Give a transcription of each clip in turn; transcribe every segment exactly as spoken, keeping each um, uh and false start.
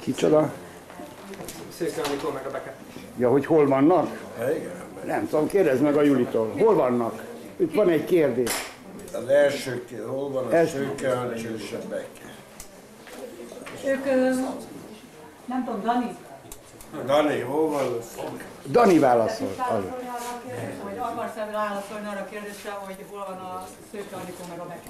Kicsoda? Szőke Anikó meg a Beke. Ja, hogy hol vannak? Igen. Nem tudom, kérdezd meg a Julitól. Hol vannak? Itt van egy kérdés. Az első, hol van a Ez- Szőke Anikó és a Beke? Ők, ö, nem tudom, Dani? Dani, hol van a Szőke? Dani válaszol. Az. Válaszolni arra a kérdésre, hogy akarsz-e válaszolni arra a kérdésre, hogy hol van a Szőke Anikó meg a Beke?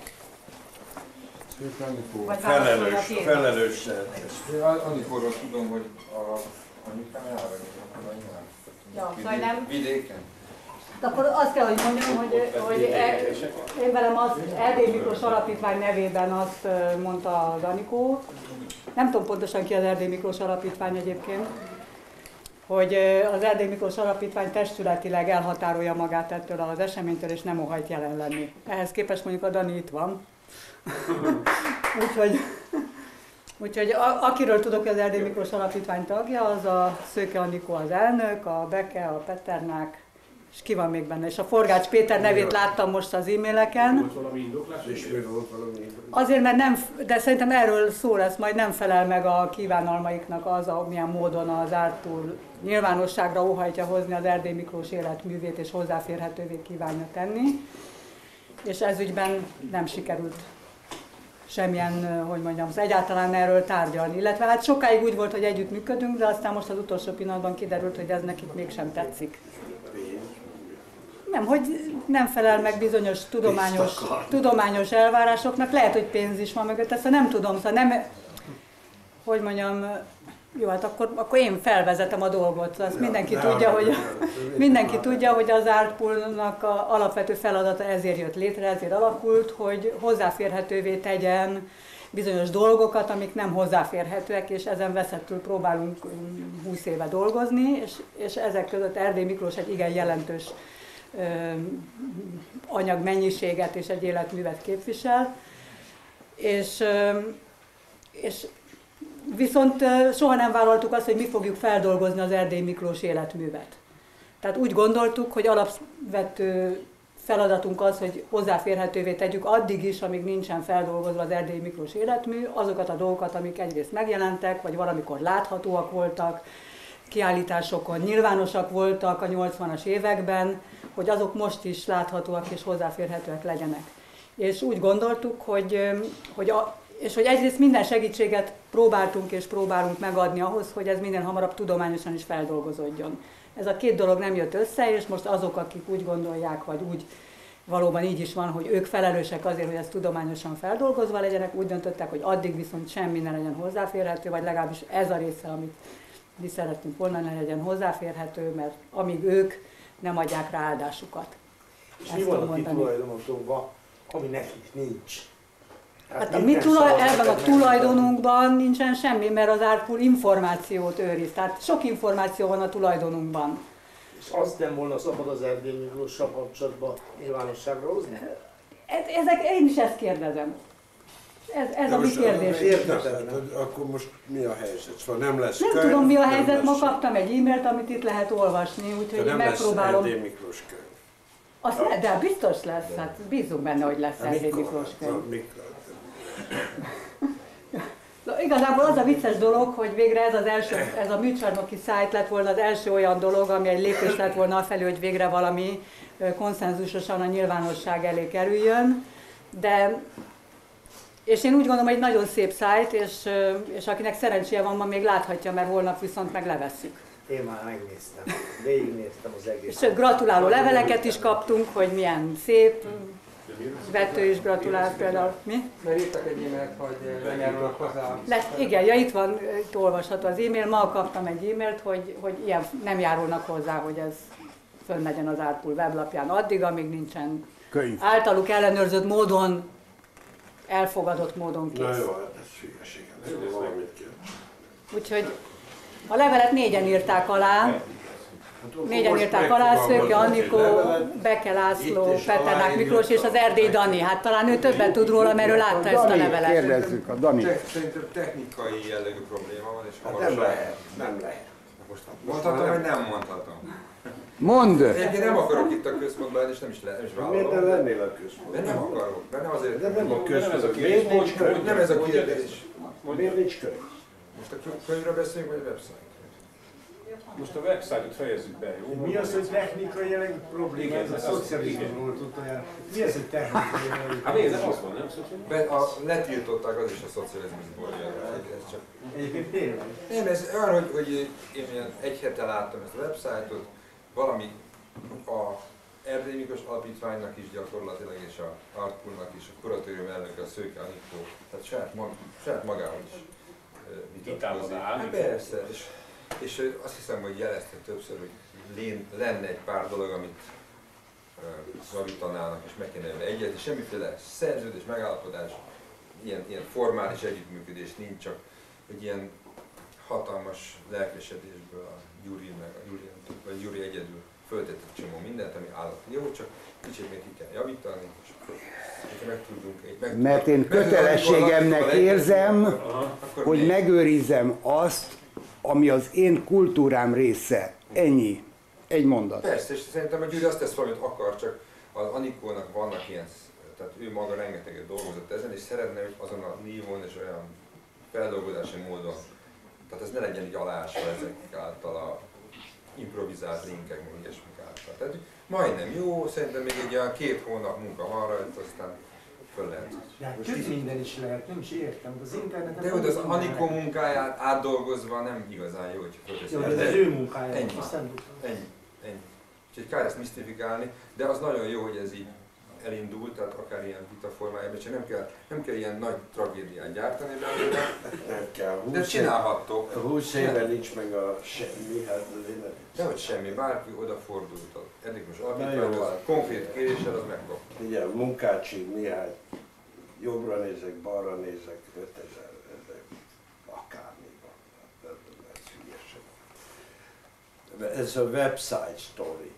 Szőke Anikó Vagy válaszolni a felelős, kérdésre. felelős szerkesztő. Én Anikóról tudom, hogy a anyukám elragadott a anyám. Ja, szóval nem. Vidéken? Hát akkor azt kell, hogy mondjam, hogy, hogy e, én velem az Erdély Miklós Alapítvány nevében azt ö, mondta Danikó, nem tudom pontosan ki az Erdély Miklós Alapítvány egyébként, hogy ö, az Erdély Miklós Alapítvány testületileg elhatárolja magát ettől az eseménytől, és nem óhajt jelen lenni. Ehhez képest mondjuk a Dani itt van. Úgyhogy, úgyhogy a, akiről tudok, hogy az Erdély Miklós Alapítvány tagja, az a Szőke Anikó az elnök, a Beke, a Peternák, és ki van még benne? És a Forgács Péter nevét láttam most az e-maileken. Volt valami indoklás? És mi volt valami indoklás? Azért, mert nem, de szerintem erről szó lesz, majd nem felel meg a kívánalmaiknak az, amilyen módon az ártúl nyilvánosságra óhajtja hozni az Erdély Miklós életművét és hozzáférhetővé kívánja tenni. És ez ügyben nem sikerült semmilyen, hogy mondjam, egyáltalán erről tárgyalni. Illetve hát sokáig úgy volt, hogy együtt működünk, de aztán most az utolsó pillanatban kiderült, hogy ez nekik mégsem tetszik. Nem, hogy nem felel meg bizonyos tudományos, tudományos elvárásoknak, lehet, hogy pénz is van mögött, ezt nem tudom, szóval nem, hogy mondjam, jó, hát akkor, akkor én felvezetem a dolgot, azt mindenki ne, tudja, ne, hogy, ne, ne, mindenki tudja, hogy az Artpoolnak a alapvető feladata ezért jött létre, ezért alakult, hogy hozzáférhetővé tegyen bizonyos dolgokat, amik nem hozzáférhetőek, és ezen veszettül próbálunk húsz éve dolgozni, és, és ezek között Erdély Miklós egy igen jelentős ö, anyagmennyiséget és egy életművet képvisel. És, ö, és viszont ö, soha nem vállaltuk azt, hogy mi fogjuk feldolgozni az Erdély Miklós életművet. Tehát úgy gondoltuk, hogy alapvető feladatunk az, hogy hozzáférhetővé tegyük addig is, amíg nincsen feldolgozva az Erdély Miklós életmű, azokat a dolgokat, amik egyrészt megjelentek, vagy valamikor láthatóak voltak, kiállításokon nyilvánosak voltak a nyolcvanas években, hogy azok most is láthatóak és hozzáférhetőek legyenek. És úgy gondoltuk, hogy, hogy, a, és hogy egyrészt minden segítséget próbáltunk és próbálunk megadni ahhoz, hogy ez minden hamarabb tudományosan is feldolgozódjon. Ez a két dolog nem jött össze, és most azok, akik úgy gondolják, vagy úgy valóban így is van, hogy ők felelősek azért, hogy ez tudományosan feldolgozva legyenek, úgy döntöttek, hogy addig viszont semmi ne legyen hozzáférhető, vagy legalábbis ez a része, amit mi szeretnénk volna, ne legyen hozzáférhető, mert amíg ők nem adják rá áldásukat. És mi van a ti tulajdonosunkban, ami nekik nincs? Hát a mi tulaj, ebben a tulajdonunkban nincsen semmi, mert az Artpool információt őriz. Tehát sok információ van a tulajdonunkban. És azt nem volna szabad az Erdély Miklóssal kapcsolatban nyilvánosságra hozni? Ezek, én is ezt kérdezem. Ez, ez a mi kérdés. Értetlen, akkor most mi a helyzet? Szóval nem lesz Nem könyv, tudom, mi a nem helyzet, ma lesz- kaptam egy e-mailt, amit itt lehet olvasni, úgyhogy én nem lesz megpróbálom. Erdély Miklós könyv. Azt le, de biztos lesz, hát bízunk benne, hogy lesz Na, Erdély mikor? Miklós könyv. Na, mikor? Na, igazából az a vicces dolog, hogy végre ez az első, ez a műcsarnoki szájt lett volna az első olyan dolog, ami egy lépés lett volna afelé, hogy végre valami ö, konszenzusosan a nyilvánosság elé kerüljön. De, és én úgy gondolom, hogy egy nagyon szép szájt, és, ö, és akinek szerencséje van, ma még láthatja, mert holnap viszont meg levesszük. Én már megnéztem, végignéztem az egész. Sőt, gratuláló leveleket is kaptunk, hogy milyen szép, Vető is gratulált például. Mi? Mert írtak egy e-mailt, hogy nem járulnak hozzá. Lett, igen, ja, itt van, itt olvasható az e-mail. Ma kaptam egy e-mailt, hogy, hogy ilyen nem járulnak hozzá, hogy ez fönn legyen az Artpool weblapján addig, amíg nincsen Könyv. általuk ellenőrzött módon, elfogadott módon kész. Na jó, hát ez hülyeség. Ez valamit kell. Úgyhogy a levelet négyen írták alá. Négyen írták alá, Szőke Anikó, Beke László, Peternák Miklós és az Erdély Dani. Hát talán ő többet tud róla, mert ő látta ezt a Dani, levelet. kérdezzük a Dani. Szerintem technikai jellegű probléma van, és Hát hamarosan... nem lehet, nem lehet. Most mondhatom, vagy nem mondhatom? Mondd! Egyébként nem akarok itt a központban lenni, és nem is, le, nem is Miért nem vállalom. lennél a De központban? nem akarok, de nem azért... De nem a Nem ez a központban. kérdés. Miért nincs könyv? Nem ez a kérdés. Miért nincs könyv? Most a könyvről beszélünk, vagy a website? Most a website-ot fejezzük be, jó? Mi az, hogy technikai jellegű probléma? Ez a szocializmus volt utoljára. Mi az, hogy technikai jellegű? Hát nézd, az van, nem szocializmus? Be, a, letiltották, az is a szocializmusból jön. Ez csak... Egyébként tényleg. Nem, ez olyan, hogy, hogy én ilyen egy hete láttam ezt a website-ot, valami a Erdélyi Miklós Alapítványnak is gyakorlatilag, és a Artpoolnak is, a kuratórium elnöke, a Szőke Anikó, tehát saját, mag, saját magával is vitatkozik. Hát persze, és, és azt hiszem, hogy jelezte többször, hogy lén, lenne egy pár dolog, amit javítanának, és meg kéne egyet, és semmiféle szerződés, megállapodás, ilyen, ilyen formális együttműködés nincs, csak egy ilyen hatalmas lelkesedésből a Gyuri, meg a Gyuri, vagy Gyuri egyedül föltett egy csomó mindent, ami állat jó, csak kicsit még ki kell javítani, és hogyha meg tudunk egy... Meg Mert én kötelességemnek érzem, hogy megőrizzem azt, ami az én kultúrám része. Ennyi. Egy mondat. Persze, és szerintem a Gyuri azt tesz valamit akar, csak az Anikónak vannak ilyen, tehát ő maga rengeteget dolgozott ezen, és szeretne, hogy azon a nívón és olyan feldolgozási módon, tehát ez ne legyen így alásva ezek által a improvizált linkek, meg ilyesmik által. Tehát majdnem jó, szerintem még egy olyan két hónap munka van rajta, aztán föl lehet. De hát több minden is lehet, nem is értem. Az interneten... De hogy az Anikó munkáját átdolgozva nem igazán jó, hogy fölteszi. Jó, de az ő munkája. Ennyi. Ennyi. Ennyi. Úgyhogy kár ezt misztifikálni, de az nagyon jó, hogy ez így elindult, tehát akár ilyen vita formájában, csak nem kell, nem kell ilyen nagy tragédiát gyártani belőle. Nem kell. De csinálhattok. húsz éve nincs meg a semmi, hát azért nem. Dehogy semmi, bárki odafordult az eddig most alapítványhoz, konkrét kéréssel az megkap. Igen, Munkácsi Mihály, jobbra nézek, balra nézek, ötezer, akármi van. Ez hülyeség. Ez a website story.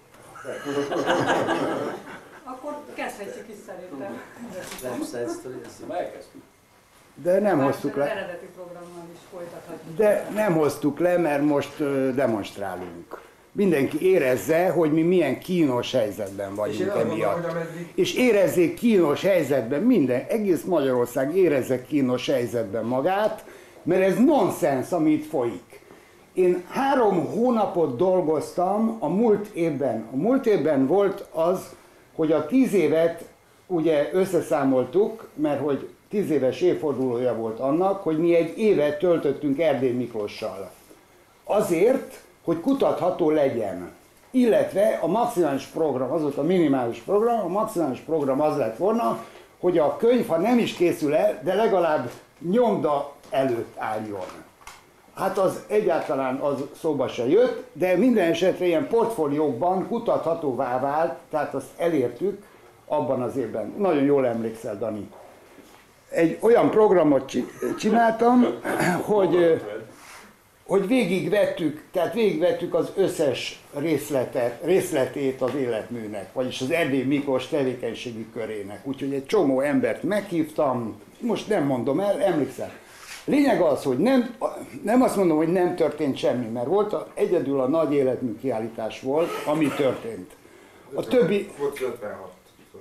Akkor kezdhetjük is szerintem. Website story, Ma elkezdtük. De nem Bár hoztuk az le. eredeti programmal is folytathatjuk. De nem hoztuk le, mert most ö, demonstrálunk. Mindenki érezze, hogy mi milyen kínos helyzetben És én vagyunk azt mondom, hogy emiatt. ameddig És érezzék kínos helyzetben, minden, egész Magyarország érezze kínos helyzetben magát, mert ez nonsens, ami itt folyik. Én három hónapot dolgoztam a múlt évben. A múlt évben volt az, hogy a tíz évet ugye összeszámoltuk, mert hogy tíz éves évfordulója volt annak, hogy mi egy évet töltöttünk Erdélyi Miklóssal. Azért, hogy kutatható legyen. Illetve a maximális program, az volt a minimális program, a maximális program az lett volna, hogy a könyv, ha nem is készül el, de legalább nyomda előtt álljon. Hát az egyáltalán az szóba se jött, de minden esetre ilyen portfóliókban kutathatóvá vált, tehát azt elértük abban az évben. Nagyon jól emlékszel, Dani. Egy olyan programot csináltam, hogy, hogy végigvettük, tehát végigvettük az összes részletet, részletét az életműnek, vagyis az Erdélyi Miklós tevékenységi körének. Úgyhogy egy csomó embert meghívtam, most nem mondom el, emlékszel. Lényeg az, hogy nem, nem azt mondom, hogy nem történt semmi, mert volt a, egyedül a nagy életmű kiállítás volt, ami történt. A többi... ötvenhat.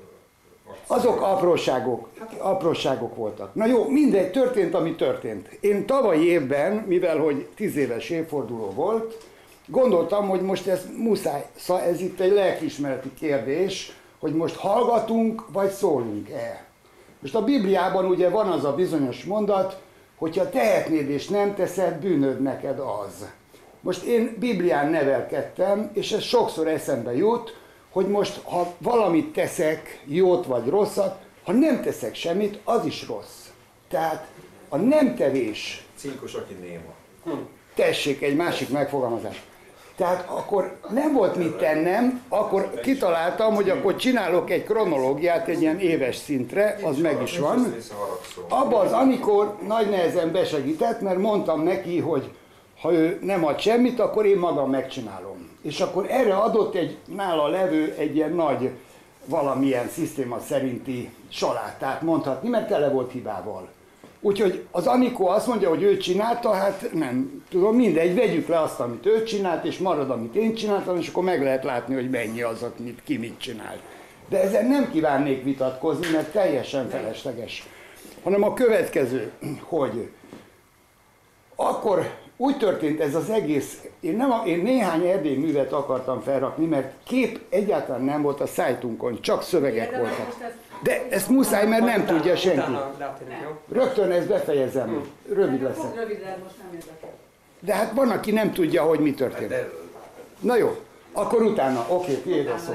Azok apróságok, apróságok voltak. Na jó, mindegy, történt, ami történt. Én tavalyi évben, mivel hogy tíz éves évforduló volt, gondoltam, hogy most ez muszáj, szóval ez itt egy lelkiismereti kérdés, hogy most hallgatunk, vagy szólunk-e. Most a Bibliában ugye van az a bizonyos mondat, hogyha tehetnéd és nem teszed, bűnöd neked az. Most én Biblián nevelkedtem, és ez sokszor eszembe jut, hogy most ha valamit teszek, jót vagy rosszat, ha nem teszek semmit, az is rossz. Tehát a nem tevés... Cinkos, aki néma. Tessék, egy másik megfogalmazás. Tehát akkor nem volt mit tennem, akkor kitaláltam, hogy akkor csinálok egy kronológiát egy ilyen éves szintre, az meg is van. Abba az Anikó nagy nehezen besegített, mert mondtam neki, hogy ha ő nem ad semmit, akkor én magam megcsinálom. És akkor erre adott egy nála levő egy ilyen nagy valamilyen szisztéma szerinti salátát mondhatni, mert tele volt hibával. Úgyhogy az Anikó azt mondja, hogy ő csinálta, hát nem tudom, mindegy, vegyük le azt, amit ő csinált, és marad, amit én csináltam, és akkor meg lehet látni, hogy mennyi az, amit ki mit csinál. De ezen nem kívánnék vitatkozni, mert teljesen felesleges. Hanem a következő, hogy akkor úgy történt ez az egész, én, nem, én néhány erdélyi művet akartam felrakni, mert kép egyáltalán nem volt a szájtunkon, csak szövegek voltak. De ezt muszáj, mert nem tudja senki. Rögtön ezt befejezem, rövid leszek. De hát van, aki nem tudja, hogy mi történt. Na jó, akkor utána, oké, tiéd a szó.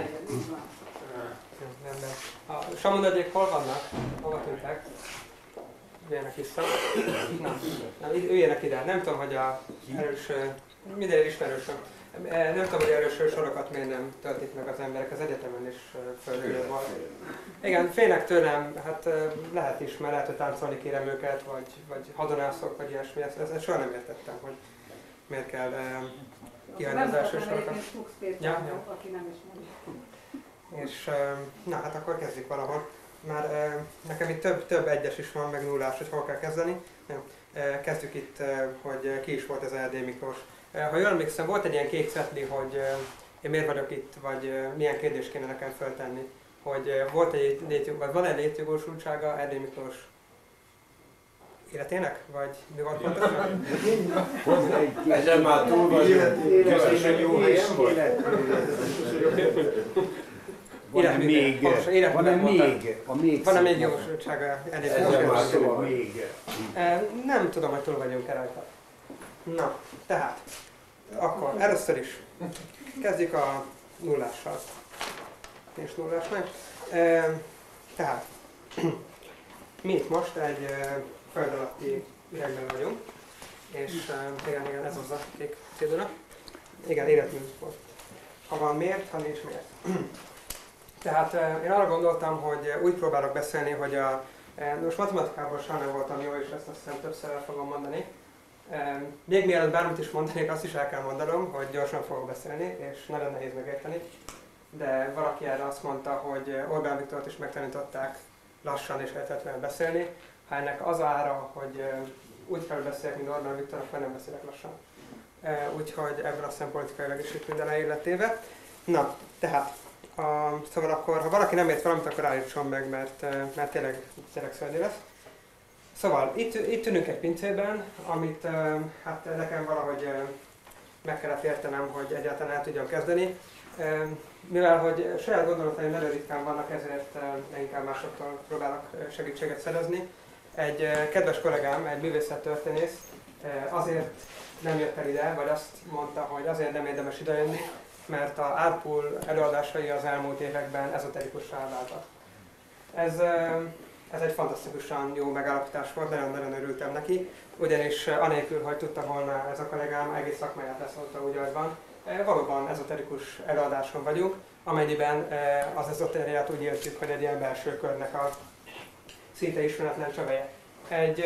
A Samonadék hol vannak? Hova tűntek? Jöjjenek vissza. Na, na, jöjjenek ide. Nem tudom, hogy a erős, minden ismerősöm. Nem tudom, hogy erős sorokat miért nem töltik meg az emberek, az egyetemen is földülő volt. Igen, félnek tőlem, hát lehet is, mert lehet, hogy táncolni kérem őket, vagy, vagy hadonászok, vagy ilyesmi. Ezt, ezt soha nem értettem, hogy miért kell uh, kihagyni az első sorokat. Ja, ja. Aki nem ismeri. És uh, na hát akkor kezdjük valahol. Már uh, nekem itt több, több egyes is van, meg nullás, hogy hol kell kezdeni. Ja. Uh, kezdjük itt, uh, hogy ki is volt ez Erdély Miklós. Uh, ha jól emlékszem, volt egy ilyen kék cetli, hogy uh, én miért vagyok itt, vagy uh, milyen kérdést kéne nekem föltenni. Hogy uh, volt egy létjog, vagy van egy létjogosultsága Erdély Miklós életének? Vagy mi volt pontosan? Ezen már túl vagy. Közösen jó helyen volt. Van-e még? Van-e még? A még Van-e még jogosultsága Erdély Miklós? szóval még. Nem tudom, hogy túl vagyunk el rajta. Na, tehát, akkor először is kezdjük a nullással. És nullás meg. Tehát, mi itt most egy föld alatti üregben vagyunk, és igen, igen, ez az a kék cédula. Igen, életmű volt. Ha van miért, ha nincs miért. Tehát én arra gondoltam, hogy úgy próbálok beszélni, hogy a most matematikában soha nem voltam jó, és ezt azt hiszem többször el fogom mondani. Még mielőtt bármit is mondanék, azt is el kell mondanom, hogy gyorsan fogok beszélni, és nagyon nehéz megérteni. De valaki erre azt mondta, hogy Orbán Viktort is megtanították lassan és érthetően beszélni. Ha ennek az ára, hogy úgy kell beszélni, mint Orbán Viktor, akkor nem beszélek lassan. Úgyhogy ebből a szempolitikailag is itt minden leilletéve. Na, tehát, a, szóval akkor, ha valaki nem ért valamit, akkor állítson meg, mert, mert tényleg, tényleg szörnyű lesz. Szóval, itt, itt ülünk egy pincében, amit hát nekem valahogy meg kellett értenem, hogy egyáltalán el tudjam kezdeni. Mivel hogy saját gondolataim nagyon ritkán vannak, ezért inkább másoktól próbálok segítséget szerezni. Egy kedves kollégám, egy művészettörténész azért nem jött el ide, vagy azt mondta, hogy azért nem érdemes idejönni, mert a Árpúl előadásai az elmúlt években ezoterikussá váltak. Ez, ez egy fantasztikusan jó megállapítás volt, nagyon-nagyon örültem neki, ugyanis anélkül, hogy tudta volna ez a kollégám, egész szakmáját leszólta úgy, ahogy van. Valóban ezoterikus előadáson vagyunk, amennyiben az ezotériát úgy értjük, hogy egy ilyen belső körnek a szinte ismeretlen csöveje. Egy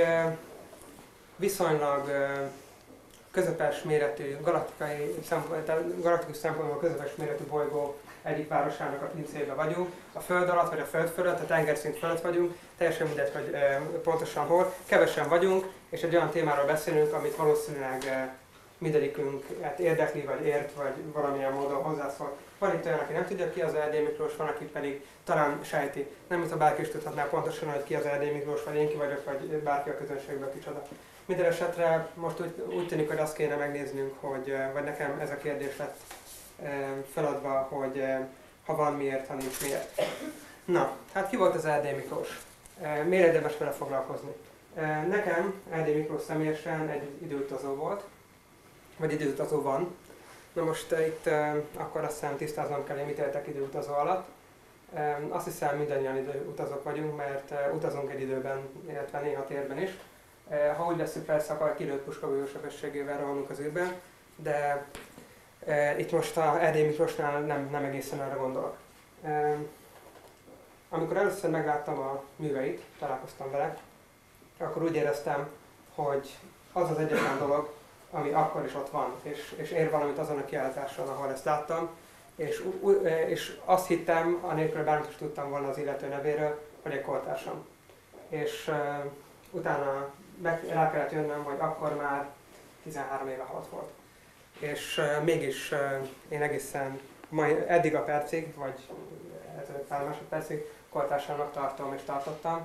viszonylag közepes méretű, galaktikai szempont, galaktikus szempontból közepes méretű bolygó egyik városának a pincébe vagyunk. A föld alatt vagy a föld fölött, a tengerszint fölött vagyunk, teljesen mindegy, hogy pontosan hol. Kevesen vagyunk, és egy olyan témáról beszélünk, amit valószínűleg mindegyikünket érdekli, vagy ért, vagy valamilyen módon hozzászól. Van itt olyan, aki nem tudja, ki az Erdély Miklós, van, aki pedig talán sejti. Nem, mintha bárki is tudhatná pontosan, hogy ki az Erdély Miklós, vagy én ki vagyok, vagy bárki a közönségből kicsoda. Minden esetre most úgy, úgy tűnik, hogy azt kéne megnéznünk, hogy, vagy nekem ez a kérdés lett feladva, hogy ha van miért, ha nincs miért. Na, hát ki volt az Erdély Miklós? Miért érdemes vele foglalkozni? Nekem Erdély Miklós személyesen egy időutazó volt, vagy időutazó van. Na most uh, itt uh, akkor azt hiszem tisztáznom kell, hogy mit értek időutazó alatt. Um, azt hiszem mindannyian időutazók vagyunk, mert uh, utazunk egy időben, illetve néha térben is. Uh, ha úgy veszük, persze, akkor kilőtt puskagolyó sebességével rohanunk az űrben, de uh, itt most a Erdély Miklósnál nem, nem egészen arra gondolok. Um, amikor először megláttam a műveit, találkoztam vele, akkor úgy éreztem, hogy az az egyetlen dolog, ami akkor is ott van, és, és ér valamit azon a kiállításon, ahol ezt láttam, és, és azt hittem, anélkül bármit is tudtam volna az illető nevéről, hogy egy kortársam. És uh, utána meg, rá kellett jönnöm, hogy akkor már tizenhárom éve halt volt. És uh, mégis uh, én egészen mai, eddig a percig, vagy pár másodpercig kortársamnak tartom és tartottam,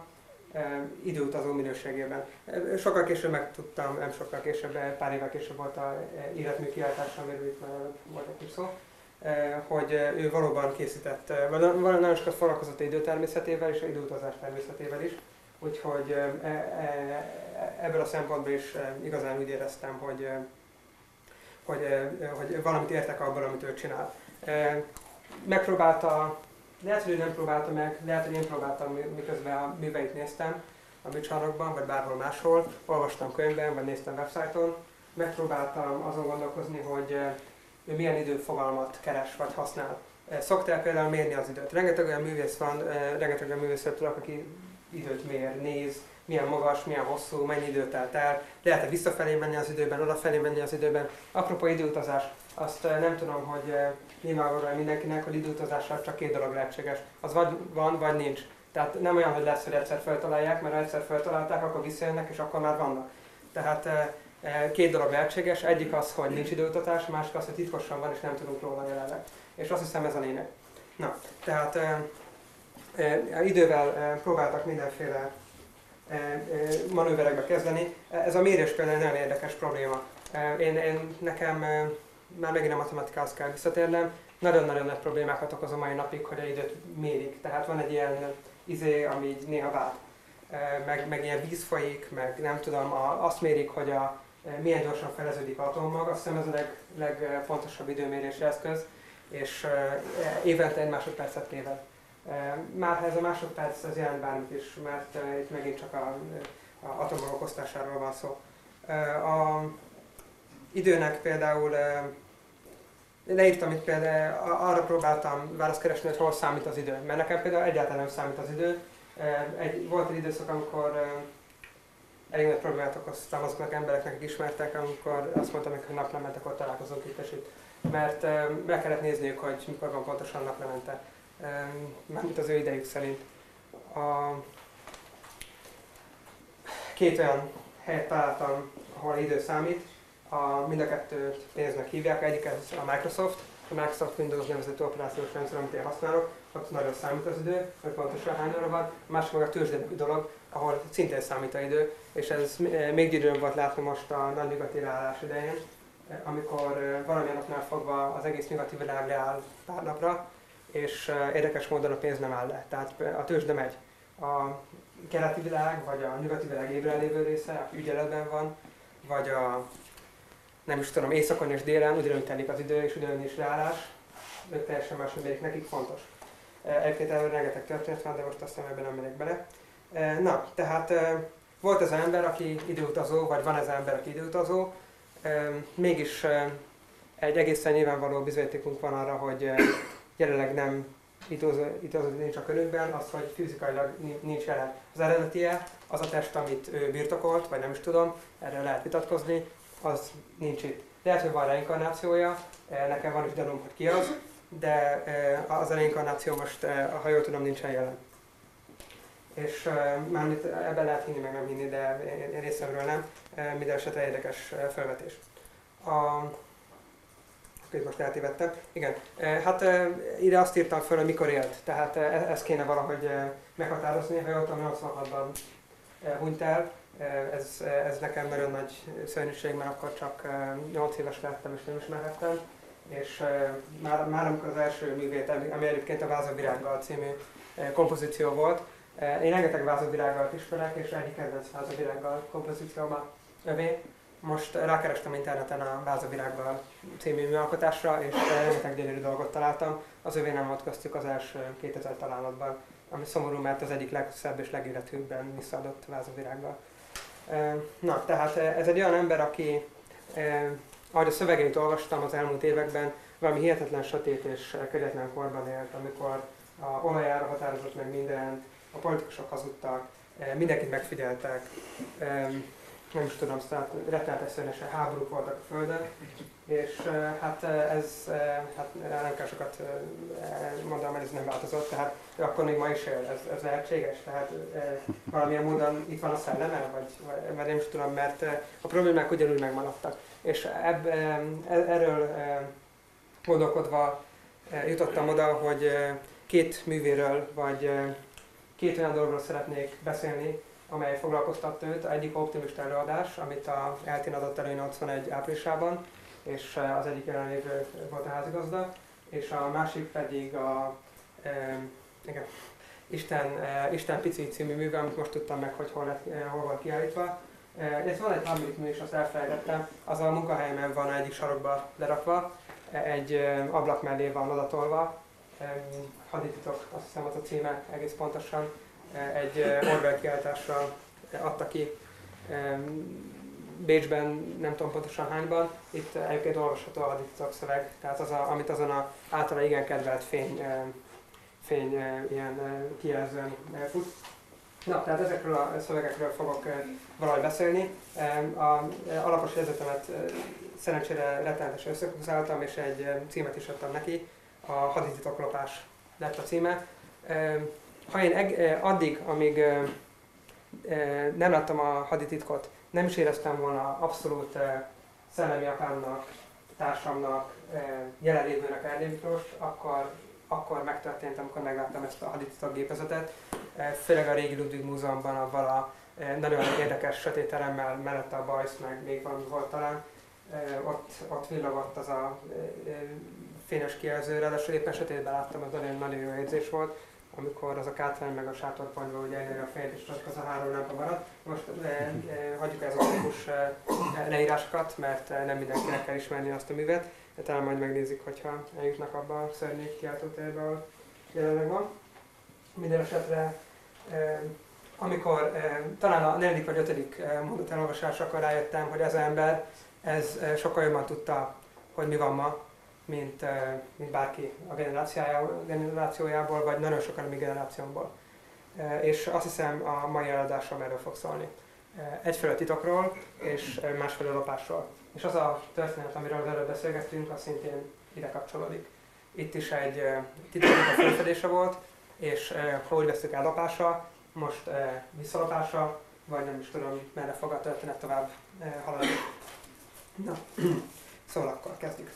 időutazó minőségében. Sokkal később megtudtam, nem sokkal később, pár évvel később volt a életmű kiáltása, amiről itt már volt egy kis szó, hogy ő valóban készített, nagyon sokat foglalkozott időtermészetével és időutazás természetével is, úgyhogy ebből a szempontból is igazán úgy éreztem, hogy, hogy, hogy valamit értek abban, amit ő csinál. Megpróbálta, lehet, hogy ő nem próbálta meg, lehet, hogy én próbáltam, miközben a műveit néztem a műcsarnokban, vagy bárhol máshol, olvastam könyvben, vagy néztem websájton, megpróbáltam azon gondolkozni, hogy ő milyen időfogalmat keres, vagy használ. Szoktál például mérni az időt. Rengeteg olyan művész van, rengeteg olyan művészet tudok, aki időt mér, néz, milyen magas, milyen hosszú, mennyi időt telt el, lehet-e visszafelé menni az időben, odafelé menni az időben. Apropó időutazás, azt nem tudom, hogy nyilvánvalóan mindenkinek, hogy időutazással csak két dolog lehetséges. Az vagy van, vagy nincs. Tehát nem olyan, hogy lesz, hogy egyszer feltalálják, mert ha egyszer feltalálták, akkor visszajönnek, és akkor már vannak. Tehát két dolog lehetséges, egyik az, hogy nincs időutazás, a másik az, hogy titkosan van, és nem tudunk róla jelenleg. És azt hiszem, ez a lényeg. Na, tehát e, e, idővel próbáltak mindenféle manőverekbe kezdeni. Ez a mérés például egy nagyon érdekes probléma. Én, én nekem már megint a matematikához kell visszatérnem, nagyon-nagyon nagy problémákat okoz a mai napig, hogy a időt mérik. Tehát van egy ilyen izé, ami így néha vált. Meg, meg ilyen víz folyik, meg nem tudom, a, azt mérik, hogy a, milyen gyorsan feleződik atommag, azt hiszem ez a leg, legfontosabb időmérési eszköz, és évente egy másodpercet téved. Már ez a másodperc az jelent bármit is, mert itt megint csak a, a atommag okoztásáról van szó. A időnek például, leírtam itt például, arra próbáltam választ keresni, hogy hol számít az idő, mert nekem például egyáltalán nem számít az idő. Egy, volt egy időszak, amikor elég nagy problémát okoztam azoknak embereknek, akik ismertek, amikor azt mondtam, hogy naplemente, akkor találkozunk itt és itt. Mert meg kellett nézniük, hogy mikor van pontosan naplemente, mármint az ő idejük szerint. A két olyan helyet találtam, ahol idő számít, a, mind a kettőt pénznek hívják, egyik ez a Microsoft, a Microsoft Windows nevezetű operációs rendszer, amit én használok, ott nagyon számít az idő, hogy pontosan hány óra van, a másik meg a tőzsdei dolog, ahol szintén számít az idő, és ez még gyűrűn volt látni most a nagy nyugati leállás idején, amikor valamilyen napnál fogva az egész nyugati világ leáll pár napra, és érdekes módon a pénz nem áll le, tehát a tőzsde megy. A keleti világ, vagy a nyugati világ ébren lévő része, ügyeletben van, vagy a nem is tudom, északon és délen ugyanúgy telik az idő, és ugyanúgy is leállás, ők teljesen máshogy mérik, nekik fontos. Egyébként erről rengeteg történet van, de most aztán ebben nem megyek bele. Na, tehát volt ez az ember, aki időutazó, vagy van ez az ember, aki időutazó, mégis egy egészen nyilvánvaló bizonyítékunk van arra, hogy jelenleg nem időutazó nincs a körünkben, az, hogy fizikailag nincs jelen. Az eredetie, az a test, amit ő birtokolt, vagy nem is tudom, erről lehet vitatkozni, az nincs itt. Lehet, hogy van reinkarnációja, nekem van is gyanúm, hogy ki az, de az a reinkarnáció most, ha jól tudom, nincsen jelen. És mármint ebben lehet hinni, meg nem hinni, de én részemről nem. Minden esetre érdekes felvetés. A... Itt most eltévedtem. Igen, hát ide azt írtam föl, hogy mikor élt, tehát ezt kéne valahogy meghatározni, ha jól tudom, nyolcvanhatban hunyt el. Ez, ez nekem nagyon nagy szörnyűség, mert akkor csak nyolc éves lettem és nem ismerhettem. És már, már amikor az első művét, ami egyébként a Vázavirággal című kompozíció volt, én rengeteg Vázavirággal ismerek, és egyik kedvenc Vázavirággal kompozícióma övé. Most rákerestem interneten a Vázavirággal című műalkotásra, és rengeteg gyönyörű dolgot találtam. Az övé nem volt köztük az első kétezer találatban, ami szomorú, mert az egyik legszebb és legéletűbben visszaadott Vázavirággal. Na, tehát ez egy olyan ember, aki, ahogy a szövegeit olvastam az elmúlt években, valami hihetetlen sötét és kegyetlen korban élt, amikor a olajára határozott meg minden, a politikusok hazudtak, mindenkit megfigyeltek, nem is tudom, tehát rettenetesen háborúk voltak a Földön, és hát ez, hát nem kell sokat mondanom, hogy ez nem változott, tehát akkor még ma is él, ez, ez lehetséges, tehát valamilyen módon itt van a szelleme, vagy, vagy nem is tudom, mert a problémák ugyanúgy megmaradtak. És ebb, erről gondolkodva jutottam oda, hogy két művéről, vagy két olyan dologról szeretnék beszélni, amely foglalkoztatta őt. Egyik optimista előadás, amit a Eltén adott elő nyolcvanegy áprilisában, és az egyik jelenlévő volt a házigazda, és a másik pedig a e, igen, Isten, e, Isten pici című műve, amit most tudtam meg, hogy hol, lett, e, hol van kiállítva. E, ez van egy harmadik mű, és azt elfelejtettem, az a munkahelyemen van egyik sarokba lerakva, egy e, ablak mellé van odatolva, e, hadititok, azt hiszem az a címe egész pontosan, e, egy e, Orwell kiállításra adta ki e, Bécsben, nem tudom pontosan hányban, itt egyébként olvasható a hadititok szöveg, tehát az, a, amit azon a általa igen kedvelt fény, e, fény e, ilyen e, kijelzőn e, fut. Na, tehát ezekről a szövegekről fogok e, valahogy beszélni. E, a e, alapos jegyzetemet e, szerencsére rettenetesen összekuszáltam, és egy e, címet is adtam neki, a hadititoklopás lett a címe. E, ha én eg, e, addig, amíg e, e, nem láttam a hadititkot, nem is éreztem volna abszolút e, szellemi apámnak, társamnak, e, jelenlévőnek Erdély Miklós, akkor, akkor megtörtént, amikor megláttam ezt a hadititok gépezetet. E, főleg a régi Ludwig Múzeumban, avval a e, nagyon érdekes sötét teremmel, mellette a bajsz, meg még valami volt talán. E, ott, ott villogott az a e, fényes kijelző, ráadásul éppen sötétben láttam, az nagyon, nagyon jó érzés volt, amikor az a kátrány meg a sátorponyva ugye eléri a fényt, és csak az a három lámpa maradt. Most e, e, hagyjuk ez a típus e, leírásokat, mert e, nem mindenkinek kell ismerni azt a művet. De talán majd megnézik, hogyha eljutnak abba a szörnyű kiáltótérbe, ahol jelenleg van. Minden esetre, e, amikor e, talán a negyedik vagy ötödik mondat elolvasásakor rájöttem, hogy ez az ember ez e, sokkal jobban tudta, hogy mi van ma, mint, mint bárki a generációjából, vagy nagyon sokan a mi generációmból. És azt hiszem, a mai eladásom erről fog szólni. Egyfelől titokról, és másfelől lopásról. És az a történet, amiről az előbb beszélgettünk, az szintén ide kapcsolódik. Itt is egy titoknak a felfedése volt, és ha úgy vesztük el lopása, most visszalopása, vagy nem is tudom, merre fog a történet tovább haladni. Na, szóval akkor kezdjük.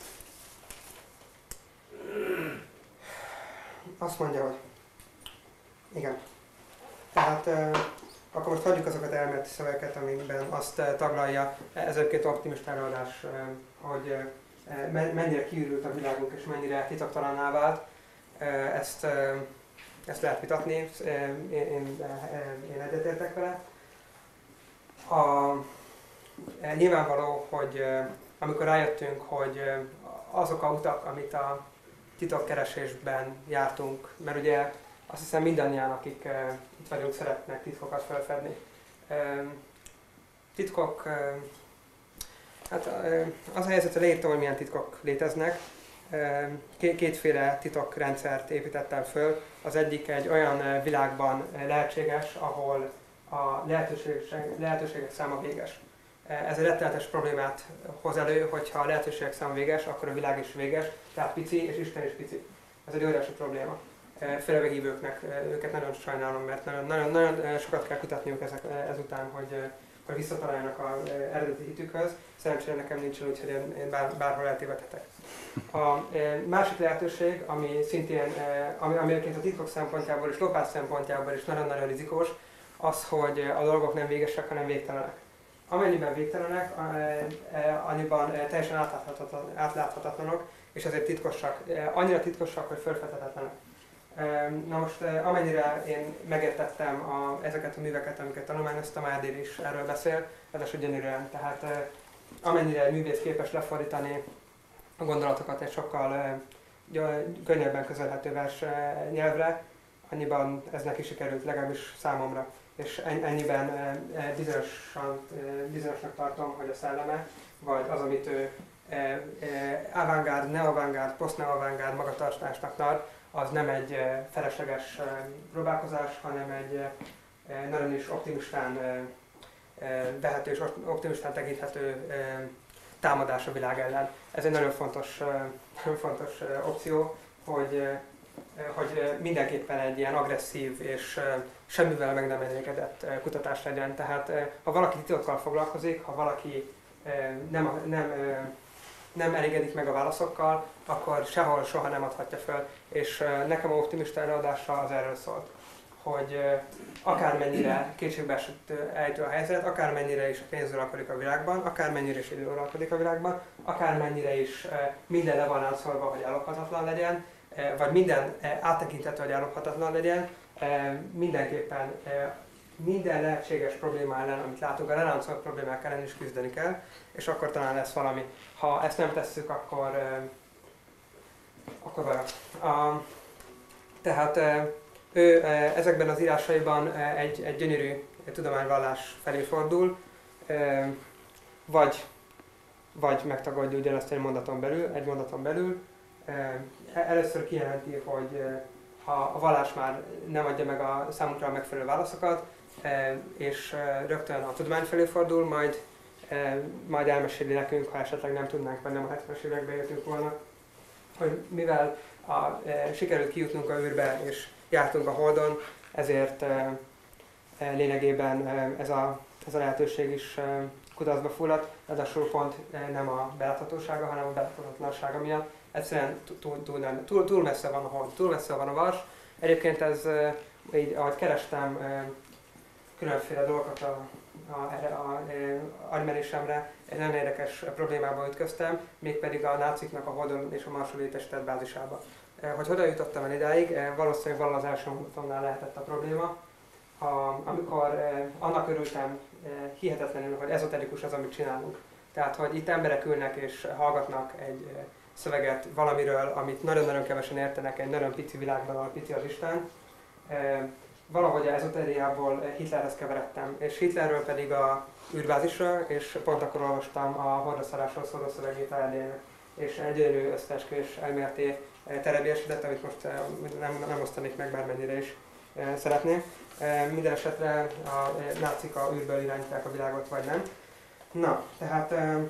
Azt mondja, hogy igen. Tehát euh, akkor most hagyjuk azokat elméleti szövegeket, amikben azt uh, taglalja ez egyébként optimista előadás, uh, hogy uh, mennyire kiürült a világunk és mennyire titoktalanná vált. Uh, ezt, uh, ezt lehet vitatni, uh, én, én, uh, én egyetértek vele. A, uh, nyilvánvaló, hogy uh, amikor rájöttünk, hogy uh, azok a utak, amit a titokkeresésben jártunk, mert ugye azt hiszem mindannyian, akik uh, itt vagyunk, szeretnek titkokat felfedni. Uh, titkok, uh, hát uh, az a helyzet, leírtam, hogy milyen titkok léteznek. Uh, kétféle titokrendszert építettem föl. Az egyik egy olyan uh, világban uh, lehetséges, ahol a lehetőségek, lehetőségek száma véges. Ez egy rettenetes problémát hoz elő, hogyha a lehetőségek száma véges, akkor a világ is véges, tehát pici, és Isten is pici. Ez egy óriási probléma. Főleg a hívőknek, őket nagyon sajnálom, mert nagyon, nagyon, nagyon sokat kell kutatniuk ezek, ezután, hogy, hogy visszataláljanak az eredeti hitükhöz. Szerencsére nekem nincsen, úgyhogy én bár, bárhol eltévedhetek. A másik lehetőség, ami szintén, ami, ami a titkok szempontjából és lopás szempontjából is nagyon-nagyon rizikós, az, hogy a dolgok nem végesek, hanem végtelenek. Amennyiben végtelenek, annyiban teljesen átláthatatlanok, és ezért titkosak, annyira titkosak, hogy fölfedhetetlenek. Na most, amennyire én megértettem a, ezeket a műveket, amiket tanulmányoztam, Ádér is erről beszél, ráadásul gyönyörűen. Tehát amennyire egy művész képes lefordítani a gondolatokat egy sokkal könnyebben közelhető vers nyelvre, annyiban ez neki sikerült, legalábbis számomra. És ennyiben bizonyosan, bizonyosnak tartom, hogy a szelleme, vagy az, amit ő avantgárd, neo-avantgárd, post-neo-avantgárd magatartásnak tart, az nem egy felesleges próbálkozás, hanem egy nagyon is optimistán vehető és optimistán tekinthető támadás a világ ellen. Ez egy nagyon fontos, nagyon fontos opció, hogy hogy mindenképpen egy ilyen agresszív és semmivel meg nem elégedett kutatás legyen. Tehát ha valaki titkokkal foglalkozik, ha valaki nem, nem, nem elégedik meg a válaszokkal, akkor sehol soha nem adhatja föl. És nekem a optimista előadása az erről szólt, hogy akármennyire kétségbeesett ejtő a helyzet, akármennyire is a pénz uralkodik a világban, akármennyire is idő uralkodik a világban, akármennyire is minden le van láncolva, hogy ellophatatlan legyen, vagy minden áttekintető, hogy ellophatatlan legyen, mindenképpen minden lehetséges probléma ellen, amit látunk, a leláncolt problémák ellen is küzdeni kell, és akkor talán lesz valami. Ha ezt nem tesszük, akkor, akkor baj. Tehát ő ezekben az írásaiban egy, egy gyönyörű tudományvallás felé fordul, vagy, vagy megtagadja ugyanazt egy mondaton belül, egy mondaton belül. Először kijelenti, hogy ha a vallás már nem adja meg a számunkra a megfelelő válaszokat, és rögtön a tudomány felé fordul, majd, majd elmeséli nekünk, ha esetleg nem tudnánk, vagy nem a hetvenes évekbe értünk volna, hogy mivel a, sikerült kijutnunk a űrbe, és jártunk a Holdon, ezért lényegében ez a, ez a lehetőség is kudarcba fulladt, ráadásul pont nem a beláthatósága, hanem a beláthatatlansága miatt. Egyszerűen túl, túl, túl, túl messze van a Hold, túl messze van a Vars. Egyébként ez, így, ahogy kerestem különféle dolgokat a, a, a, a agymerésemre, egy nagyon érdekes problémába ütköztem, mégpedig a náciknak a Holdon és a Marson létesített bázisába. Hogy hogyan jutottam el idáig, valószínűleg valahol az első mondatonnál lehetett a probléma. A, amikor eh, annak örültem eh, hihetetlenül, hogy ezoterikus az, amit csinálunk. Tehát, hogy itt emberek ülnek és hallgatnak egy eh, szöveget valamiről, amit nagyon-nagyon kevesen értenek egy nagyon pici világban, ahol pici az Isten. Eh, valahogy ezoteriából Hitlerhez keveredtem, és Hitlerről pedig a űrbázisra, és pont akkor olvastam a Hordaszarásról szóló szövegét a Erdélynek. És egy gyönyörű összeesküvés elméleti terebélyesedett, amit most nem, nem osztanék meg, bármennyire is szeretném. Minden esetre a nácik a űrből irányítják a világot, vagy nem. Na, tehát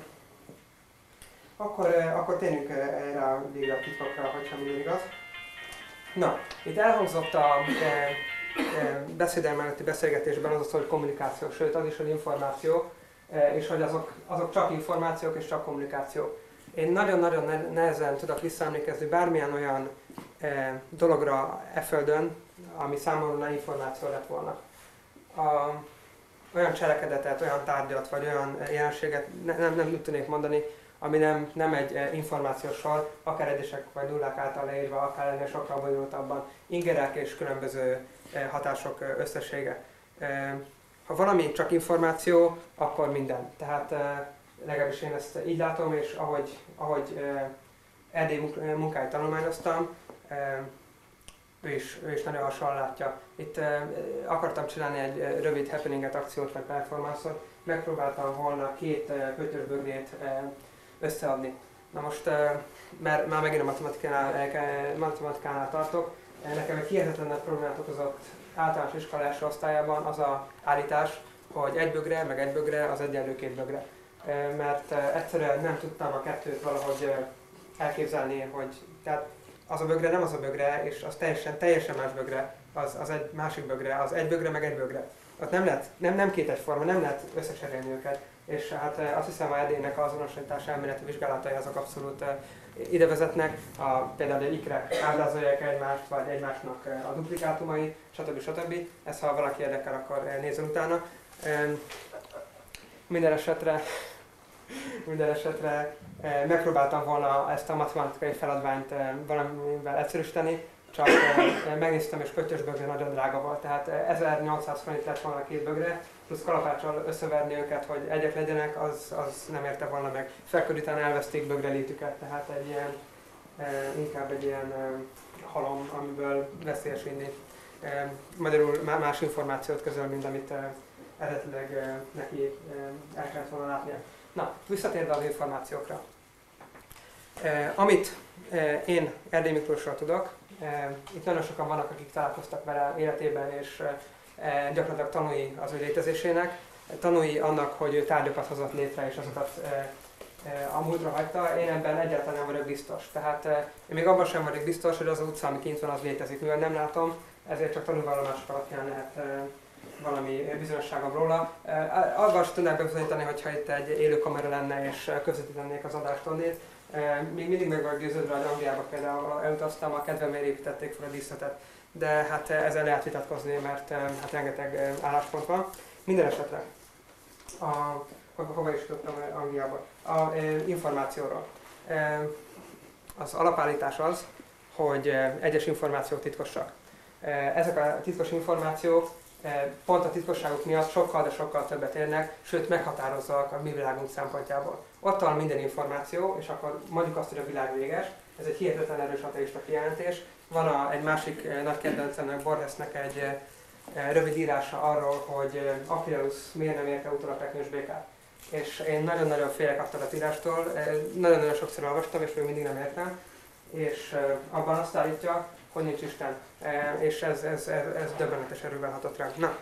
akkor, akkor térjünk erre a végre a titkokra, hogyha minden igaz. Na, itt elhangzott a beszédem előtti beszélgetésben az az, hogy kommunikáció, sőt az is, hogy információ, és hogy azok, azok csak információk és csak kommunikáció. Én nagyon-nagyon nehezen tudok visszaemlékezni bármilyen olyan e, dologra e földön, ami számomra információ lett volna. A, olyan cselekedetet, olyan tárgyat, vagy olyan jelenséget ne, nem, nem tudnék mondani, ami nem, nem egy e, információs sor, akár egyesek vagy nullák által leírva, akár ennél sokkal bonyolultabban. Ingerek és különböző e, hatások e, összessége. E, ha valami csak információ, akkor minden. Tehát e, legalábbis én ezt így látom, és ahogy, ahogy e, Erdély munkáit tanulmányoztam, e, ő is, ő is nagyon hasonlóan látja. Itt e, akartam csinálni egy rövid happeninget, akciót vagy performance-ot, megpróbáltam volna két e, pöttyösbögrét e, összeadni. Na most, e, mert már megint a matematikánál, e, matematikánál tartok, e, nekem egy hihetetlen nagy problémát okozott általános iskola első osztályában az a állítás, hogy egy bögre, meg egy bögre, az egyenlő két bögre. E, mert e, egyszerűen nem tudtam a kettőt valahogy e, elképzelni, hogy tehát az a bögre nem az a bögre, és az teljesen, teljesen más bögre, az, az egy másik bögre, az egy bögre meg egy bögre. Ott nem lehet, nem, nem két egyforma, nem lehet összecserélni őket. És hát azt hiszem, a Erdélynek az azonosítás elméleti vizsgálatai azok abszolút ide vezetnek. A, például egy ikrek ábrázolják egymást, vagy egymásnak a duplikátumai, stb. stb. Ezt ha valaki érdekel, akkor nézzen utána. Minden esetre, minden esetre megpróbáltam volna ezt a matematikai feladványt valamivel egyszerűsíteni, csak megnéztem, és pöttyös bögre nagyon drága volt, tehát ezernyolcszáz forint lett volna két bögre, plusz kalapáccsal összeverni őket, hogy egyek legyenek, az, az nem érte volna meg. Felkör után elveszték bögre létüket, tehát egy ilyen, inkább egy ilyen halom, amiből veszélyes inni. Magyarul más információt közöl, mint amit eredetileg neki el kellett volna látnia. Na, visszatérve az információkra. Eh, amit eh, én Erdély Miklósról tudok, eh, itt nagyon sokan vannak, akik találkoztak vele életében, és eh, gyakorlatilag tanúi az ő létezésének, tanúi annak, hogy ő tárgyakat hozott létre, és azokat eh, eh, a múltra hagyta. Én ebben egyáltalán nem vagyok biztos. Tehát eh, én még abban sem vagyok biztos, hogy az az utca, ami kint van, az létezik. Mivel nem látom, ezért csak tanúvallomások alapján lehet eh, valami bizonyosságom róla. Abban sem tudnák bebizonyítani, hogyha itt egy élő kamera lenne és közvetítenék az adást onnét. Még mindig meg vagyok győződve, hogy Angliába például elutaztam, a kedvemért építették fel a díszletet. de hát ezzel lehet vitatkozni, mert hát rengeteg álláspont van. Minden esetre, a, hova is tudtam Angliából, a e, információról. E, az alapállítás az, hogy egyes információk titkosak. Ezek a titkos információk pont a titkosságuk miatt sokkal, de sokkal többet érnek, sőt meghatározzák a mi világunk szempontjából. Ott van minden információ, és akkor mondjuk azt, hogy a világ véges. Ez egy hihetetlen erős ateista kijelentés. Van a, egy másik nagy kedvencemnek, Borgesnek egy e, rövid írása arról, hogy Aquilus miért nem érte utol a fekvős békát. És én nagyon-nagyon félek attól az írástól, nagyon-nagyon sokszor olvastam, és még mindig nem értem. És e, abban azt állítja, hogy nincs Isten. E, és ez, ez, ez, ez döbbenetes erővel hatott ránk. Na.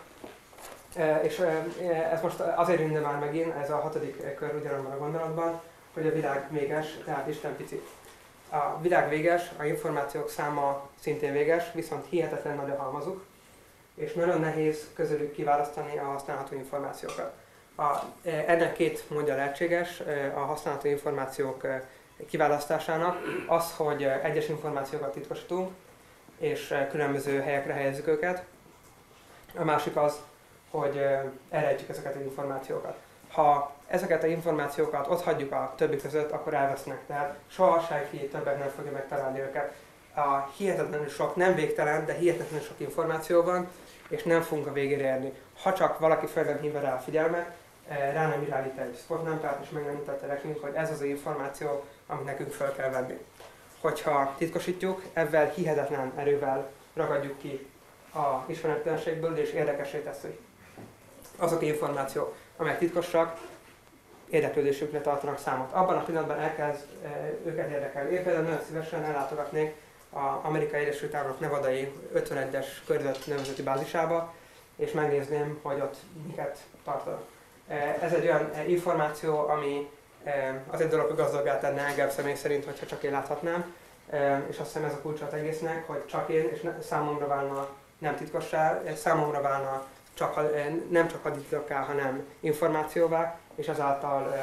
E, és e, ez most azért jönne már megint, ez a hatodik kör ugyanabban a gondolatban, hogy a világ véges, tehát Isten pici. A világ véges, a információk száma szintén véges, viszont hihetetlen nagy a halmazuk, és nagyon nehéz közülük kiválasztani a használható információkat. A, ennek két módja lehetséges a használható információk kiválasztásának, az, hogy egyes információkat titkosítunk, és különböző helyekre helyezzük őket. A másik az, hogy elrejtjük ezeket az információkat. Ha ezeket az információkat ott hagyjuk a többi között, akkor elvesznek, tehát soha senki többet nem fogja megtalálni őket. A hihetetlenül sok, nem végtelen, de hihetetlenül sok információ van, és nem fogunk a végére érni. Ha csak valaki fel nem hívja rá a figyelmet, rá nem irányít egy spotlampát, és meg nem mutatta nekünk, hogy ez az az információ, amit nekünk fel kell venni. Hogyha titkosítjuk, ezzel hihetetlen erővel ragadjuk ki a ismeretlenségből, és érdekessé tesszük. Azok az információk, amelyek titkosak, érdeklődésükre tartanak számot. Abban a pillanatban elkezd e, őket érdekelni. Én például nagyon szívesen ellátogatnék az Amerikai Egyesült Államok Nevadai ötvenegyes körzet nevezeti bázisába, és megnézném, hogy ott miket tartanak. E, ez egy olyan e, információ, ami e, az egy dolog, hogy gazdaggá tenne engem személy szerint, hogyha csak én láthatnám, e, és azt hiszem ez a kulcsa az egésznek, hogy csak én, és ne, számomra válna nem titkossá, számomra válna csak, nem csak haditokká, hanem információvá, és ezáltal,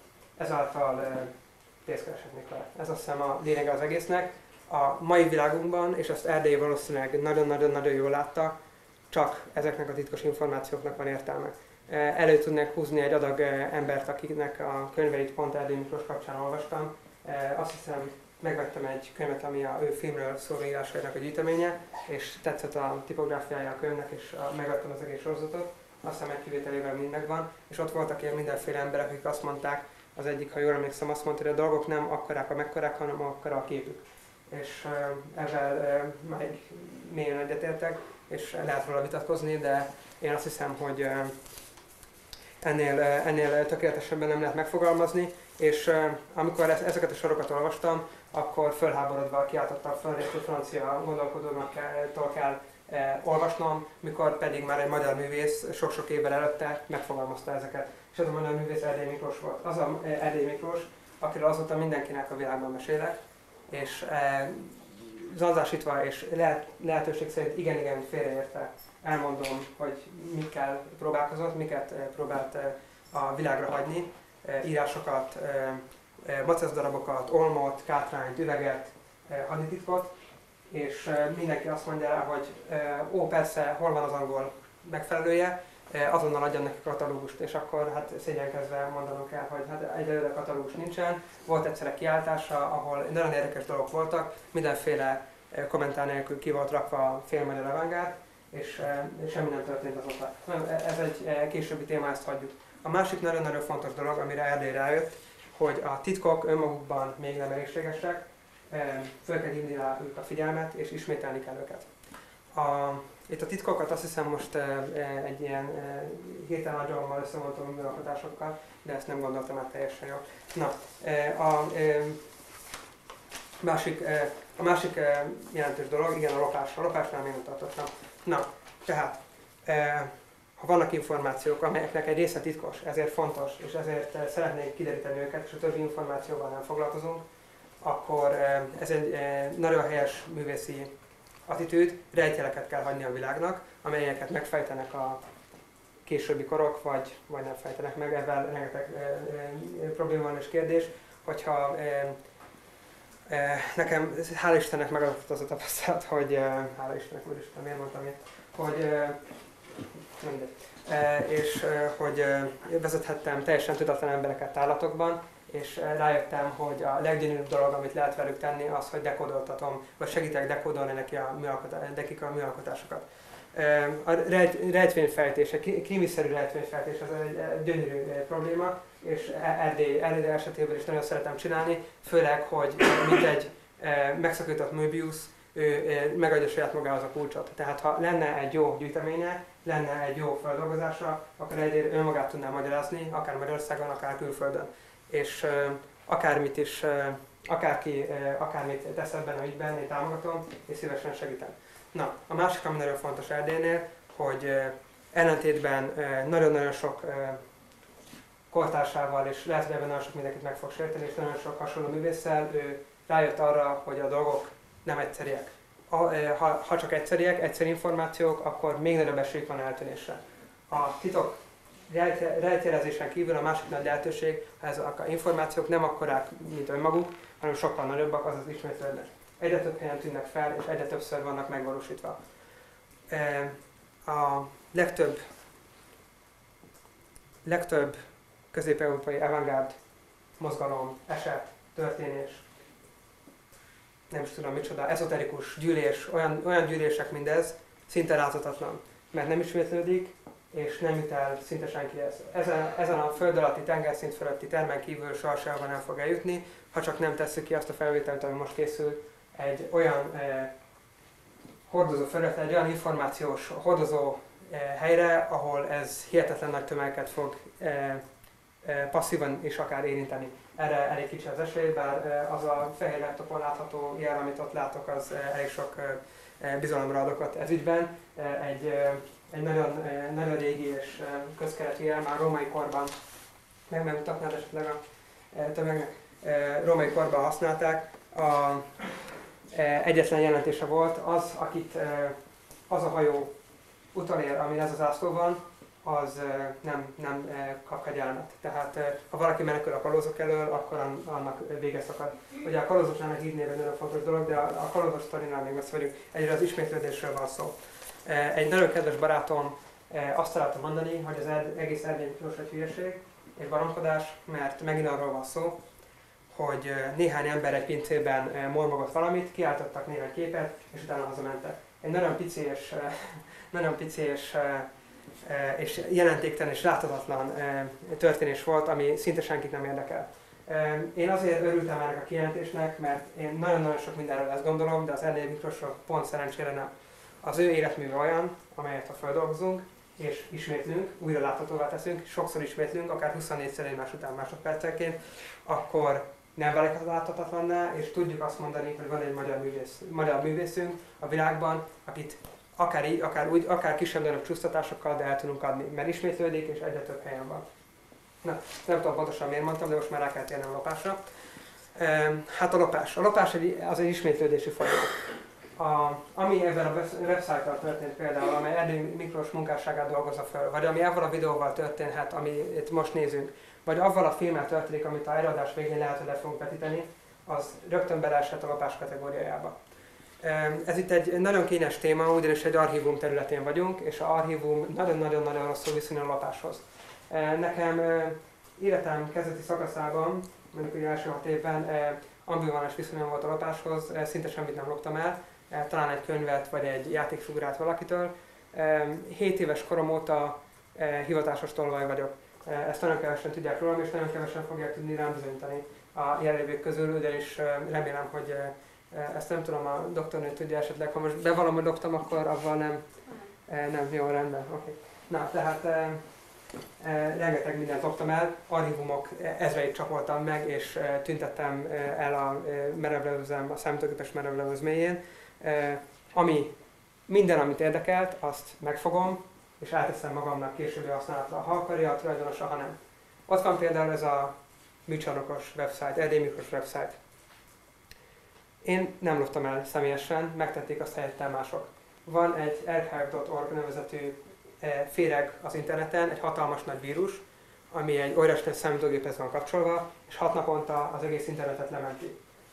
ezáltal pénzt kereshetnék vele. Ez azt hiszem a lényege az egésznek. A mai világunkban, és azt Erdély valószínűleg nagyon-nagyon-nagyon jól látta, csak ezeknek a titkos információknak van értelme. Elő tudnék húzni egy adag embert, akiknek a könyveit pont Erdély Miklós kapcsán olvastam. Azt hiszem, megvettem egy könyvet, ami a ő filmről szóló írásainak a gyűjteménye, és tetszett a tipográfiája a könyvnek, és megvettem az egész sorozatot. Azt hiszem egy kivételével mind megvan, és ott voltak ilyen mindenféle emberek, akik azt mondták, az egyik, ha jól emlékszem, azt mondta, hogy a dolgok nem akkorák a mekkorák, hanem akkora a képük. És ezzel már mélyen egyetértek, és lehet róla vitatkozni, de én azt hiszem, hogy ennél, ennél tökéletesebben nem lehet megfogalmazni, és amikor ezeket a sorokat olvastam, akkor fölháborodva kiáltottam föl, és a francia gondolkodónak kell, kell eh, olvasnom, mikor pedig már egy magyar művész sok-sok évvel előtte megfogalmazta ezeket. És ez a magyar művész Erdély Miklós volt. Az a Erdély Miklós, akiről azóta mindenkinek a világban mesélek, és eh, zanzásítva és lehet, lehetőség szerint igen-igen félreérte elmondom, hogy mikkel próbálkozott, miket eh, próbált eh, a világra hagyni, eh, írásokat, eh, macecdarabokat, olmot, kátrányt, üveget, hadititkot, és mindenki azt mondja rá, hogy ó, persze, hol van az angol megfelelője, azonnal adjam neki katalógust, és akkor hát szégyenkezve mondanom kell, hogy hát egyelőre katalógus nincsen. Volt egyszer egy kiáltása, ahol nagyon érdekes dolgok voltak, mindenféle kommentár nélkül ki volt rakva a félmagyar avantgárd, és semmi nem történt azóta. Ez egy későbbi téma, ezt hagyjuk. A másik nagyon-nagyon fontos dolog, amire Erdély rájött, hogy a titkok önmagukban még nem elégségesek, föl kell hívni rá ők a figyelmet, és ismételni kell őket. A, itt a titkokat azt hiszem most egy ilyen hirtelen agyalommal összevontom a műalkotásokkal, de ezt nem gondoltam át teljesen jól. Na, a másik, a másik jelentős dolog, igen, a lopás. A lopásnál még nem tartottam. Na, tehát, ha vannak információk, amelyeknek egy része titkos, ezért fontos, és ezért szeretnénk kideríteni őket, és a többi információval nem foglalkozunk, akkor ez egy nagyon helyes művészi attitűd, rejtjeleket kell hagyni a világnak, amelyeket megfejtenek a későbbi korok, vagy, vagy nem fejtenek meg. Ebben rengeteg probléma van és kérdés, hogyha Nekem, hála Istennek megadott az a tapasztalat, hogy, hála Istennek, úristen, miért mondtam ilyet, hogy, mindegy, és hogy vezethettem teljesen tudatlan embereket távlatokban, és rájöttem, hogy a leggyönyörűbb dolog, amit lehet velük tenni, az, hogy dekódoltatom, vagy segítek dekódolni neki a nekik a műalkotásokat. A rejtvényfejtés, a krimiszerű rejtvényfejtés az egy gyönyörű probléma, és Erdély, Erdély esetében is nagyon szeretem csinálni, főleg, hogy mint egy megszakított Möbius, ő megadja saját magához a kulcsot. Tehát ha lenne egy jó gyűjteménye, lenne egy jó feldolgozása, akkor Erdély önmagát tudná magyarázni, akár Magyarországon, akár külföldön. És akármit is, akárki, akármit tesz ebben a ügyben, én támogatom, és szívesen segítem. Na, a másik, ami nagyon fontos Erdélynél, hogy ellentétben nagyon-nagyon sok kortársával, és lehet, hogy ebben nagyon sok mindenkit meg fog sérteni, és nagyon sok hasonló művésszel, ő rájött arra, hogy a dolgok nem egyszeriek. Ha, ha csak egyszeriek, egyszerű információk, akkor még nagyobb esélyük van eltűnésre. A titok rejtjelezésen kívül a másik nagy lehetőség, ha ezek az információk nem akkorák, mint önmaguk, hanem sokkal nagyobbak, azaz ismétlődnek. Egyre több helyen tűnnek fel, és egyre többször vannak megvalósítva. A legtöbb, legtöbb közép-európai avantgárd mozgalom, eset, történés, nem is tudom micsoda, ezoterikus gyűlés, olyan, olyan gyűlések mindez, szinte láthatatlan, mert nem ismétlődik, és nem jut el szinte senkihez. Ezen, ezen a föld alatti, tengerszint fölötti termen kívül sohasem nem fog eljutni, ha csak nem tesszük ki azt a felvételt, ami most készül, egy olyan eh, hordozó felület, egy olyan információs hordozó eh, helyre, ahol ez hihetetlen nagy tömegeket fog eh, eh, passzívan is akár érinteni. Erre elég kicsi az esély, bár eh, az a fehér laptopon látható jel, amit ott látok, az eh, elég sok eh, bizalomra ad okot ez ügyben. Eh, egy, eh, egy nagyon, eh, nagyon régi és eh, közkeletű jel, már római korban, meg megmutatnád esetleg a eh, tömegnek, eh, római korban használták. A, egyetlen jelentése volt az, akit az a hajó utolér, ami ez az zászló van, az nem, nem kap kegyelmet. Tehát ha valaki menekül a kalózok elől, akkor annak vége szakad. Ugye a kalózosnál a hídnél egy nagyon fontos dolog, de a kalózos sztorinál még messze vagyunk. Egyre az ismétlődésről van szó. Egy nagyon kedves barátom azt találta mondani, hogy az egész Erdély Miklós egy hülyeség, egy baromkodás, mert megint arról van szó, hogy néhány ember egy pincében mormogott valamit, kiáltottak néhány képet, és utána hazamentek. Egy nagyon pici és, nagyon pici és, és jelentéktelen és láthatatlan történés volt, ami szinte senkit nem érdekel. Én azért örültem ennek a kijelentésnek, mert én nagyon-nagyon sok mindenről ezt gondolom, de az Erdély Miklósról pont szerencsére nem. Az ő életműve olyan, amelyet ha feldolgozunk, és ismétlünk, újra láthatóvá teszünk, sokszor ismétlünk, akár huszonnégyszer egymás után másodpercenként, akkor nem válik az láthatatlanná, és tudjuk azt mondani, hogy van egy magyar, művész, magyar művészünk a világban, akit akár így, akár úgy, akár kisebb-nagyobb csúsztatásokkal, de el tudunk adni, mert ismétlődik, és egyre több helyen van. Na, nem tudom pontosan miért mondtam, de most már rá kell térnem a lopásra. Hát a lopás. A lopás egy, az egy ismétlődési folyamat. A, ami ebben a website-tal történt például, amely Erdély Miklós munkásságát dolgozza fel, vagy ami avval a videóval történhet, amit most nézünk, vagy avval a filmmel történik, amit a előadás végén lehet, hogy le fogunk vetíteni, az rögtön beleeshet a lopás kategóriájába. Ez itt egy nagyon kényes téma, ugyanis egy archívum területén vagyunk, és az archívum nagyon-nagyon-nagyon rosszul viszonyul a lopáshoz. Nekem életem kezdeti szakaszában, mondjuk ugye első hat évben ambivalens viszonyom volt a lopáshoz, szinte semmit nem loptam el, talán egy könyvet vagy egy játékfigurát valakitől. hét éves korom óta hivatásos tolvaj vagyok. Ezt nagyon kevesen tudják rólam, és nagyon kevesen fogják tudni rám bizonyítani a jelenlévők közül, ugyanis remélem, hogy ezt nem tudom, a doktornő tudja esetleg, ha most bevallom, hogy loptam, akkor avval nem, nem jó, rendben, oké. Okay. Na, tehát e, e, rengeteg mindent loptam el, archívumok ezreit csapoltam meg, és e, tüntettem el a e, merevlelőzem, a számítógépes merevlelőz mélyén. E, ami, minden, amit érdekelt, azt megfogom, és áteszem magamnak későbbi használatra, ha akarja a tulajdonosa, ha nem. Ott van például ez a műcsarnokos website, Erdély Miklós website. Én nem loptam el személyesen, megtették azt helyettem mások. Van egy archive pont org nevezetű féreg az interneten, egy hatalmas nagy vírus, ami egy óriási számítógéphez van kapcsolva, és hat naponta az egész internetet lementi.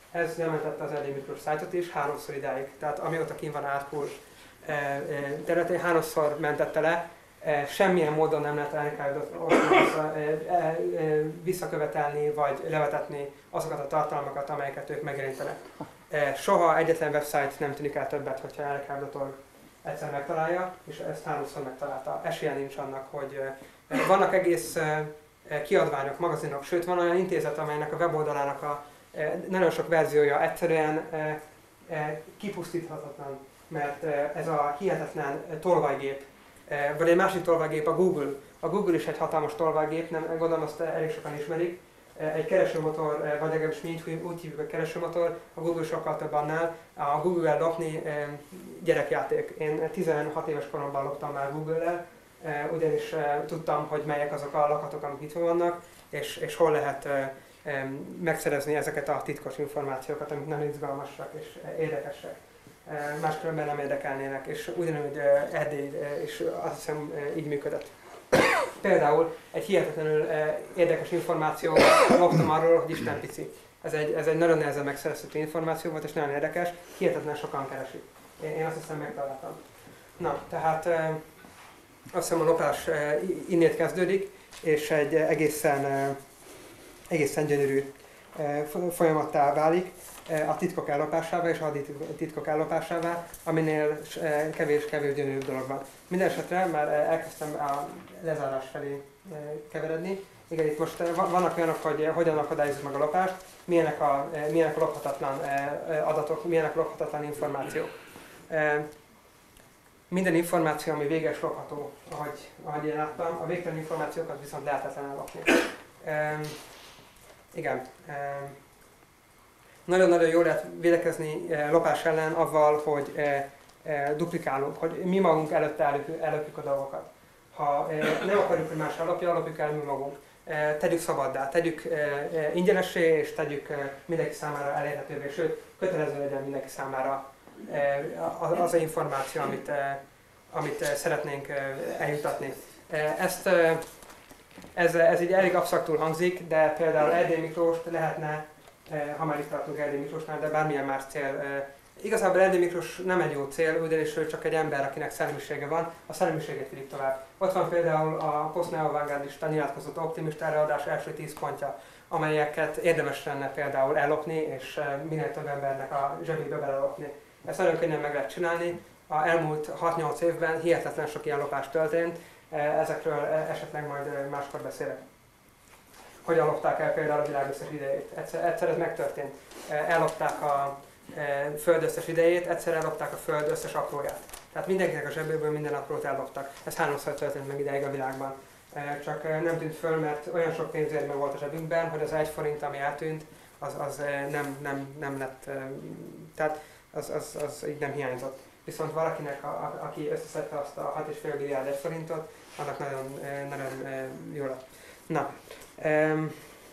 Ez lementette az Erdélyi Miklós szájtot is háromszor idáig. Tehát amióta kint van Átkúr területén, háromszor mentette le, semmilyen módon nem lehet elkárdozni, visszakövetelni vagy levetetni azokat a tartalmakat, amelyeket ők megérintenek. Soha egyetlen website nem tűnik el többet, hogyha elkárd pont org egyszer megtalálja, és ezt háromszor megtalálta. Esélye nincs annak, hogy vannak egész kiadványok, magazinok, sőt van olyan intézet, amelynek a weboldalának a nagyon sok verziója egyszerűen kipusztíthatatlan, mert ez a hihetetlen tolvajgép, vagy egy másik tolvajgép a Google. A Google is egy hatalmas tolvajgép, nem gondolom azt elég sokan ismerik. Egy keresőmotor, vagy legalábbis mi úgy, úgy hívjuk, hogy keresőmotor, a Google sokkal több annál. A Google-el lopni gyerekjáték. Én tizenhat éves koromban loptam már Google-el, ugyanis tudtam, hogy melyek azok a lakatok, amik itt vannak, és, és hol lehet megszerezni ezeket a titkos információkat, amik nem izgalmasak és érdekesek. Máskülönben nem érdekelnének, és ugyanúgy Erdély is azt hiszem így működött. Például egy hihetetlenül érdekes információ loptam arról, hogy Isten pici. Ez egy, ez egy nagyon nehezen megszerezhető információ volt, és nagyon érdekes, hihetetlen sokan keresik. Én, én azt hiszem megtaláltam. Na, tehát azt hiszem a lopás innét kezdődik, és egy egészen, egészen gyönyörű folyamattá válik a titkok ellopásává és a titkok ellopásává, aminél kevés-kevés gyönyörű dolog van. Mindenesetre már elkezdtem a lezárás felé keveredni. Igen, itt most vannak olyanok, hogy hogyan akadályozzuk meg a lopást, milyenek a, milyenek a lophatatlan adatok, milyenek a lophatatlan információk. Minden információ, ami véges lopható, ahogy, ahogy én láttam, a végtelen információkat viszont lehetetlen ellopni. Igen. Nagyon-nagyon jól lehet védekezni lopás ellen avval, hogy duplikálunk, hogy mi magunk előtte ellopjuk a dolgokat. Ha nem akarjuk, hogy más ellopja, ellopjuk el mi magunk. Tegyük szabaddá, tegyük ingyenessé, és tegyük mindenki számára elérhetővé, sőt, kötelező legyen mindenki számára az az információ, amit, amit szeretnénk eljutatni. Ezt, ez, ez így elég absztraktul hangzik, de például Erdélyi Miklóst lehetne, ha már itt tartunk Erdélyi Miklósnál, de bármilyen más cél. Igazából Erdélyi Miklós nem egy jó cél, ugyanis ő csak egy ember, akinek szellemisége van, a szellemiségét vigyük tovább. Ott van például a posztneoavantgárdista nyilatkozott optimista előadás első tíz pontja, amelyeket érdemes lenne például ellopni, és minél több embernek a zsebébe belelopni. Ezt nagyon könnyen meg lehet csinálni. A elmúlt hat-nyolc évben hihetetlen sok ilyen lopás történt, ezekről esetleg majd máskor beszélek. Hogyan lopták el például a világ összes idejét. Egyszer, egyszer ez megtörtént. Ellopták a föld összes idejét, egyszer ellopták a föld összes apróját. Tehát mindenkinek a zsebéből minden aprót elloptak. Ez háromszor történt meg ideig a világban. Csak nem tűnt föl, mert olyan sok pénzérme volt a zsebünkben, hogy az egy forint, ami eltűnt, az, az nem, nem, nem lett, tehát az, az, az így nem hiányzott. Viszont valakinek, a, a, aki összeszedte azt a hat egész öt milliárd egy forintot, annak nagyon, nagyon jó lett. Na, um,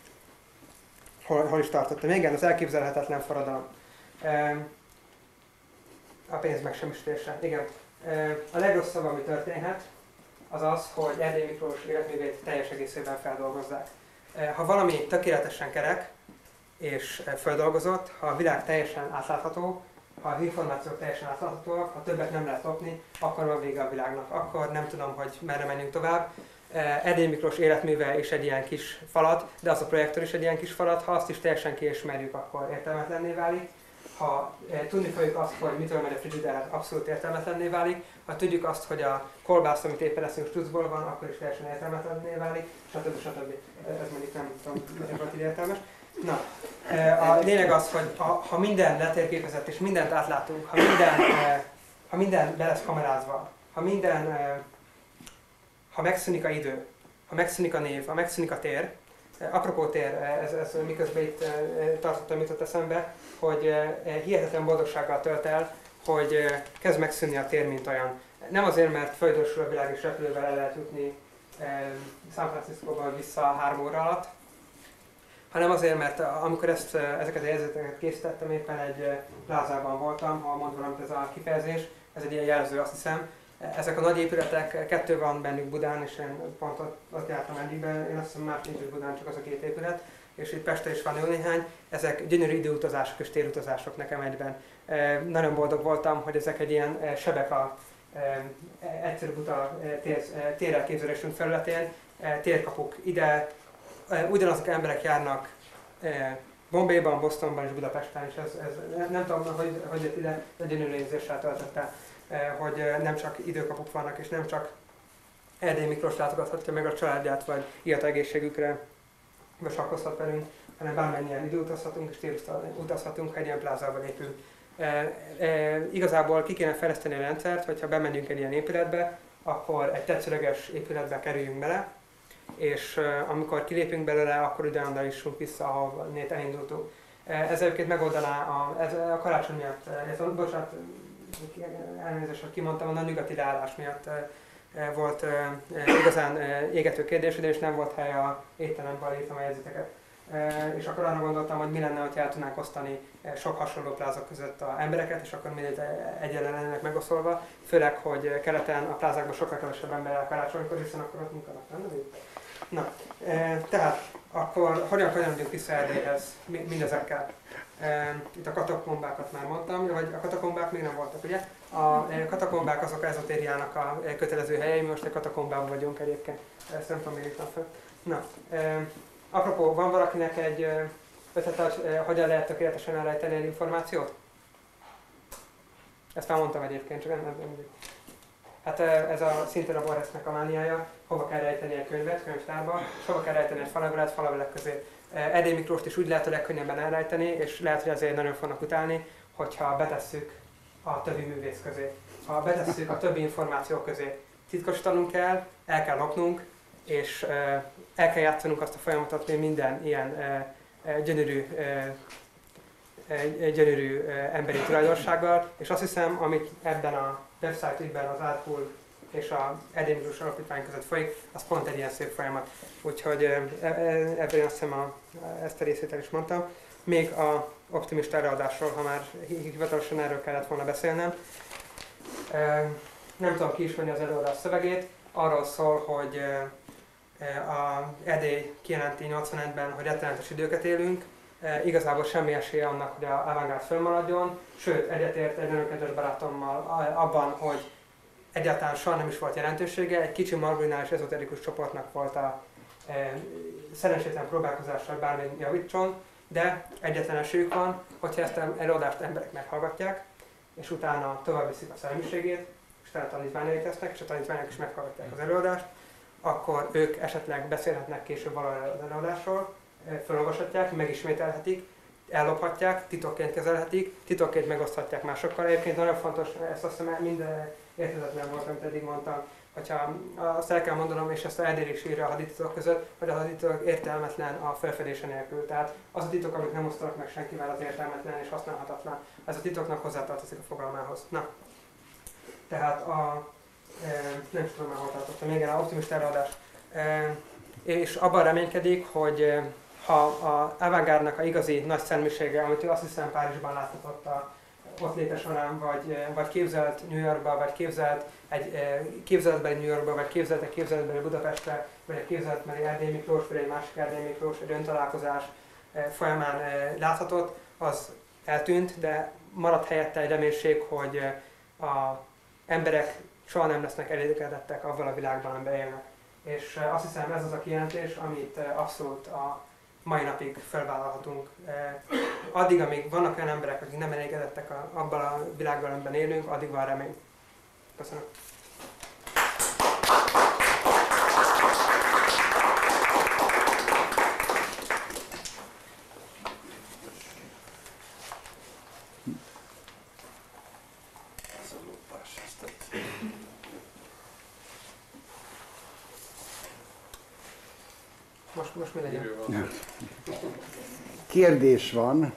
hol, hol is tartottam? Igen, az elképzelhetetlen forradalom. Um, a pénz megsemmisítése. Igen. Um, a legrosszabb, ami történhet, az az, hogy Erdélyi Miklós életművét teljes egészében feldolgozzák. Uh, ha valami tökéletesen kerek és feldolgozott, ha a világ teljesen átlátható, ha az információk teljesen átláthatóak, ha többet nem lehet lopni, akkor van vége a világnak. Akkor nem tudom, hogy merre menjünk tovább. Erdélyi Miklós életműve is egy ilyen kis falat, de az a projektor is egy ilyen kis falat. Ha azt is teljesen kiismerjük, akkor értelmetlenné válik. Ha tudni fogjuk azt, hogy mitől megy a frigider, abszolút értelmetlenné válik. Ha tudjuk azt, hogy a kolbász, amit éppen eszünk Stutzból van, akkor is teljesen értelmetlenné válik, stb. stb. Ez mondjuk nem tudom, hogy volt így értelmes. Na, a lényeg az, hogy ha, ha minden letérképezett és mindent átlátunk, ha minden, ha minden be lesz kamerázva, ha minden, ha megszűnik a idő, ha megszűnik a név, ha megszűnik a tér, apropó tér, ez, ez miközben itt tartottam, jutott eszembe, hogy hihetetlen boldogsággal tölt el, hogy kezd megszűnni a tér, mint olyan. Nem azért, mert földösül a világ és repülővel el lehet jutni San Franciscóba vissza három óra alatt, hanem azért, mert amikor ezt, ezeket a jegyzeteket készítettem, éppen egy plázában voltam, ha mond valamit ez a kifejezés, ez egy ilyen jelző, azt hiszem. Ezek a nagy épületek, kettő van bennük Budán, és én pont ott, ott jártam eddigben, én azt hiszem más nincs Budán, csak az a két épület. és itt Pesten is van jó néhány, ezek gyönyörű időutazások és térutazások nekem egyben. E, nagyon boldog voltam, hogy ezek egy ilyen e, sebek a e, egyszerűbb uta e, tér, e, térelképzelésünk felületén, e, térkapuk ide, e, ugyanazok emberek járnak e, Bombayban, Bostonban és Budapesten is, ez, ez, nem tudom, hogy, hogy jött ide, de gyönyörű érzéssel töltötte, e, hogy nem csak időkapuk vannak, és nem csak Erdélyi Miklós látogathatja meg a családját, vagy ilyet egészségükre, vagy sakkozhat velünk, hanem bármennyien időutazhatunk és térutazhatunk, ha egy ilyen plázába lépünk. E, e, igazából ki kéne fejleszteni a rendszert, hogyha bemegyünk egy ilyen épületbe, akkor egy tetszőleges épületbe kerüljünk bele, és e, amikor kilépünk belőle, akkor ugyanonnan jussunk vissza, ahol elindultunk. E, ez egyébként megoldaná a, ez a karácsony miatt, ez a, bocsánat, elnézést, hogy kimondtam, a nyugati leállás miatt e, volt e, igazán e, égető kérdés, és nem volt hely a étteremben, ahol írtam a jegyzeteket. E, és akkor arra gondoltam, hogy mi lenne, hogyha el tudnánk osztani sok hasonló plázak között az embereket, és akkor mindegy egyenlen lennének megoszolva. Főleg, hogy keleten a plázákban sokkal kevesebb ember el karácsonykor, hiszen akkor ott munkanak, nem? Na, e, tehát akkor hogyan kanyarodjunk vissza Erdélyhez mindezekkel? E, itt a katakombákat már mondtam, vagy a katakombák még nem voltak, ugye? A katakombák azok az ezotériának a kötelező helyei, mi most egy katakombában vagyunk egyébként. Ezt nem tudom még itt fel. Na, e, apropó, van valakinek egy ötlete, hogy hogyan lehet tökéletesen elrejteni egy információt? Ezt már mondtam egyébként, csak nem nem Hát ez a szintén a Borgesnek a mániája, hova kell rejteni egy könyvet, könyvtárba, és hova kell rejteni egy falagrát, falavelek közé. Erdélyi Miklóst is úgy lehet a legkönnyebben elrejteni, és lehet, hogy azért nagyon fognak utálni, hogyha betesszük a többi művész közé. Ha betesszük a többi információ közé, titkosítanunk kell, el kell lopnunk, és el kell játszanunk azt a folyamatot, mint minden ilyen gyönyörű, gyönyörű emberi tulajdonsággal, és azt hiszem, amit ebben a website-ügyben az Artpool és az Erdélyi Miklós Alapítvány között folyik, az pont egy ilyen szép folyamat. Úgyhogy ebben azt hiszem a, ezt a részét el is mondtam. Még a optimista előadásról, ha már hivatalosan erről kellett volna beszélnem. Nem tudom kiismerni az előadás szövegét, arról szól, hogy a Erdély kijelenti nyolcvanegyben, hogy rettenetes időket élünk, igazából semmi esélye annak, hogy a avantgárd fönnmaradjon, sőt egyetért egy nagyon kedves barátommal abban, hogy egyáltalán soha nem is volt jelentősége, egy kicsi marginális ezoterikus csoportnak volt a e, szerencsétlen próbálkozással bármi javítson, de egyetlen esélyük van, hogyha ezt az előadást emberek meghallgatják, és utána tovább viszik a szellemiségét, és utána tanítványaik lesznek, és a tanítványok is meghallgatják az előadást, akkor ők esetleg beszélhetnek később valahol az előadásról, felolvashatják, megismételhetik, ellophatják, titokként kezelhetik, titokként megoszthatják másokkal. Egyébként nagyon fontos, ezt azt hiszem minden érthetetlen volt, amit eddig mondtam, hogyha azt el kell mondanom, és ezt a Erdély is írja a hadititok között, hogy a hadititok értelmetlen a felfedése nélkül. Tehát az a titok, amit nem osztanak meg senkivel, az értelmetlen és használhatatlan. Ez a titoknak hozzátartozik a fogalmához. Na, tehát a, e, nem tudom már hol tartottam, igen, az optimista előadás. E, és abban reménykedik, hogy ha a avantgárdnak a igazi nagy szellemisége, amit ő azt hiszem Párizsban láthatott a ott léte során, vagy, vagy képzelt New Yorkba, vagy képzelt egy képzeletbeli New Yorkba, vagy képzelt egy képzeletbeli Budapestre, vagy egy képzeletbeli Erdélyi Miklós, vagy egy másik Erdélyi Miklós, egy öntalálkozás folyamán láthatott, az eltűnt, de maradt helyette egy reménység, hogy az emberek soha nem lesznek elégedettek avval a világban, amiben élnek. És azt hiszem ez az a kijelentés, amit abszolút a mai napig felvállalhatunk. Addig, amíg vannak olyan emberek, akik nem elégedettek abban a világban, amiben élünk, addig van remény. Köszönöm. Most, most mi legyen? Kérdés van.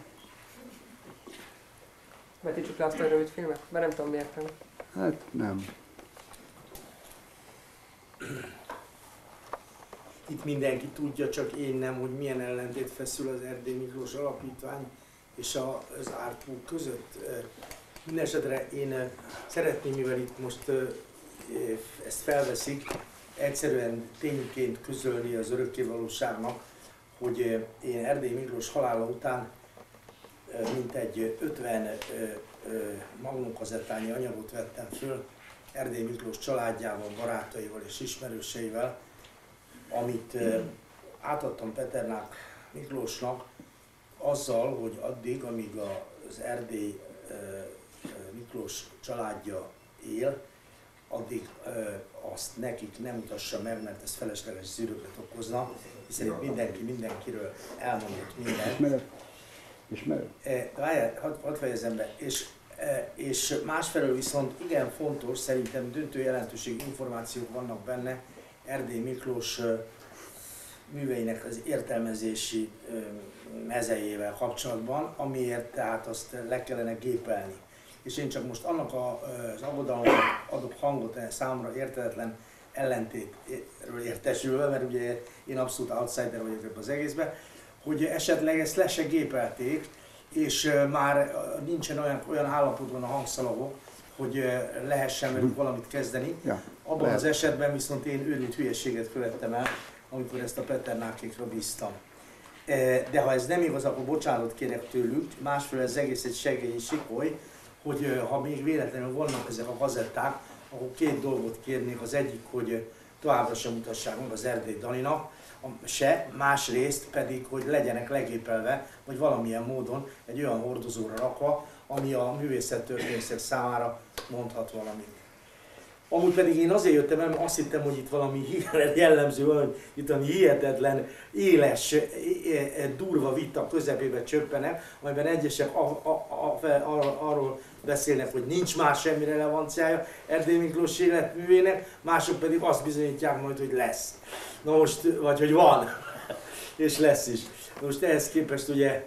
Vetítsük le azt a rövid filmet? Mert nem tudom miért nem. Hát nem. Itt mindenki tudja, csak én nem, hogy milyen ellentét feszül az Erdélyi Miklós Alapítvány és a, az Artpool között. Mindenesetre én szeretném, mivel itt most ezt felveszik, egyszerűen tényként közölni az örökkévalóságnak, hogy én Erdély Miklós halála után mintegy ötven magnókazettányi anyagot vettem föl Erdély Miklós családjával, barátaival és ismerőseivel, amit átadtam Peternák Miklósnak azzal, hogy addig, amíg az Erdély Miklós családja él, addig azt nekik nem utassa meg, mert ez felesleges zűröket okozna, hiszen itt mindenki mindenkiről elmondott mindent. Ismered? Ismered? Várjál, hadd hadd fejezem be. És, és másfelől viszont igen fontos, szerintem döntő jelentőségű információk vannak benne Erdély Miklós műveinek az értelmezési mezejével kapcsolatban, amiért tehát azt le kellene gépelni. És én csak most annak az aggodalomnak adok hangot számomra érthetetlen ellentétről értesülve, mert ugye én abszolút outsider vagyok ebben az egészben, hogy esetleg ezt le se gépelték, és már nincsen olyan, olyan állapotban a hangszalagok, hogy lehessen velük valamit kezdeni. Ja, Abban lehet. az esetben viszont én őrült hülyeséget követtem el, amikor ezt a Peternákékra bíztam. De ha ez nem igaz, akkor bocsánatot kérek tőlük, másfél ez egész egy segélyi sikoly, hogy ha még véletlenül vannak ezek a gazetták, akkor két dolgot kérnék. Az egyik, hogy továbbra sem mutassák meg az Erdély Daninak, se, másrészt pedig, hogy legyenek legépelve, vagy valamilyen módon egy olyan hordozóra rakva, ami a művészettörténészek számára mondhat valamit. Amúgy pedig én azért jöttem el, mert azt hittem, hogy itt valami jellemző, valami itt valami hihetetlen, éles, durva vita közepébe csöppenek, amiben egyesek a, a, a, a, arról beszélnek, hogy nincs már semmi relevanciája Erdély Miklós életművének, mások pedig azt bizonyítják majd, hogy lesz. Na most, vagy hogy van, és lesz is. Na most ehhez képest ugye...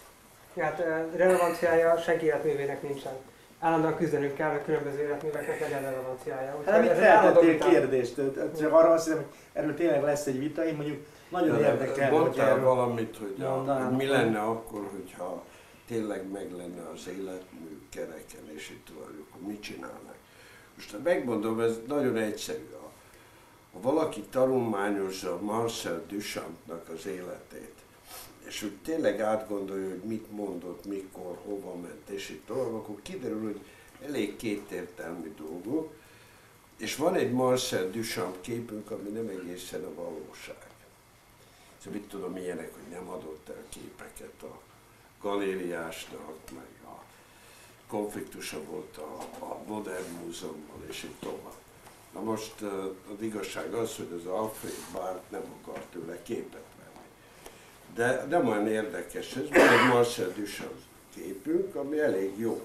Hát relevanciája senki életművének nincsen. Állandóan küzdenünk kell, hogy különböző életműveknek legyen relevanciája. Hát amit feltettél kérdést, csak arra azt hiszem, hogy erről tényleg lesz egy vita, én mondjuk nagyon érdekel, hogy mondtál erről... valamit, hogy, a, mondanám, hogy mi hogy- lenne akkor, hogyha tényleg meg lenne az életmű kereken, és itt vagyok, akkor mit csinálnak. Most megmondom, ez nagyon egyszerű. Ha, ha valaki tanulmányozza Marcel Duchampnak az életét, és hogy tényleg átgondolja, hogy mit mondott, mikor, hova ment, és itt tovább, akkor kiderül, hogy elég kétértelmű dolgok, és van egy Marcel Duchamp képünk, ami nem egészen a valóság. Szóval mit tudom, ilyenek, hogy nem adott el képeket a galériásnak, meg a konfliktusa volt a, a Modern Múzeummal, és így tovább. Na most az igazság az, hogy az Alfred Barth nem akart tőle képet venni. De nem olyan érdekes ez, van egy Marcel Duchamp képünk, ami elég jó.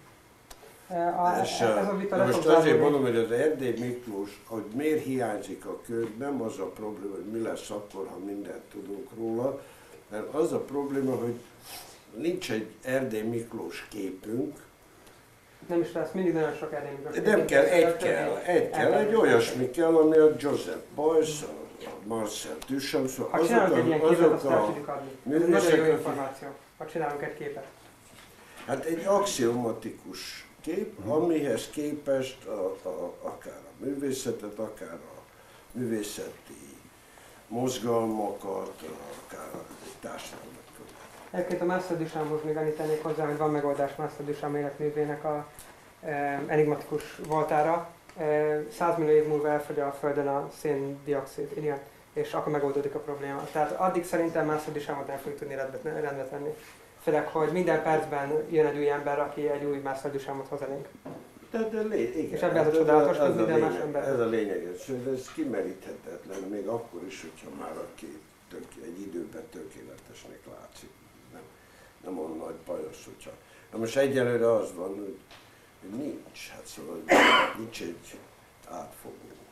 A, És, ez a vita na le most fog azért zárulni. mondom, hogy az Erdély Miklós, hogy miért hiányzik a könyv, nem az a probléma, hogy mi lesz akkor, ha mindent tudunk róla, mert az a probléma, hogy nincs egy Erdély Miklós képünk, Nem is lesz, mindig nagyon sok Erdély Miklós. nem kell, egy kell, egy kell, egy olyasmi kell, ami a Joseph Beuys, a Marcel Duchamp, szóval Ha azok csinálunk egy ilyen a, képet, azok azt el a tudjuk adni. Ez nagyon művészek, jó akik- információ. Ha csinálunk egy képet. hát egy axiomatikus kép, amihez képest a, a, akár a művészetet, akár a művészeti mozgalmakat, akár a társadalmat. Egyébként a Marcel Duchamphoz még annyit tennék hozzá, hogy van megoldás Marcel Duchamp életművének a e, enigmatikus voltára. E, százmillió év múlva elfogy a Földön a széndioxid, igen, és akkor megoldódik a probléma. Tehát addig szerintem Marcel Duchampot nem fogjuk tudni rendbe, rendbe tenni. Főleg, hogy minden percben jön egy új ember, aki egy új Marcel Duchampot hoz elénk. De, de lé, igen, És ebben ez a hát csodálatos, ez hogy minden más lényeg, ember. Ez a lényeg, de ez kimeríthetetlen, még akkor is, hogyha már a kép tök, egy időben tökéletesnek látszik. Nem, nem olyan nagy bajos, hogyha... Na most egyelőre az van, hogy, hogy nincs, hát szóval nincs egy átfogó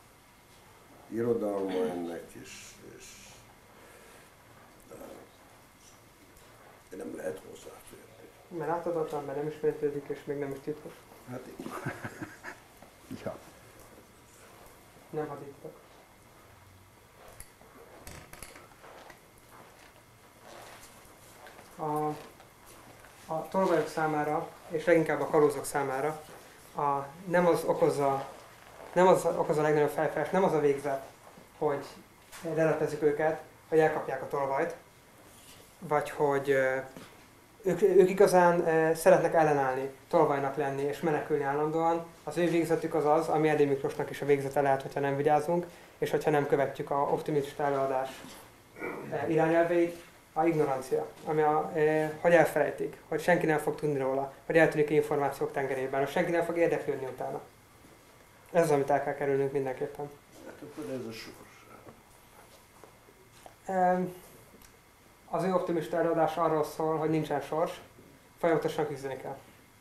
irodalma ennek, és, és de nem lehet hozzáférni. Mert átadottan, mert nem ismétlődik, és még nem is titkos. Hát igen. Ja. Nem hadítok. A, a tolvajok számára, és leginkább a kalózok számára a, nem az okozza, nem az okozza a legnagyobb fejfájást, nem az a végzet, hogy lelepezik őket, hogy elkapják a tolvajt, vagy hogy ők, ők igazán szeretnek ellenállni, tolvajnak lenni és menekülni állandóan. Az ő végzetük az az, ami Erdély Miklósnak is a végzete lehet, hogyha nem vigyázunk, és hogyha nem követjük a optimista előadás irányelveit, a ignorancia, ami a, hogy elfelejtik, hogy senki nem fog tudni róla, hogy eltűnik információk tengerében, hogy senki nem fog érdeklődni utána. Ez az, amit el kell kerülnünk mindenképpen. Hát akkor ez a sors. Az ő optimista előadás arról szól, hogy nincsen sors, folyamatosan küzdeni kell.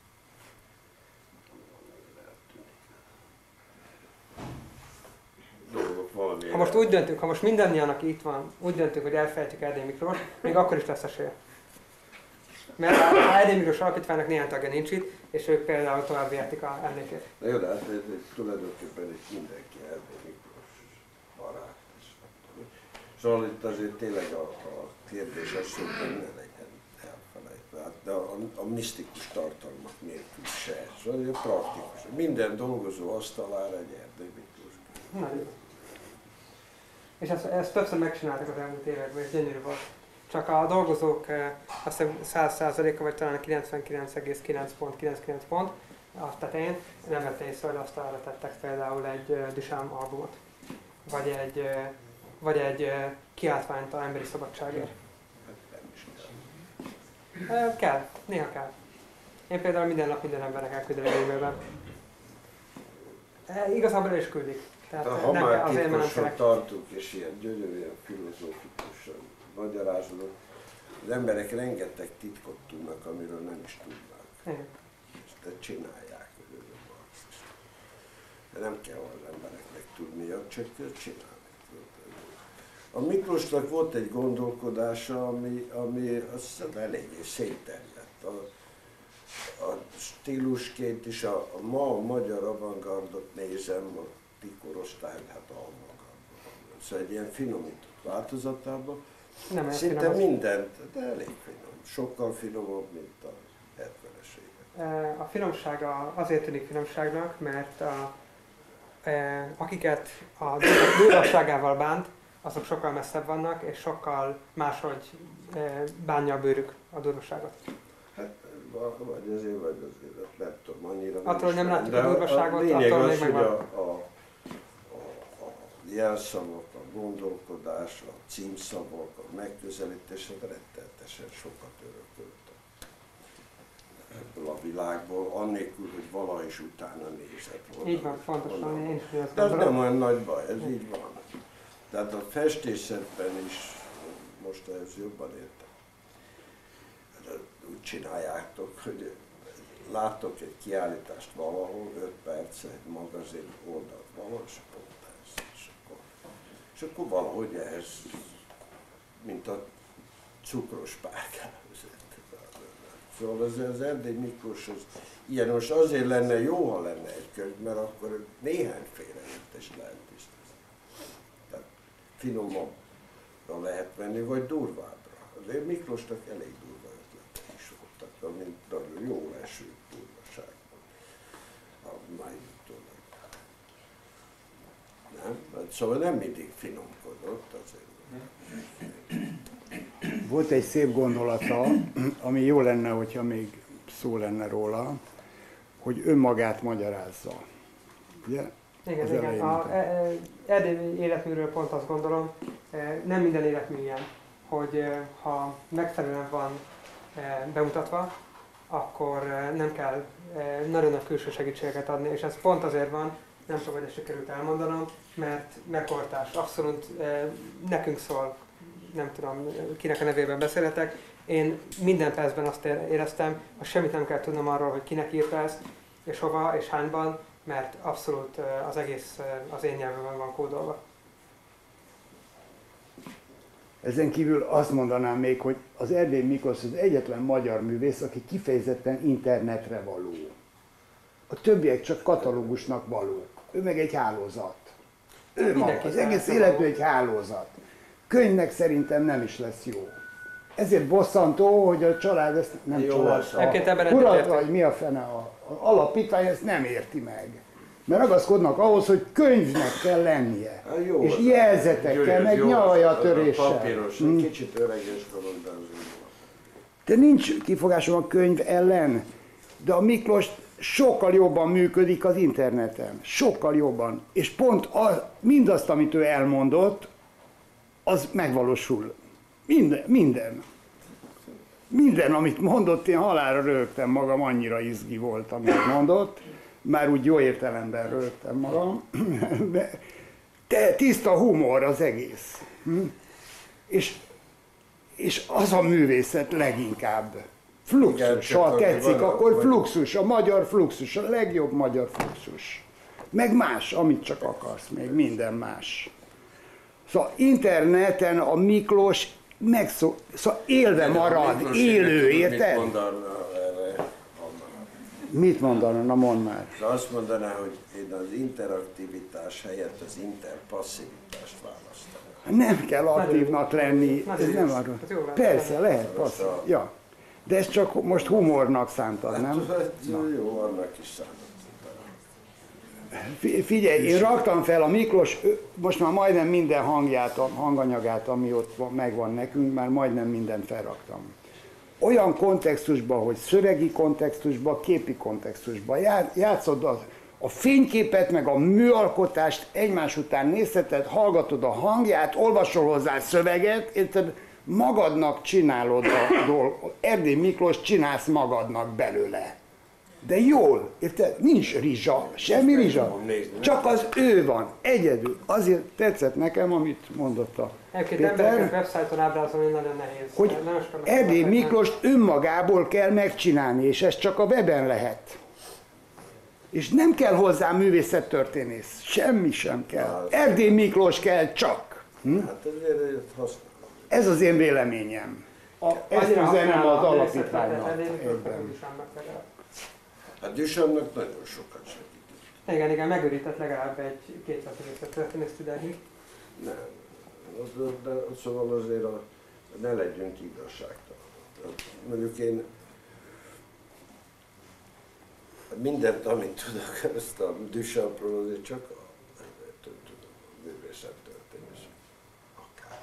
Ha most úgy döntünk, ha most mindannyian, aki itt van, úgy döntünk, hogy elfelejtjük Erdély Miklós, még akkor is lesz esélye. Mert a Erdély Miklós alapítványnak néhány tagja nincs itt, és ők például tovább értik a emlékét. Na jó, de hát ez, ez tulajdonképpen egy mindenki Erdély Miklós barát. Szóval itt azért tényleg a, a kérdés az, hogy ne legyen elfelejtve. Hát, de a, a misztikus tartalmak nélkül se. Szóval egy praktikus. Minden dolgozó asztalára egy Erdély Miklós. Nagyon. És ezt, ezt többször megcsináltak az elmúlt években, és gyönyörű volt. Csak a dolgozók azt hiszem száz százaléka, vagy talán kilencvenkilenc egész kilenc pont kilencvenkilenc pont a tetején nem vette észre, hogy asztalra tettek például egy Duchamp albumot. Vagy egy, vagy egy kiáltványt az emberi szabadságért. Kell, néha kell. Én például minden nap minden embernek elküldöm egy e-mailben. Igazából el is küldik. Tehát ha nem már azért, mert nem titkosan kellek. tartunk, és ilyen gyönyörűen filozófikusan magyarázolok, az emberek rengeteg titkot tudnak, amiről nem is tudnak. Igen. És ezt csinálják, hogy ő a marxista. De nem kell az embereknek tudnia, csak csinálni. A Miklósnak volt egy gondolkodása, ami, ami azt hiszem eléggé szétterjedt. A, a stílusként is a, a ma a magyar avantgardot nézem, a ti korosztály, hát a avantgardban. Szóval egy ilyen finomított változatában. Nem Szinte finom, mindent, de elég finom. Sokkal finomabb, mint a hetvenes évek. a finomság azért tűnik finomságnak, mert a, akiket a durvasságával bánt, azok sokkal messzebb vannak, és sokkal máshogy bánja a bőrük a durvasságot. Hát, vagy azért, vagy azért, nem tudom, annyira attól, hogy nem látjuk de a durvasságot, a lényeg attól az, még hogy a, megvan. a, a, a jelszavak, a gondolkodás, a címszavak, a megközelítés, rettenetesen sokat örökölt ebből a világból, annélkül, hogy valaha is utána nézett volna. Így van, pontosan, én is De ez nem olyan nagy baj, ez így van. Tehát a festészetben is, most ez jobban értem, úgy csináljátok, hogy láttok egy kiállítást valahol, öt perc, egy magazin oldalt valahol, és pont ez. És akkor, és akkor valahogy ehhez, mint a cukros párkához. Szóval az, az Erdély Miklós az ilyen, most azért lenne jó, ha lenne egy könyv, mert akkor néhány félreértést lehet tisztázni. Tehát finomabbra lehet venni, vagy durvábbra. Azért Miklósnak elég durva ötletek is voltak, ami nagyon jó eső durvaságban. A mai nem? Szóval nem mindig finomkodott azért. Volt egy szép gondolata, ami jó lenne, hogyha még szó lenne róla, hogy önmagát magyarázza. Ugye? Igen, igen. A Erdély életműről pont azt gondolom, nem minden életmű ilyen, hogy ha megfelelően van bemutatva, akkor nem kell nagyon nagy külső segítségeket adni, és ez pont azért van, nem tudom, hogy ezt sikerült elmondanom, mert megkortás abszolút nekünk szól, nem tudom, kinek a nevében beszélhetek. Én minden percben azt éreztem, hogy semmit nem kell tudnom arról, hogy kinek írta ezt, és hova, és hányban, mert abszolút az egész az én nyelvemben van kódolva. Ezen kívül azt mondanám még, hogy az Erdély Miklós az egyetlen magyar művész, aki kifejezetten internetre való. A többiek csak katalógusnak valók. Ő meg egy hálózat. Ő maga, az egész életű egy hálózat. Könyvnek szerintem nem is lesz jó. Ezért bosszantó, hogy a család ezt nem Jó, család. Egyébként ebben Urat egyetértek. vagy mi a fene, a, a alapítvány ezt nem érti meg. Mert ragaszkodnak ahhoz, hogy könyvnek kell lennie. Hát jó, és az jelzetekkel, jó, meg jó, nyavajatöréssel. Papíros, Mm. kicsit öreges dolog, de az jó. De nincs kifogásom a könyv ellen, de a Miklós sokkal jobban működik az interneten. Sokkal jobban. És pont az, mindazt, amit ő elmondott, az megvalósul. Minden, minden. Minden, amit mondott, én halálra rögtem magam, annyira izgi volt, amit mondott. Már úgy jó értelemben rögtem magam. De te, tiszta humor az egész. Hm? És, és az a művészet leginkább. Fluxus, ha tetszik, akkor fluxus, a magyar fluxus, a legjobb magyar fluxus. Meg más, amit csak akarsz, még minden más. Szóval interneten a Miklós megszó, szóval élve marad, élő, érted? Mit mondaná erre? Mit mondaná? Na mondd már. De azt mondaná, hogy én az interaktivitás helyett az interpasszivitást választanám. Nem kell aktívnak lenni, Nagyon ez nem jó. arról. Ez jó lehet. Persze, lehet, passzív. Ja. De ezt csak most humornak szántad, nem? Hát, jó, annak is számít. Fi- Figyelj, én raktam fel a Miklós, ö, most már majdnem minden hangját, a hanganyagát, ami ott van, megvan nekünk, már majdnem mindent felraktam. Olyan kontextusban, hogy szövegi kontextusban, képi kontextusban. Já- Játszod a, a fényképet, meg a műalkotást egymás után nézheted, hallgatod a hangját, olvasol hozzá szöveget, érted? Magadnak csinálod a dolgot. Erdély Miklós csinálsz magadnak belőle. De jól, érted? Nincs rizsa, semmi rizsa. Csak az ő van, egyedül. Azért tetszett nekem, amit mondott a Egyébként embereket Péter, websájton ábrázolni nagyon nehéz. hogy Nagyon sokan Erdély akarnak, Miklóst önmagából kell megcsinálni, és ez csak a weben lehet. És nem kell hozzá művészettörténész, semmi sem kell. Erdély Miklós kell csak. Hm? Hát ezért ezt használom. Ez az én véleményem. A, ezt Annyira üzenem használom az a alapítványnak. Erdély Miklós, ebben. meg is annak legalább. Hát Duchampnak nagyon sokat segített. Igen, igen, megőrített legalább egy kétszáz művészettörténészt ideig. Nem. De, de, szóval azért a, ne legyünk igazságtalanok. Mondjuk én mindent, amit tudok ezt a Duchampról, azért csak a, tudom, a művészettörténés. Akár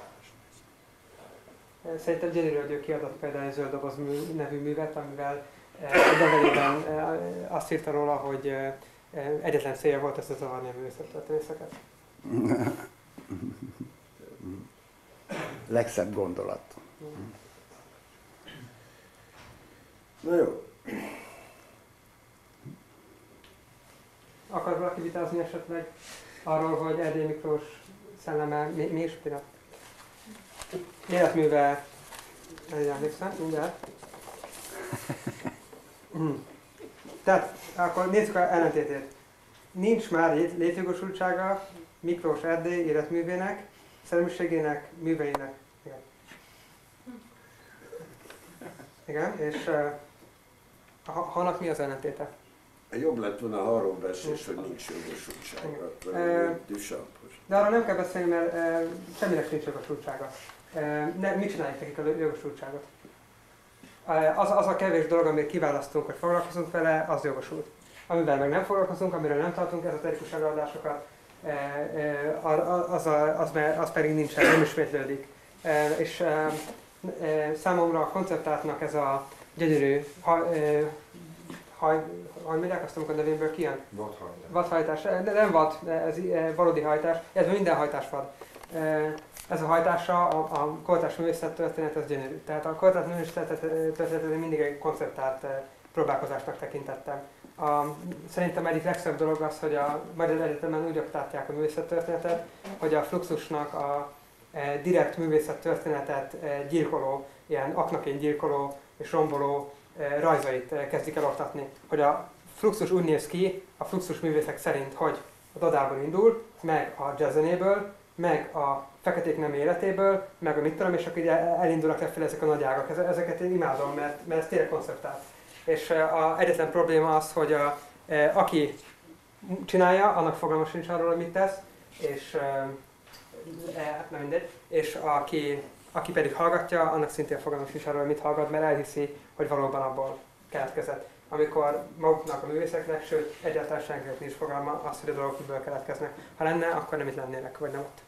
más. Szerintem gyönyörű, hogy ő kiadott például egy Zöld Doboz mű- nevű művet, amivel egy levelében azt írta róla, hogy eh, egyetlen célja volt ezt zavarni a művészettörténészeket. Legszebb gondolat. Na jó. Akar valaki vitázni esetleg arról, hogy Erdély Miklós szelleme mi, mi is pillanat? Életműve, nem emlékszem, mindjárt. Hm. Tehát akkor nézzük a ellentétét. Nincs már lét- létjogosultsága Miklós Erdély életművének, szellemiségének, műveinek. Igen. Igen, és uh, a ha- annak mi az ellentéte? Jobb lett volna, ha arról beszélsz, hogy nincs jogosultsága. Eh, Duchampos. De arra nem kell beszélni, mert uh, semminek nincs jogosultsága. Uh, ne, mit csináljuk nekik a jogosultságot? Uh, az, az a kevés dolog, amit kiválasztunk, hogy foglalkozunk vele, az jogosult. Amivel meg nem foglalkozunk, amiről nem tartunk ezoterikus előadásokat, uh, uh, az, a, az, az pedig nincsen, nem ismétlődik. Uh, és uh, uh, számomra a konceptátnak ez a gyönyörű ha, uh, haj, hogy mondják azt, amikor a nevémből kijön? Vadhajtás. Vadhajtás, de nem vad, de ez eh, valódi hajtás, ez minden hajtás vad. Eh, Ez a hajtása, a, a kortárs művészettörténet, ez gyönyörű. Tehát a kortárs művészettörténetet mindig egy konceptált eh, próbálkozásnak tekintettem. A, szerintem egyik legszebb dolog az, hogy a Magyar Egyetemen úgy oktatják a művészettörténetet, hogy a Fluxusnak a eh, direkt művészettörténetet eh, gyilkoló, ilyen aknaként gyilkoló és romboló eh, rajzait eh, kezdik el oktatni. Hogy a Fluxus úgy néz ki, a Fluxus művészek szerint, hogy a Dadából indul, meg a jazzzenéből, meg a feketék nem életéből, meg a mit tudom, és akkor ugye elindulnak lefelé ezek a nagy ágak. Ezeket én imádom, mert, mert ez tényleg konceptált. És a egyetlen probléma az, hogy a, a, aki csinálja, annak fogalma sincs arról, hogy mit tesz, és e, nem mindegy, és aki, aki pedig hallgatja, annak szintén fogalma sincs arról, hogy mit hallgat, mert elhiszi, hogy valóban abból keletkezett. amikor maguknak a művészeknek, sőt egyáltalán senkinek nincs fogalma az, hogy a dolgok miből keletkeznek. Ha lenne, akkor nem itt lennének, vagy nem ott.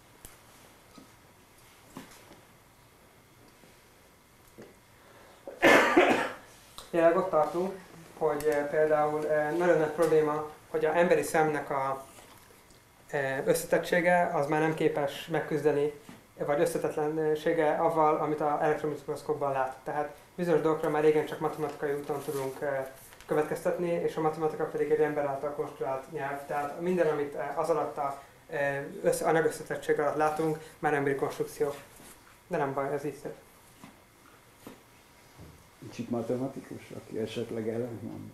Jelenleg ott tartunk, hogy például nagyon nagy probléma, hogy az emberi szemnek a összetettsége az már nem képes megküzdeni, vagy összetetlensége avval, amit az elektromikroszkópban lát. Tehát bizonyos dolgokra már régen csak matematikai úton tudunk következtetni, és a matematika pedig egy ember által konstruált nyelv. Tehát minden, amit az alatt a össze, anyagösszetettség alatt látunk, már emberi konstrukció. De nem baj, ez így szép. Kicsit matematikus, aki esetleg ellentmond.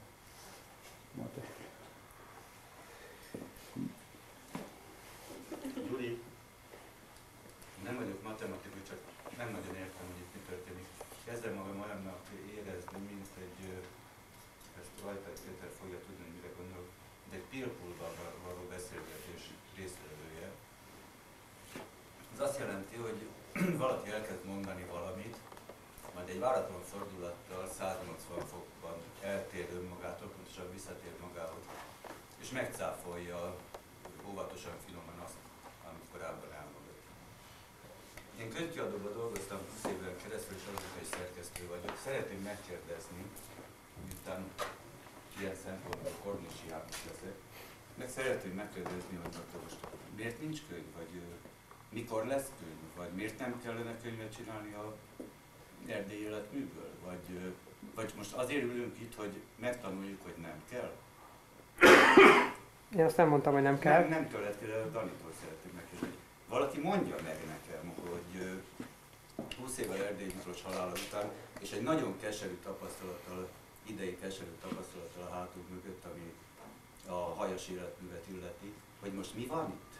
Gyuri, nem vagyok matematikus, csak nem nagyon értem, hogy itt mi történik. Kezdem magam olyannak érezni, mint egy, ezt Rajtai Péter fogja tudni, hogy mire gondolok, de egy pilpulban való beszélgetés résztvevője. Ez azt jelenti, hogy valaki elkezd mondani valamit, majd egy váratlan fordulattal száznyolcvan fokban eltér önmagától, pontosan visszatér magához, és megcáfolja óvatosan, finoman azt, amit korábban elmondott. Én könyvkiadóban dolgoztam húsz éven keresztül, és azóta is szerkesztő vagyok. Szeretném megkérdezni, miután ilyen szempontból kornisiános leszek, meg szeretném megkérdezni, hogy akkor most miért nincs könyv, vagy uh, mikor lesz könyv, vagy miért nem kellene könyvet csinálni a erdélyi életműből, vagy, uh, vagy most azért ülünk itt, hogy megtanuljuk, hogy nem kell? Én azt nem mondtam, hogy nem kell. Nem, nem tőled, például Danitól szeretném megkérdezni. Valaki mondja meg nekem, hogy uh, húsz évvel Erdélyi Miklós halála után, és egy nagyon keserű tapasztalattal, idei keserű tapasztalattal a hátunk mögött, ami a hajas életművet illeti, hogy most mi van itt?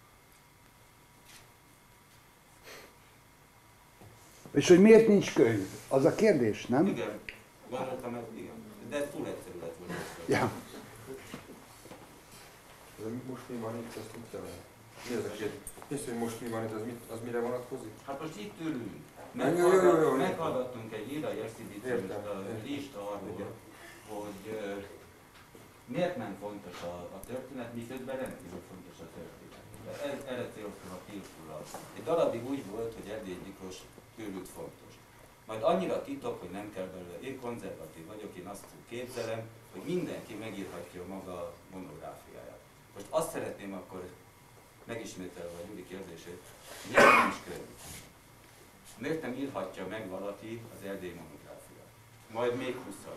És hogy miért nincs könyv? Az a kérdés, nem? Igen, gondoltam, hogy igen. De ez túl egyszerű lett volna. Ja. Most mi van itt, ezt tudja le? Mi az a kérdés? Nézd, hogy most mi van itt, az, mit, az mire vonatkozik? Hát most itt ülünk. Jó, jó, jó, jó, Meghallgattunk egy írai exhibíciót a lista arról, hogy uh, miért nem fontos a, a történet, miközben rendkívül fontos a történet. De ez, erre céloztam a pilpullal. Egy darabig úgy volt, hogy Erdélyi Miklós tőlük fontos. Majd annyira titok, hogy nem kell belőle. Én konzervatív vagyok, én azt képzelem, hogy mindenki megírhatja maga monográfiáját. Most azt szeretném akkor megismételve a Gyuri kérdését, miért nincs könyv? Miért nem írhatja meg valaki az erdélyi monográfiát? Majd még húszal.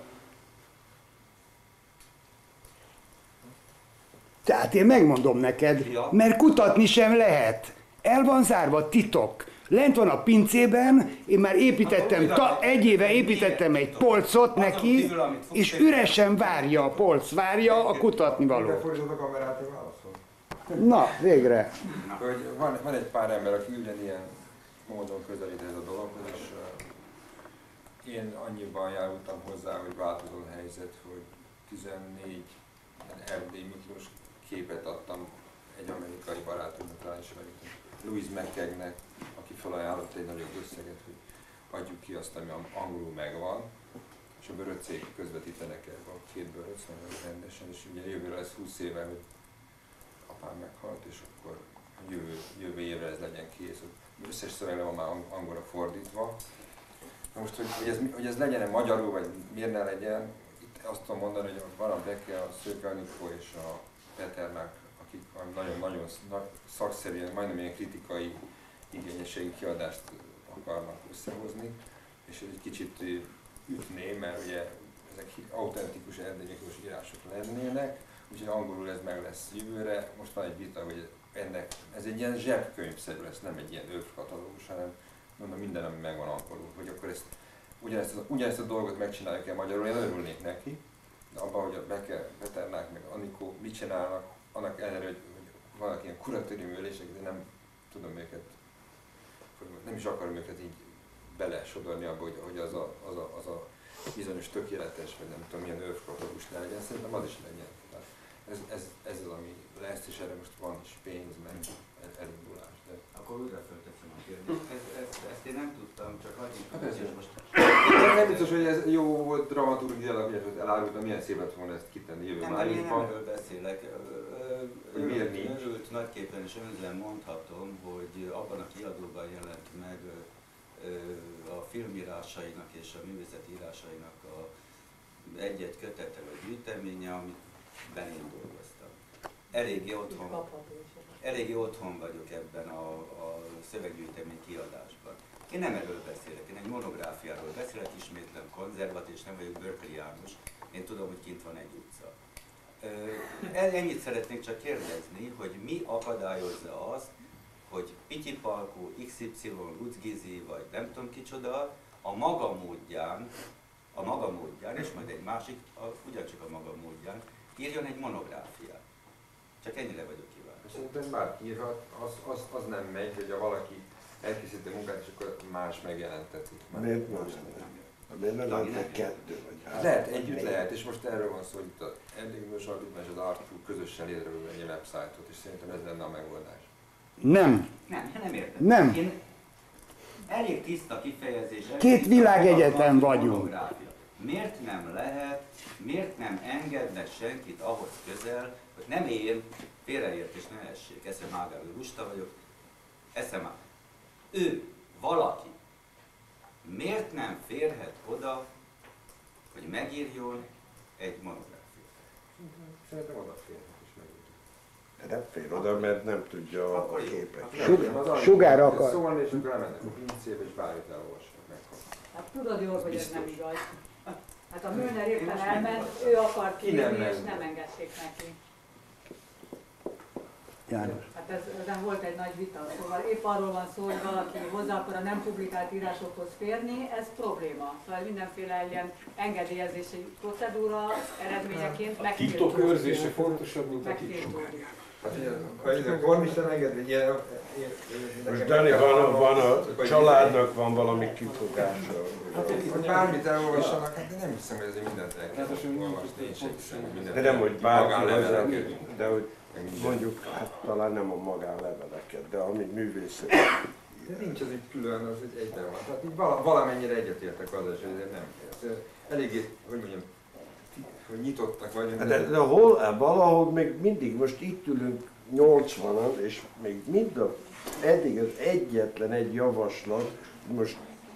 Tehát én megmondom neked, Ja. mert kutatni sem lehet. El van zárva, titok. Lent van a pincében, én már építettem, ta, egy éve építettem egy polcot neki, és üresen várja a polc, várja a kutatni való. Befordított a kamerát, hogy válaszol. Na, végre. Hogy van, van egy pár ember, aki ugyanilyen módon közelít ez a dologhoz, és uh, én annyiban járultam hozzá, hogy változó a helyzet, hogy tizennégy Erdélyi Miklós képet adtam egy amerikai barátunknak, rá is vagyok, Louise McKeggnek, aki felajánlott egy nagyobb összeget, hogy adjuk ki azt, ami angolul megvan, és a bőröcék közvetítenek ebben a két bőröc nagyon rendesen, és ugye jövőre lesz húsz éve, hogy apám meghalt, és akkor jövő, jövő évre ez legyen kész. Összes szöveg van már angolra fordítva. Na most, hogy, hogy, ez, hogy ez legyen-e magyarul, vagy miért ne legyen, itt azt tudom mondani, hogy van a Beke, a Szőke Anikó és a Peternák, akik nagyon-nagyon szakszerűen, majdnem ilyen kritikai igényességi kiadást akarnak összehozni, és ez egy kicsit ütné, mert ugye ezek autentikus Erdélyi Miklós írások lennének, úgyhogy angolul ez meg lesz jövőre. Most van egy vita, hogy ennek, ez egy ilyen zsebkönyvszerű lesz, nem egy ilyen övkatalógus, hanem mondom minden, ami megvan angolul, hogy akkor ezt, ugyanezt, a, ugyanezt a dolgot megcsinálják el magyarul, én örülnék neki, de abban, hogy a Beke, Peternák, meg Anikó mit csinálnak, annak ellenére, hogy, hogy vannak ilyen kuratóriumi ülések, de nem tudom őket, nem is akarom őket így belesodorni abba, hogy, hogy az, a, az, a, az a bizonyos tökéletes, vagy nem tudom milyen övkatalógus ne legyen, szerintem az is legyen. Tehát ez, ez, ez az, ami lesz, és erre most van is pénz, meg elindulás. De... Akkor újra fölteszem a kérdést. Ezt, ezt, ezt én nem tudtam, csak hagyjuk, Hát hogy ez most Nem biztos, hogy ez jó volt dramaturgiailag, hogy elárultam, milyen szép lett volna ezt kitenni jövő Nem, én nem májusban. erről beszélek. Hogy miért nincs? Örült nagyképpen és önzően mondhatom, hogy abban a kiadóban jelent meg a filmírásainak és a művészetírásainak a egy-egy kötete vagy gyűjteménye, amiben én dolgoztam. Eléggé otthon, eléggé otthon vagyok ebben a, a szöveggyűjtemény kiadásban. Én nem erről beszélek, én egy monográfiáról beszélek, ismétlem konzervatív, és nem vagyok Berkeley János. Én tudom, hogy kint van egy utca. Ennyit szeretnék csak kérdezni, hogy mi akadályozza azt, hogy Pityi Palkó, iksz ipszilon, Lutz Gizi, vagy nem tudom kicsoda, a maga módján, a maga módján, és majd egy másik, a, ugyancsak a maga módján, írjon egy monográfiát. Csak ennyire vagyok kíváncsi. Szerintem bárki írhat, az, az, az nem megy, hogy a valaki elkészíti a munkát, és akkor más megjelentetik. Miért más nem? Miért nem lehetne kettő vagy három? Lehet, együtt lehet, és most erről van szó, hogy itt az Erdély Alapítvány és az Artful közösen létrejövő egy websájtot, és szerintem ez lenne a megoldás. Nem. Nem, nem értem. Nem. Én elég tiszta kifejezés. Elég Két tiszta világegyetem monográfia. vagyunk. Miért nem lehet, miért nem engednek senkit ahhoz közel, hogy nem én, félreértés ne essék, eszem ágáló lusta vagyok, eszem ágáló. Ő, valaki, miért nem férhet oda, hogy megírjon egy monográfiát? Szerintem odaférhet is megírni. Nem fér oda, mert nem tudja Akkor a jó. képet. Sug- Sugár akar. Szólni, és akkor lemennek a pincébe, és bármit elolvasnak meg. Hát tudod jól, hogy ez nem Biztos. igaz. Hát a Müller éppen most nem elment, igaz. ő akart Ki nem kérni, és ment? nem engedték neki. János. Hát ez, ezen volt egy nagy vita, szóval épp arról van szó, hogy valaki hozzá akar a nem publikált írásokhoz férni, ez probléma. Szóval mindenféle ilyen engedélyezési procedúra eredményeként A megtiltódik. titok őrzése fontosabb, mint a titok. Megtiltódik. Hát, hogy a kormisten engedni, ilyen... Most Dani, van, van a családnak van valami kifogása. Hát, hogy bármit elolvassanak, hát de nem hiszem, hogy ezért mindent el kell olvasni, én sem hiszem, hogy mindent De nem, hogy bárki hozzá, magánleveleket. de hogy mondjuk, hát talán nem a magánleveleket, de ami művészet. De nincs az egy külön, az egy egyben van. Tehát így vala, valamennyire egyetértek azzal, hogy ezért nem. Ez eléggé, hogy mondjam, hogy nyitottak vagyunk. De, de hol, valahol még mindig, most itt ülünk nyolcvanan, és még mind a, eddig az egyetlen egy javaslat, most,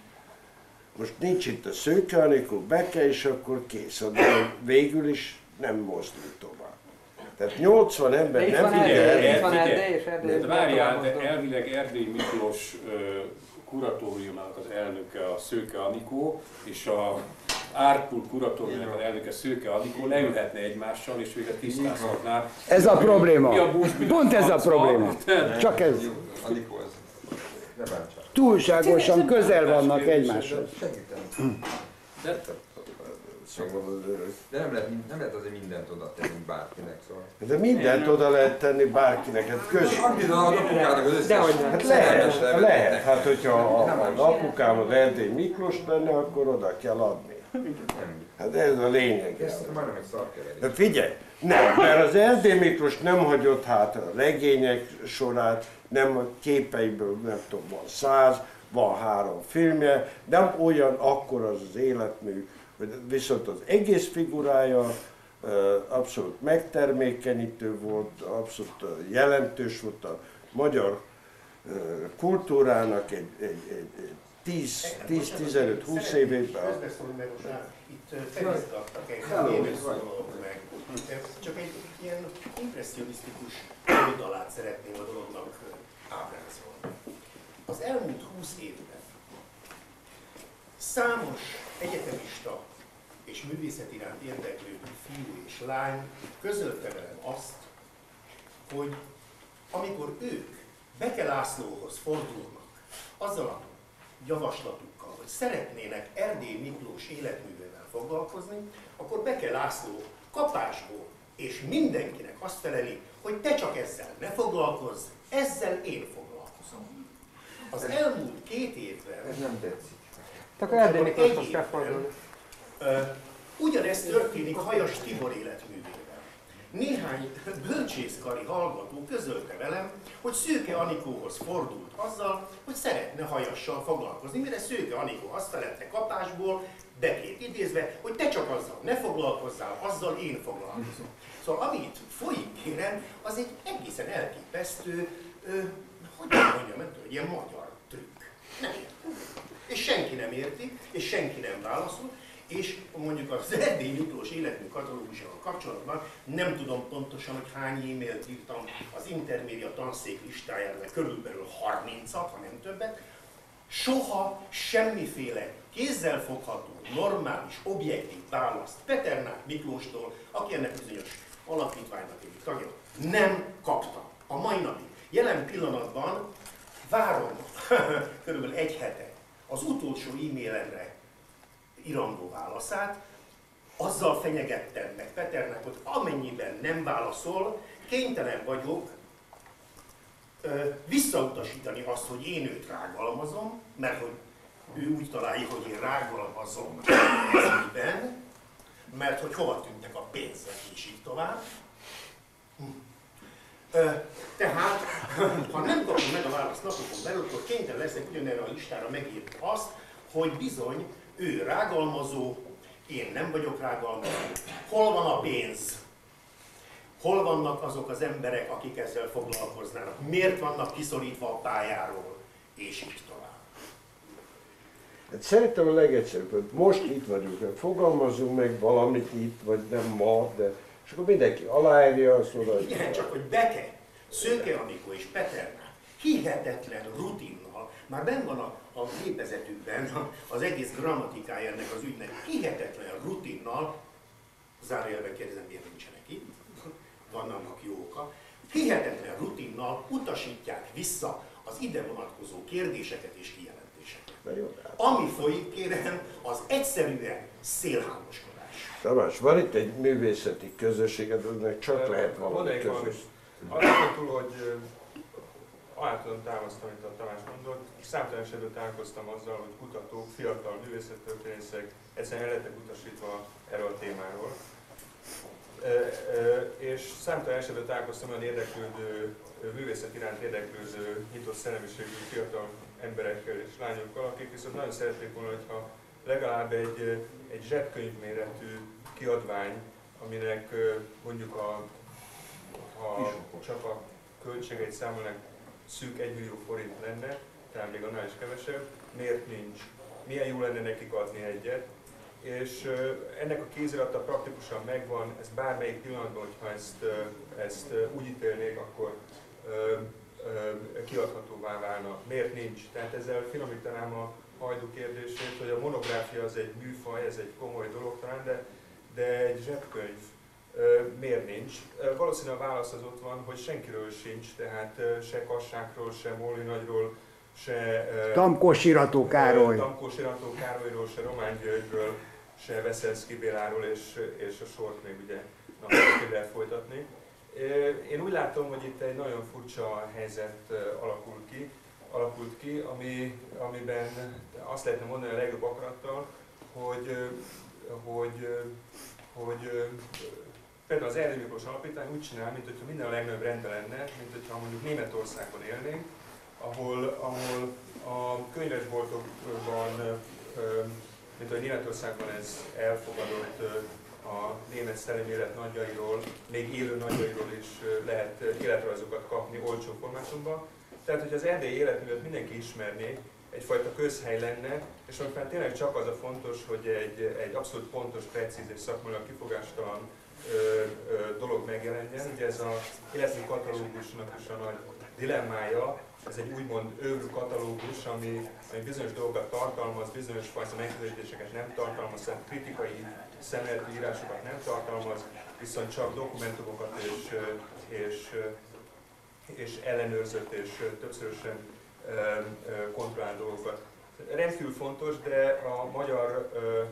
most nincs itt a Szőke Anikó, Beke, és akkor kész. De végül is nem mozdul tovább. Tehát nyolcvan ember nem Erdély, figyel. itt van Erdély, és Erdély. De várjál, de elvileg Erdély Miklós ö, kuratóriumának az elnöke a Szőke Anikó, és a Árpul kuratóriumának az elnöke Szőke Anikó leülhetne egymással, és végre tisztázhatná. Ez a probléma. Mi a búzsmi Pont ez a arca, probléma. de- Csak ez. Anikó, ez ne bántsák. Túlságosan közel vannak egymáshoz. Segítem. De Szóval, De nem lehet, nem lehet azért mindent oda tenni bárkinek, szóval. de mindent oda lehet tenni bárkinek, hát közben. Amit az apukának az összes... Dehogy nem. Hát szerelmes lehet, levelet lehet. neki. Hát hogyha a- az apukám az Erdély Miklós lenne, akkor oda kell adni. Nem. Hát ez a lényeg. Ez majdnem egy szarkeverés. De figyelj, nem, mert az Erdély Miklós nem hagyott hát a legények sorát, nem a képeiből, nem tudom, van száz, van három filmje, nem olyan akkor az az életmű, viszont az egész figurája ö, abszolút megtermékenyítő volt, abszolút ö, jelentős volt a magyar ö, kultúrának egy, egy, egy, egy tíz-tizenöt-húsz évében. Közbeszólni, mert most már itt felizgattak engem, én is szólalok meg. Csak egy ilyen impresszionisztikus oldalát szeretném a dolognak ábrázolni. Az elmúlt húsz évben számos egyetemista és művészet iránt érdeklődő fiú és lány közölte velem azt, hogy amikor ők Beke Lászlóhoz fordulnak azzal a javaslatukkal, hogy szeretnének Erdély Miklós életművével foglalkozni, akkor Beke László kapásból és mindenkinek azt feleli, hogy te csak ezzel ne foglalkozz, ezzel én foglalkozom. Az elmúlt két évben... Ez nem tetszik. Csak Erdély Miklóshoz egy kell évben, fordulni. ö, ugyanezt történik Hajas Tibor életművével. néhány bölcsészkari hallgató közölte velem, hogy Szőke Anikóhoz fordult azzal, hogy szeretne hajassal foglalkozni, mire Szőke Anikó azt felette kapásból, Bekét idézve, hogy te csak azzal ne foglalkozzál, azzal én foglalkozom. Szóval amit folyik, kérem, az egy egészen elképesztő, ö, hogy mondjam, nem tudom, egy ilyen magyar trükk. Nem értem. És senki nem érti, és senki nem válaszol, és mondjuk az Erdélyi Miklós életmű katalógusával kapcsolatban nem tudom pontosan, hogy hány e-mailt írtam az Intermédia tanszék listájára, de körülbelül harmincat, ha nem többet. Soha semmiféle kézzelfogható, normális, objektív választ Peternák Miklóstól, aki ennek bizonyos alapítványnak egyik tagja, nem kaptam. A mai napig. Jelen pillanatban várom körülbelül egy hete az utolsó e-mailemre irandó válaszát, azzal fenyegettem meg Peternákot, amennyiben nem válaszol, kénytelen vagyok ö, visszautasítani azt, hogy én őt rágalmazom, mert hogy ő úgy találja, hogy én rágalmazom ezügyben, mert hogy hova tűntek a pénzek, és így tovább. Ö, tehát, ha nem kapom meg a választ napokon belül, akkor kénytelen leszek ugyanerre a listára megírni azt, hogy bizony ő rágalmazó, én nem vagyok rágalmazó. Hol van a pénz? Hol vannak azok az emberek, akik ezzel foglalkoznának? Miért vannak kiszorítva a pályáról? És így tovább. Hát szerintem a legegyszerűbb, hogy most itt vagyunk, fogalmazunk meg valamit itt, vagy nem ma, de és akkor mindenki aláírja, azt mondja, hogy... Igen, csak hogy Beke, Szőke Anikó és Peternák hihetetlen rutinnal, már benn van a, a gépezetükben az egész grammatikája ennek az ügynek, hihetetlen rutinnal, zárójelben kérdezem, miért nincsenek itt, van annak jó oka, hihetetlen rutinnal utasítják vissza az ide vonatkozó kérdéseket és kijelentéseket. Ami folyik, kérem, az egyszerűen szélhámoskodás. Tamás, van itt egy művészeti közösséged, önnek csak lehet valami közös. Azon túl, hogy alá tudom támasztani, amit a Tamás mondott, számtalan esetben találkoztam azzal, hogy kutatók, fiatal művészettörténészek egyszerűen el lettek utasítva erről a témáról. E, e, és számtalan esetben találkoztam olyan érdeklődő, művészet iránt érdeklődő, nyitott szellemiségű fiatal emberekkel és lányokkal, akik viszont nagyon szeretnék volna, hogyha legalább egy, egy zsebkönyvméretű kiadvány, aminek mondjuk a, ha csak a költségeit számolnak, szűk egy millió forint lenne, talán még annál is kevesebb, miért nincs? Milyen jó lenne nekik adni egyet? És ennek a kézirata praktikusan megvan, ez bármelyik pillanatban, hogyha ezt, ezt úgy ítélnék, akkor kiadhatóvá válna. Miért nincs? Tehát ezzel finomítanám a Hajdú kérdését, hogy a monográfia az egy műfaj, ez egy komoly dolog talán, de, de egy zsebkönyv miért nincs? Valószínűleg a válasz az ott van, hogy senkiről sincs, tehát se Kassákról, se Molly Nagyról, se Tamkos Irató Károly. Tamkos Irató Károlyról, se Román Györgyről, se Veszelszky Béláról, és, és a sort még ugye napot lehet folytatni. Én úgy látom, hogy itt egy nagyon furcsa helyzet alakul ki, alakult ki, ami, amiben azt lehetne mondani a legjobb akarattal, hogy, hogy, hogy például az Erdélyi Miklós Alapítvány úgy csinál, mint hogyha minden a legnagyobb rendben lenne, mint hogyha mondjuk Németországban élnénk, ahol, ahol a könyvesboltokban, mint ahogy Németországban ez elfogadott, a német szellemi élet nagyjairól, még élő nagyjairól is lehet életrajzokat kapni olcsó formátumban. Tehát, hogy az erdélyi életművet mindenki ismerné, egyfajta közhely lenne, és most már tényleg csak az a fontos, hogy egy, egy abszolút pontos, precíz és szakmailag kifogástalan ö, ö, dolog megjelenjen. Ugye ez az életmű katalógusnak is a nagy dilemmája, ez egy úgymond övr katalógus, ami, ami bizonyos dolgokat tartalmaz, bizonyos fajta megközelítéseket nem tartalmaz, tehát kritikai szemléletű írásokat nem tartalmaz, viszont csak dokumentumokat és, és, és ellenőrzött és többszörösen kontrollált dolgokat. Rendkívül fontos, de a magyar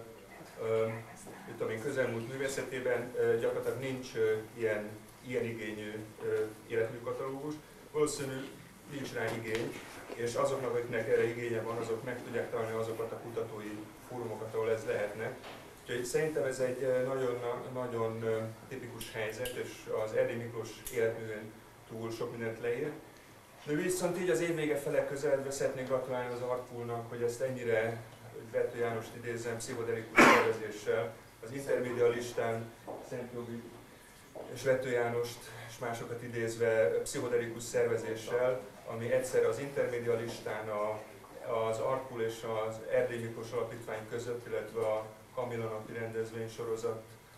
mint közelmúlt művészetében gyakorlatilag nincs ilyen, ilyen igényű életműkatalógus. Valószínű nincs rá igény, és azoknak, akiknek erre igénye van, azok meg tudják találni azokat a kutatói fórumokat, ahol ez lehetne. Úgyhogy szerintem ez egy nagyon, nagyon tipikus helyzet, és az Erdély Miklós életművén túl sok mindent leír. De viszont így az év vége fele közeledve szeretnék gratulálni az Artpoolnak, hogy ezt ennyire, hogy Vettő Jánost idézem, pszichodelikus szervezéssel, az Intermédialistán Szent Jogi és Vettő Jánost és másokat idézve pszichodelikus szervezéssel, ami egyszer az Intermédialistán a, az Artpool és az Erdély Miklós Alapítvány között, illetve a Kamilla napi rendezvény sorozat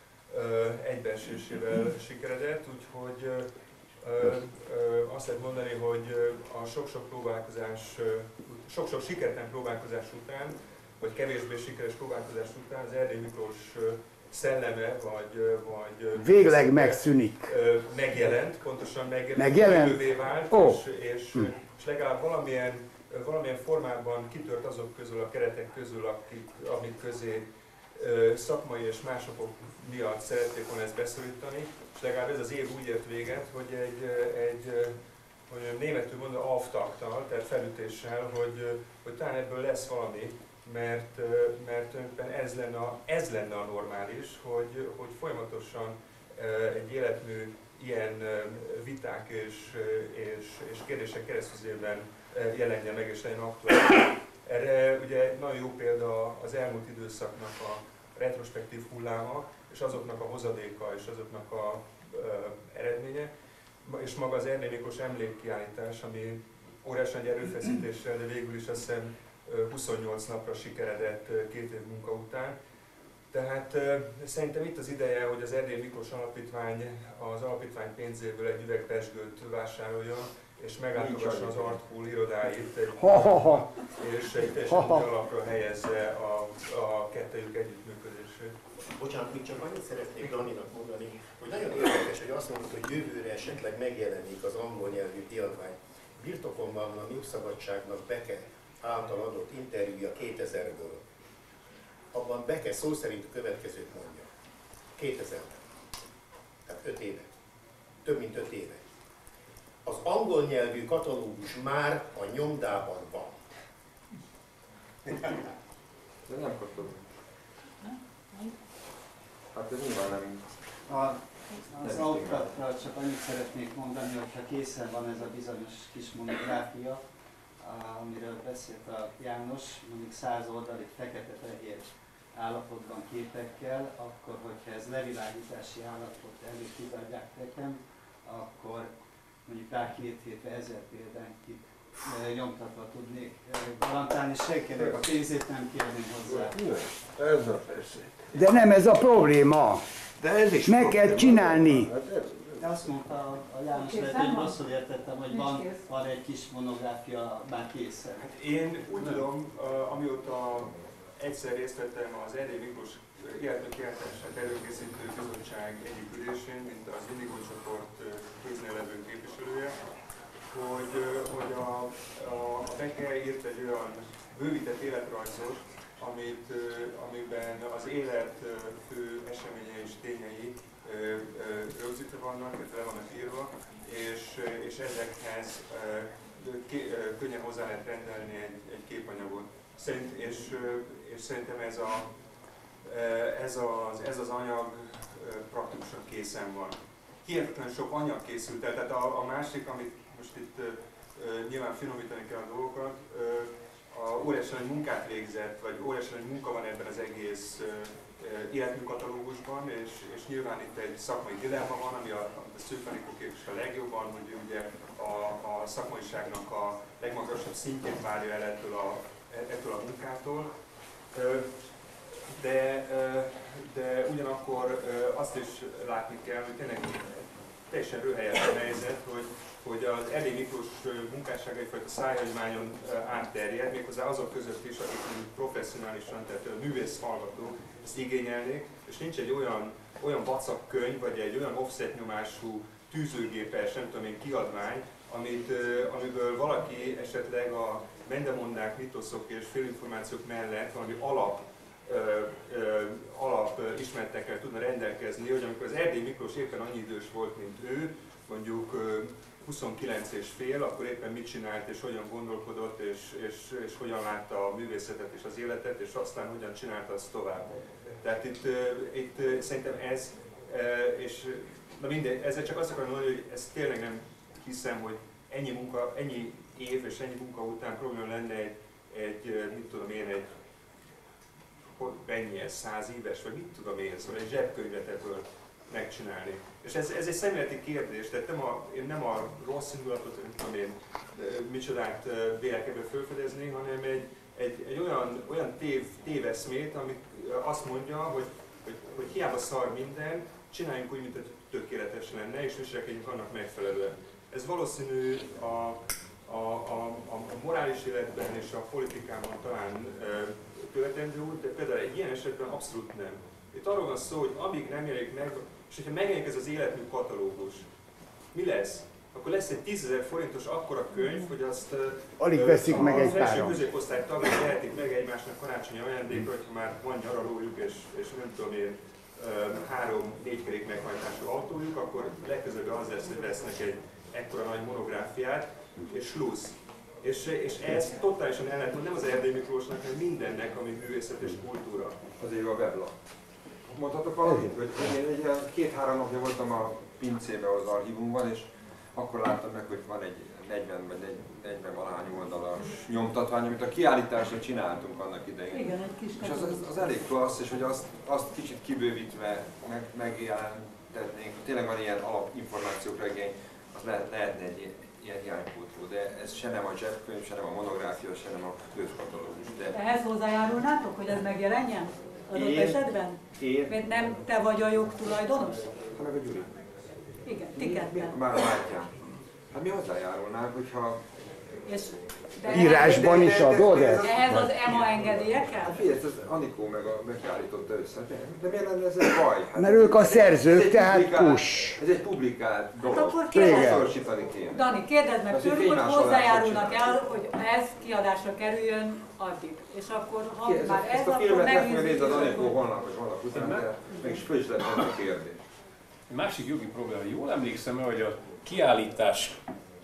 egybeesésével sikeredett, úgyhogy ö, ö, azt lehet mondani, hogy a sok-sok próbálkozás, sok-sok sikertelen próbálkozás után, vagy kevésbé sikeres próbálkozás után az Erdély Miklós szelleme, vagy, vagy végleg megszűnik. Megjelent, pontosan megjelent, megjelent? jövővé vált, oh. és, és, hm. és legalább valamilyen, valamilyen formában kitört azok közül, a keretek közül, akik, amik közé szakmai és más okok miatt szerették volna ezt beszorítani, és legalább ez az év úgy ért véget, hogy egy, egy hogy németül mondom, auftaktal, tehát felütéssel, hogy, hogy talán ebből lesz valami, mert, mert ez lenne, a, ez lenne a normális, hogy, hogy folyamatosan egy életmű ilyen viták és, és, és kérdések keresztüzében jelenjen meg és legyen aktuális. Erre ugye nagyon jó példa az elmúlt időszaknak a retrospektív hulláma, és azoknak a hozadéka, és azoknak a ö, eredménye, és maga az Erdély Miklós emlékkiállítás, ami óriási nagy erőfeszítéssel, de végül is azt hiszem huszonnyolc napra sikeredett két év munka után. Tehát ö, szerintem itt az ideje, hogy az Erdély Miklós Alapítvány az alapítvány pénzéből egy üveg pezsgőt vásároljon, és meglátogasson az Artpool irodáit, egy, ha, ha, ha. és egy teljesen új alapra helyezze a, a kettejük együttműködését. Bocsánat, még csak annyit szeretnék Daninak mondani, hogy nagyon érdekes, hogy azt mondod, hogy jövőre esetleg megjelenik az angol nyelvű kiadvány. Birtokomban van a Népszabadságnak Beke által adott interjúja kétezerből. Abban Beke szó szerint a következőt mondja. kétezerben. Tehát öt éve. Több mint öt éve. Az angol nyelvű katalógus már a nyomdában van. De nem kaptam. Hát ez nyilván nem... A, az autókra csak annyit szeretnék mondani, hogyha készen van ez a bizonyos kis monográfia, amiről beszélt a János, mondjuk száz oldalig fekete-fehér állapotban képekkel, akkor hogyha ez levilágítási állapot előtt kiadják nekem, akkor mondjuk rá két hétre ezer példánykit nyomtatva tudnék garantálni, senkinek a pénzét nem kérném hozzá. Ez a persze. De nem ez a probléma. De ez is meg kell csinálni. De azt mondta a János, lehet, hogy rosszul értettem, hogy van, van egy kis monográfia már készen. Hát én úgy tudom, amióta egyszer részt vettem az Erdély Miklós életműkiáltását előkészítő bizottság egyik ülésén, mint az Indigo csoport kéznél levő képviselője, hogy, hogy a, a, a Beke írt egy olyan bővített életrajzot, amit, amiben az élet fő eseményei és tényei rögzítve vannak, illetve le vannak írva, és, és ezekhez könnyen hozzá lehet rendelni egy, egy képanyagot. Szerint, és, és szerintem ez, a, ez, az, ez az anyag praktikusan készen van. Hihetetlen sok anyag készült el, tehát a, a másik, amit most itt nyilván finomítani kell a dolgokat, a óriási nagy munkát végzett, vagy óriási nagy munka van ebben az egész életműkatalógusban, és, és nyilván itt egy szakmai dilemma van, ami a, a Szőke-Anikó képvisel a legjobban, hogy ugye a, a szakmaiságnak a legmagasabb szintjét várja el ettől a, ettől a munkától. De, de ugyanakkor azt is látni kell, hogy tényleg teljesen röhelyes a helyzet, hogy hogy az Erdély Miklós munkássága egyfajta szájhagyományon átterjed, méghozzá azok között is, akik professzionálisan, tehát művész hallgatók ezt igényelnék, és nincs egy olyan, olyan vacak könyv, vagy egy olyan offset nyomású tűzőgépes, nem tudom én, kiadvány, amit, amiből valaki esetleg a mendemondák, mitoszok és félinformációk mellett valami alap Ö, ö, alap ö, ismeretekkel tudna rendelkezni, hogy amikor az Erdély Miklós éppen annyi idős volt, mint ő, mondjuk ö, huszonkilenc és fél, akkor éppen mit csinált és hogyan gondolkodott, és, és, és hogyan látta a művészetet és az életet, és aztán hogyan csinálta azt tovább. Tehát itt, itt szerintem ez, és na mindegy, ezzel csak azt akarom mondani, hogy ez tényleg nem hiszem, hogy ennyi munka, ennyi év és ennyi munka után probléma lenne egy, egy mit tudom én, egy mennyi ez, száz éves, vagy mit tudom én, szóval egy zsebkönyvet ebből megcsinálni. És ez, ez egy szemléleti kérdés, tehát nem a, én nem a rossz indulatot, nem tudom én, micsodát vélek ebből felfedezni, hanem egy, egy, egy olyan, olyan tév, téveszmét, ami azt mondja, hogy, hogy, hogy hiába szar minden, csináljunk úgy, mint hogy tökéletes lenne, és viselkedjünk annak megfelelően. Ez valószínű a, a, a, a morális életben és a politikában talán követendő út, de például egy ilyen esetben abszolút nem. Itt arról van szó, hogy amíg nem jelenik meg, és hogyha megjelenik ez az életmű katalógus, mi lesz? Akkor lesz egy tízezer forintos akkora könyv, hogy azt alig veszik meg egy páran. Az első középosztály tagjai vehetik meg egymásnak karácsonyi ajándékra, hogyha már van nyaralójuk és, és nem tudom én, három-négy kerék meghajtású autójuk, akkor legközelebb az lesz, hogy vesznek egy ekkora nagy monográfiát, és slusz. És, és ez totálisan ellentmond nem az Erdély Miklósnak, hanem mindennek, ami művészet és kultúra. Azért jó a weblap. Mondhatok valamit? Hogy én egy két-három napja voltam a pincébe az archívumban, és akkor láttam meg, hogy van egy negyven vagy negyven valahány oldalas nyomtatvány, amit a kiállításra csináltunk annak idején. Igen, egy kis és az, az, az elég klassz, és hogy azt, azt kicsit kibővítve meg, megjelentetnénk. Tényleg van ilyen alapinformációkra igény, az lehet, lehetne egy ilyen hiánypótló, de ez se nem a zsebkönyv, se nem a monográfia, se nem a őskatalógus. De... Ehhez hozzájárulnátok, hogy ez megjelenjen? Adott én, esetben? Én? Mert nem te vagy a jogtulajdonos? Ha meg a Gyuri. Igen, ti ketten. Már látják. Hát mi hozzájárulnánk, hogyha... És írásban is adod ezt? Ehhez az E M A engedélyekkel? Hát figyelj, ez Anikó meg a, megállította össze. De miért lenne ez egy baj? Hát mert ők a szerzők, tehát publikált, push. Ez egy publikált dolog. Hát akkor kérdezd, kéne. Dani, kérdezd meg tőlük, hogy hozzájárulnak el, hogy ez kiadásra kerüljön addig. És akkor, ha Ki, ez már a, ez, ezt a akkor filmet meg fogja megnézzük. nézni az Anikó holnap vagy holnap után, de meg is föl is lehet tenni a kérdést. Egy másik jogi probléma, jól emlékszem, hogy a kiállítás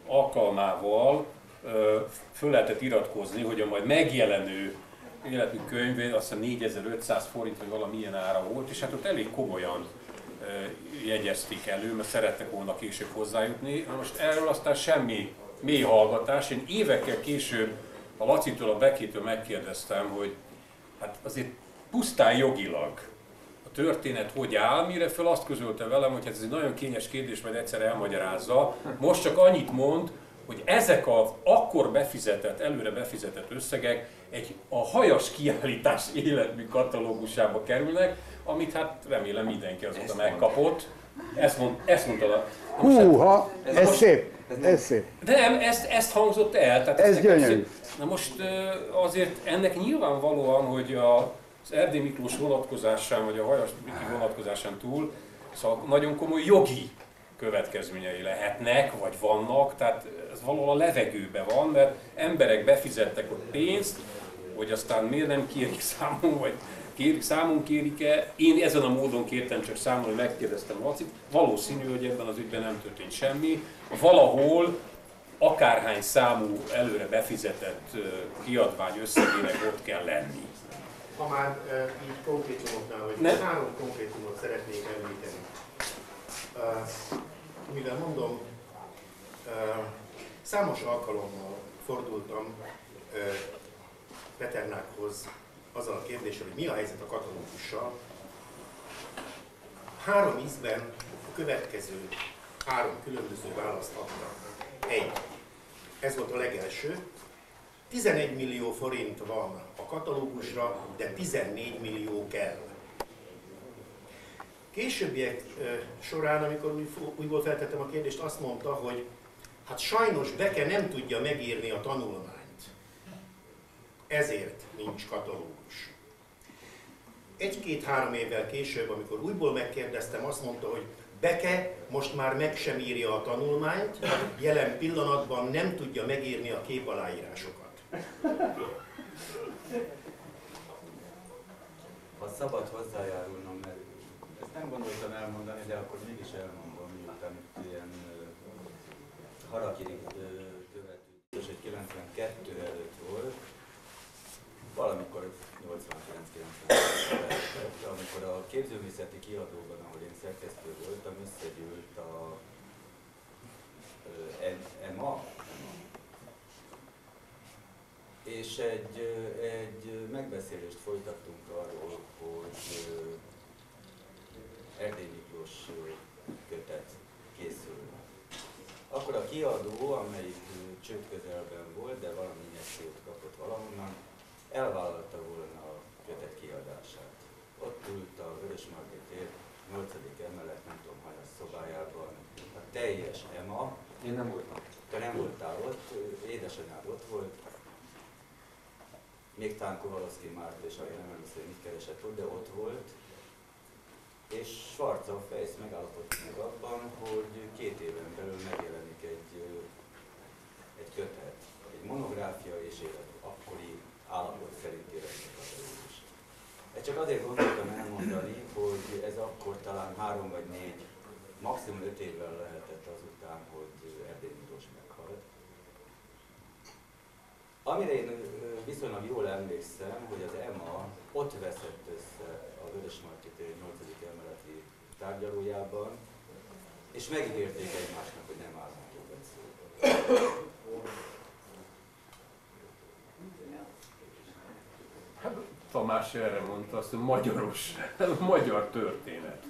alkalmával ö, föl lehetett iratkozni, hogy a majd megjelenő életmű könyv, azt hiszem négyezer-ötszáz forint vagy valamilyen ára volt, és hát ott elég komolyan ö, jegyezték elő, mert szerettek volna később hozzájutni. Na most erről aztán semmi mély hallgatás. Én évekkel később a Lacitól, a Bekétől megkérdeztem, hogy hát azért pusztán jogilag a történet hogy áll, mire föl azt közölte velem, hogy hát ez egy nagyon kényes kérdés, majd egyszer elmagyarázza. Most csak annyit mond, hogy ezek az akkor befizetett, előre befizetett összegek egy a hajas kiállítás életmű katalógusába kerülnek, amit hát remélem mindenki azóta megkapott. Ezt, mond, ezt mondta. Húha, ez, ez most, szép, ez, ez szép. De nem, ezt, ezt hangzott el. Tehát ez gyönyörű. Na most azért ennek nyilvánvalóan, hogy a az Erdély Miklós vonatkozásán, vagy a Hajas Miki vonatkozásán túl, szóval nagyon komoly jogi következményei lehetnek, vagy vannak, tehát ez valahol a levegőben van, mert emberek befizettek ott pénzt, hogy aztán miért nem kérik számon, vagy kérik, számon kérik-e. Én ezen a módon kértem csak számon, hogy megkérdeztem Lacit. Valószínű, hogy ebben az ügyben nem történt semmi. Valahol akárhány számú előre befizetett kiadvány összegének ott kell lenni. Ha már e, így konkrétumoknál, vagy ne. három konkrétumot szeretnék említeni. Uh, mivel mondom, uh, számos alkalommal fordultam uh, Peternákhoz azzal a kérdéssel, hogy mi a helyzet a katalógussal. Három ízben a következő három különböző választ adtam. Egy. Ez volt a legelső. tizenegy millió forint van a katalógusra, de tizennégy millió kell. Későbbiek során, amikor újból feltettem a kérdést, azt mondta, hogy hát sajnos Beke nem tudja megírni a tanulmányt. Ezért nincs katalógus. Egy-két-három évvel később, amikor újból megkérdeztem, azt mondta, hogy Beke most már meg sem írja a tanulmányt, jelen pillanatban nem tudja megírni a képaláírásokat. Ha szabad hozzájárulnom, mert ezt nem gondoltam elmondani, de akkor mégis elmondom, miután itt ilyen uh, Harakiri uh, követő, és egy kilencvenkettő előtt volt. valamikor nyolcvankilenc-kilencvenben, amikor a képzőművészeti kiadóban, ahol én szerkesztő voltam, összegyűlt a E M A, és egy, egy megbeszélést folytattunk arról, hogy Erdély Miklós kötet készül. Akkor a kiadó, amelyik csőd közelben volt, de valami injekciót kapott valahonnan, elvállalta volna a kötet kiadását. Ott ült a Vörösmarty tér nyolcadik emelet, nem tudom, hanyas szobájában, a teljes E M A. Én nem voltam. Te nem voltál ott, édesanyád ott volt. Még talán Kovalowski Márta, és ahogy nem emlékszem, hogy mit keresett ott, de ott volt. És Schwarza Fejsz megállapodott meg abban, hogy két éven belül megjelenik egy, egy kötet, egy monográfia és élet akkori állapot szerint életnek a is. Ezt csak azért gondoltam elmondani, hogy ez akkor talán három vagy négy, maximum öt évvel lehetett azután, hogy Erdély Miklós meghalt. Amire én viszonylag jól emlékszem, hogy az E M A ott veszett össze a Vörösmarty tér nyolcadik emeleti tárgyalójában, és megígérték egymásnak, hogy nem állnak többet szóba. Hát Tamás erre mondta azt, hogy magyaros, magyar történet.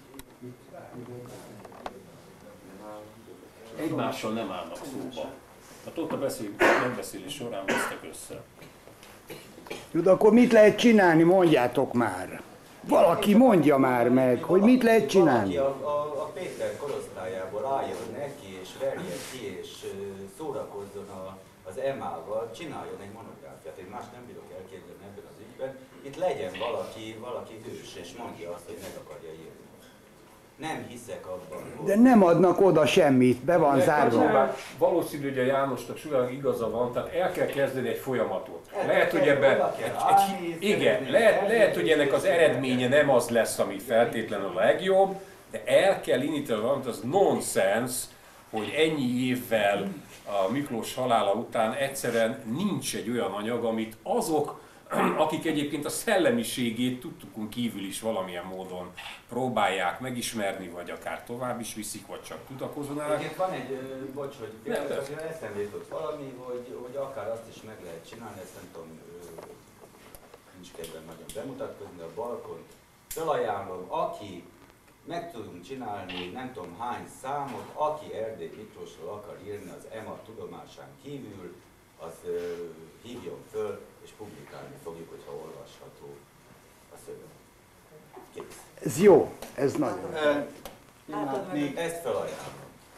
Egymással nem állnak szóba. Hát ott a beszél, megbeszélés során vesztek össze. Jó, de akkor mit lehet csinálni, mondjátok már. Valaki mondja már meg, hogy mit lehet csinálni. Valaki a, a, a Péter korosztályából álljon neki, és verje ki, és szórakozzon a, az E M A-val, csináljon egy monográfiát. Én más nem bírok elképzelni ebben az ügyben. Itt legyen valaki, valaki hős, és mondja azt, hogy meg akarja írni. Nem hiszek abban, hogy... De nem adnak oda semmit, be van De zárva. Valószínű, hogy a Jánosnak sugának igaza van, tehát el kell kezdeni egy folyamatot. El lehet, kell, hogy ebben, oda egy, kell állni, egy, igen, szeretnénk lehet, elérni, lehet, hogy ennek az és- eredménye nem az lesz, ami feltétlenül a legjobb, de el kell indítani valamit, az nonsens, hogy ennyi évvel a Miklós halála után egyszerűen nincs egy olyan anyag, amit azok, akik egyébként a szellemiségét tudtukon kívül is valamilyen módon próbálják megismerni, vagy akár tovább is viszik, vagy csak tudakozónál. Egyébként van egy, ö, bocs, hogy Nem, csak persze. eszembe jutott valami, hogy, hogy akár azt is meg lehet csinálni, ezt nem tudom, ö, nincs kedvem nagyon bemutatkozni, de a balkont felajánlom, aki meg tudunk csinálni nem tudom hány számot, aki Erdély Miklósról akar írni az E M A tudomásán kívül, az ö, hívjon föl, és publikálni fogjuk, hogyha olvasható a szöveg. Kész. Ez jó, ez nagyon. Hát, még Ezt felajánlom.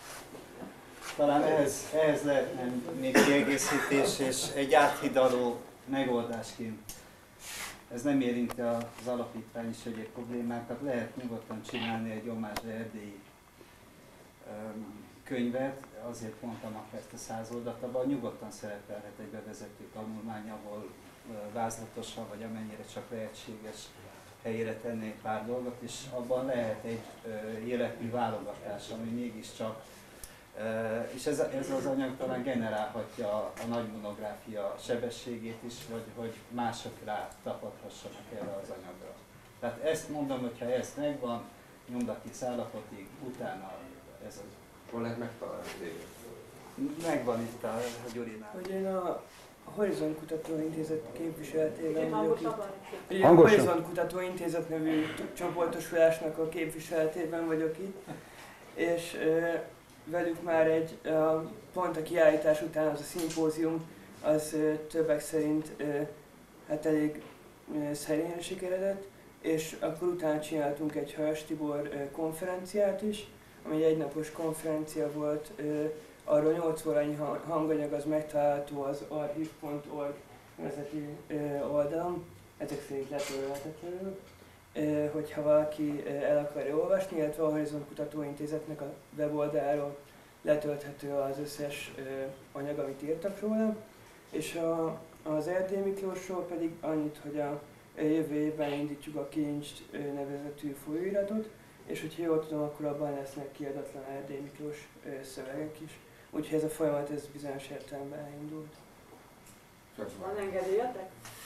talán ehhez, ehhez lehetne még kiegészítés és egy áthidaló megoldásként. Ez nem érinti az alapítvány és egyéb problémákat, lehet nyugodtan csinálni egy Omázs erdélyi öm, könyvet, azért mondtam akkor ezt a száz oldalt, abban nyugodtan szerepelhet egy bevezető tanulmány, ahol ö, vázlatosan vagy amennyire csak lehetséges helyére tennék pár dolgot, és abban lehet egy ö, életmű válogatás, ami mégiscsak, ö, és ez, ez az anyag talán generálhatja a, a nagy monográfia sebességét is, vagy hogy mások rá tapadhassanak erre az anyagra. Tehát ezt mondom, hogyha ez megvan, nyomdakész állapotig, utána ez az. Hol lehet megtalálni téged? Megvan itt a Gyurinál. Hogy én a Horizont Kutatóintézet képviseletében vagyok itt. Ugye a Hangosan. Horizont Kutatóintézet nevű csoportosulásnak a képviseletében vagyok itt, és ö, velük már egy, ö, pont a kiállítás után az a szimpózium, az ö, többek szerint ö, hát elég ö, szerényen sikeredett, és akkor utána csináltunk egy Hajas Tibor ö, konferenciát is, ami egy egynapos konferencia volt. Ö, Arról nyolc órányi hanganyag az megtalálható az archive pont org nevezeti oldalon, ezek szerint letörölhetetlenül, hogyha valaki el akarja olvasni, illetve a Horizont Kutatóintézetnek a weboldaláról letölthető az összes anyag, amit írtak róla, és a, az Erdély Miklósról pedig annyit, hogy a jövő évben indítjuk a Kincs nevezetű folyóiratot, és hogyha jól tudom, akkor abban lesznek kiadatlan Erdély Miklós szövegek is. Úgyhogy ez a folyamat ez bizonyos értelemben elindult. Van engedélyetek?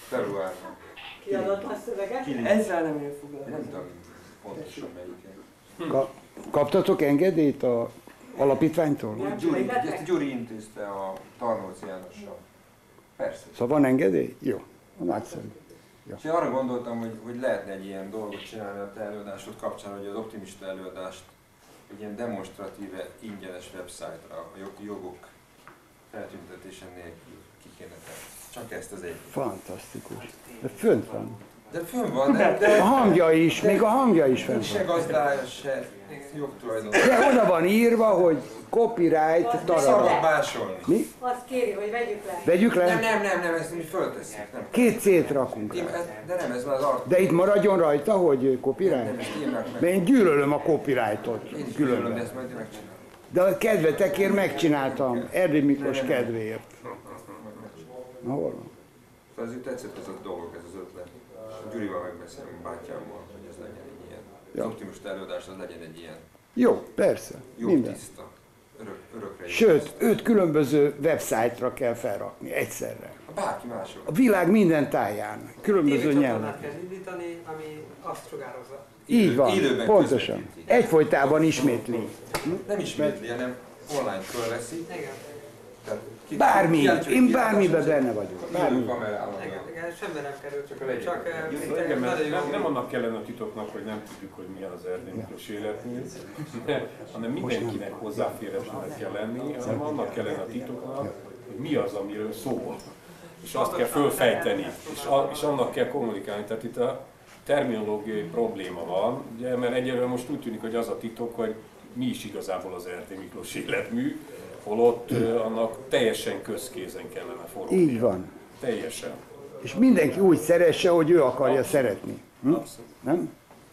februárban. Kiadatlan szöveget? Ezzel nem ér foglalkozni. Nem tudom pontosan melyiken. Ka- kaptatok engedélyt a alapítványtól? Gyuri, ezt Gyuri intézte a Tarnóci Jánossal. Persze. Szóval van engedély? Jó, nagyszerű. Ja. És én arra gondoltam, hogy, hogy lehetne egy ilyen dolgot csinálni a te előadásod kapcsán, hogy az optimista előadást egy ilyen demonstratíve ingyenes websájtra a jog- jogok feltüntetése nélkül ki kéne tenni. Csak ezt az egy. Fantasztikus. De fönt van. De fönn van, de... de A hangja is, de, még a hangja is nincs fent se van. gazdája, se jogtulajdon. De oda van írva, hogy copyright Szabad darab. másolni. Mi? Azt kéri, hogy vegyük le. Vegyük le? Nem, nem, nem, nem, ezt mi föltesszük. Nem. Két cét rakunk Én- rá. ez- De nem, ez már az art. De itt maradjon rajta, hogy Nem, copyright? ezt írnak meg. Mert én gyűlölöm a copyrightot. Én is különben, de Különben. ezt majd megcsinálom. De a kedvetekért megcsináltam. Erdély Miklós kedvéért. Na hol van? Szóval azért tetszett ez a dolog, ez az ötlet. És a Gyurival megbeszélem, a bátyámmal, hogy ez legyen egy ilyen. Ja. Az optimista előadás, az legyen egy ilyen Jó, persze. jó, Minden. tiszta, örök, örökre jó Sőt, tiszta. öt különböző websájtra kell felrakni egyszerre. Bárki máshol. A világ minden táján, különböző nyelven. kell indítani, ami azt sugározza. Így van, Időben pontosan. közvetíti. Egyfolytában ismétli. Nem ismétli, hanem online fölveszi. Igen. Tehát ki- Bármi, kiállítjuk én ki- bármiben benne vagyok. Élő Bármi. kamerával. Igen, igen, semmi nem kerül, Csak a legyen. csak eh, Igen, szerintem mert nagyon nem, jó. nem annak kellene a titoknak, hogy nem tudjuk, hogy milyen az Erdély Miklós életmű, de, hanem mindenkinek hozzáférhetőnek kell lenni, hanem annak kellene a titoknak, hogy mi az, amiről szól. És azt kell fölfejteni, és, a, és annak kell kommunikálni. Tehát itt a terminológiai probléma van, ugye, mert egyelőre most úgy tűnik, hogy az a titok, hogy mi is igazából az Erdély Miklós életmű, holott ö, annak teljesen közkézen kellene forogni. Így van. Teljesen. És mindenki úgy szeresse, hogy ő akarja Abszolút. szeretni. Hm? Nem?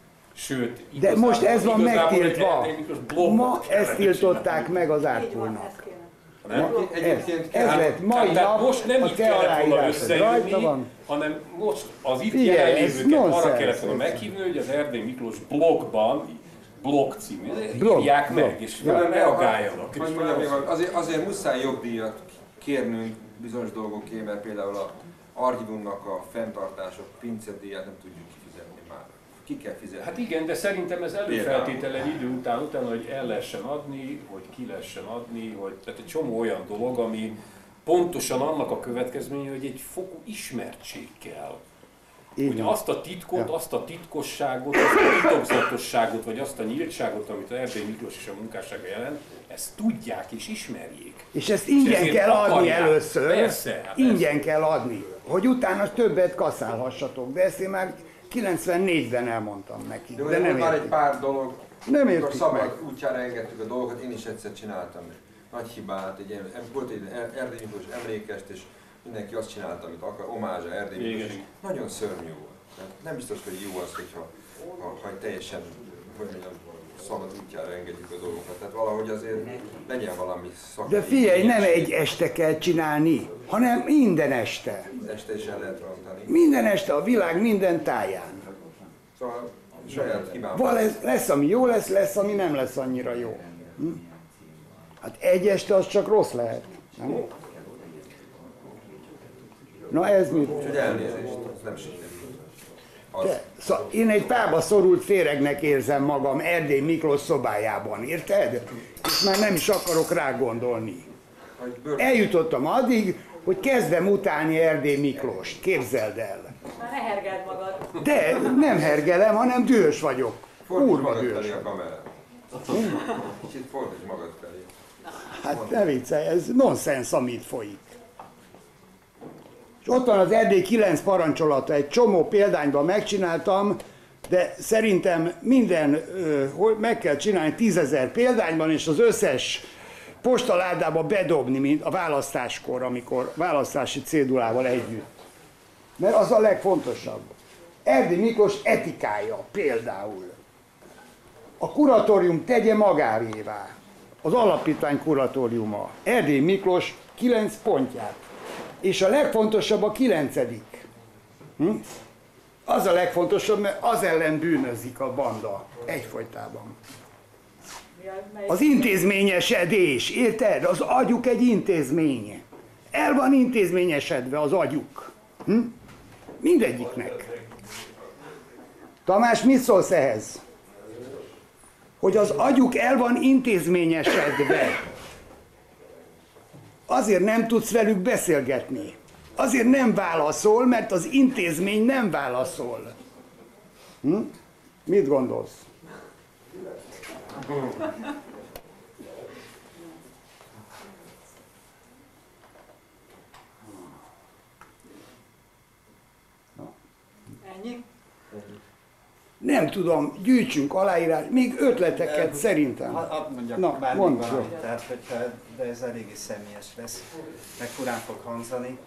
Sőt, De igazából- most ez van igazából egy megtiltva. Erdély Miklós blogot Ma kellene ezt tiltották csinálni. meg az Így van, Árpulnak. ezt kéne. Nem? Ma Egyébként ez, ez lett mai Tehát nap, most nem a itt te kellett volna aláírásod rajta összejönni, van. hanem most az itt Figyelj, ez jelenlévőket arra nonsens. kellett volna meghívni, hogy az Erdély Miklós blogban, blog című, Blog, írják blog. meg, és Ja. reagáljanak. Hogy mondjam, azért, azért muszáj jogdíjat kérnünk bizonyos dolgokért, mert például a archívumnak a fenntartása, pincedíját nem tudjuk kifizetni már. Ki kell fizetni. Hát igen, de szerintem ez előfeltétele egy idő után, utána, hogy el lehessen adni, hogy ki lehessen adni, hogy, tehát egy csomó olyan dolog, ami pontosan annak a következménye, hogy egy fokú ismertség kell. Így Hogy van. azt a titkot, Ja. azt a titkosságot, azt a titokzatosságot, vagy azt a nyíltságot, amit az Erdély Miklós és a munkássága jelent, ezt tudják és ismerjék. És ezt És ingyen ezért kell adni akarják. először. Persze, hát Ingyen kell adni, hogy utána többet kaszálhassatok. De ezt én már kilencvennégyben elmondtam neki. De, De de nem már egy értik. pár dolog, Nem amikor értik szabad meg. útjára engedtük a dolgokat, én is egyszer csináltam nagy hibát, egy ilyen, volt egy Erdély Miklós emlékest, és mindenki azt csinálta, amit akar, omázsa Erdély Miklós, Igen. és nagyon szörnyű volt. Tehát nem biztos, hogy jó az, hogyha ha, ha teljesen, hogy mondjam, szabad útjára engedjük a dolgokat. Tehát valahogy azért legyen valami szakmai. De figyelj, nem egy este kell csinálni, hanem minden este. Este is el lehet rontani. Minden este a világ minden táján. Szóval saját hibám. Van lesz, lesz, ami jó lesz, lesz, ami nem lesz annyira jó. Hm? Hát egy este az csak rossz lehet. Nem? Na ez mi? Úgyhogy elnézést, ez nem sikerült. Az. Te, szóval én egy fába szorult féregnek érzem magam Erdély Miklós szobájában, érted? És már nem is akarok rá gondolni. Hogy bőr... Eljutottam addig, hogy kezdem utálni Erdély Miklóst, képzeld el. Már ne hergeld magad. De nem hergelem, hanem dühös vagyok. Fordíts Kurva magad dühös felé a vagyok. kamerát. Kicsit fordíts magad felé. Hát ne viccelj, ez nonsens, amit folyik. És ott van az Erdély kilenc parancsolata, egy csomó példányban megcsináltam, de szerintem minden, ö, hogy meg kell csinálni tízezer példányban, és az összes postaládába bedobni, mint a választáskor, amikor választási cédulával együtt. Mert az a legfontosabb. Erdély Miklós etikája például. A kuratórium tegye magávévá. Az alapítvány kuratóriuma. Erdély Miklós kilenc pontját. És a legfontosabb a kilencedik. Hm? Az a legfontosabb, mert az ellen bűnözik a banda egyfolytában. Mi a- melyik- Az intézményesedés, érted? Az agyuk egy intézmény. El van intézményesedve az agyuk. Hm? Mindegyiknek. Tamás, mit szólsz ehhez? Hogy az agyuk el van intézményesedve. Azért nem tudsz velük beszélgetni. Azért nem válaszol, mert az intézmény nem válaszol. Hm? Mit gondolsz? Ennyi? Nem tudom, gyűjtsünk aláírás, még ötleteket De, szerintem. Hadd mondjak Na, bármi mondd, valamit, jó. tehát, hogyha, de ez eléggé személyes lesz, meg furán fog hangzani.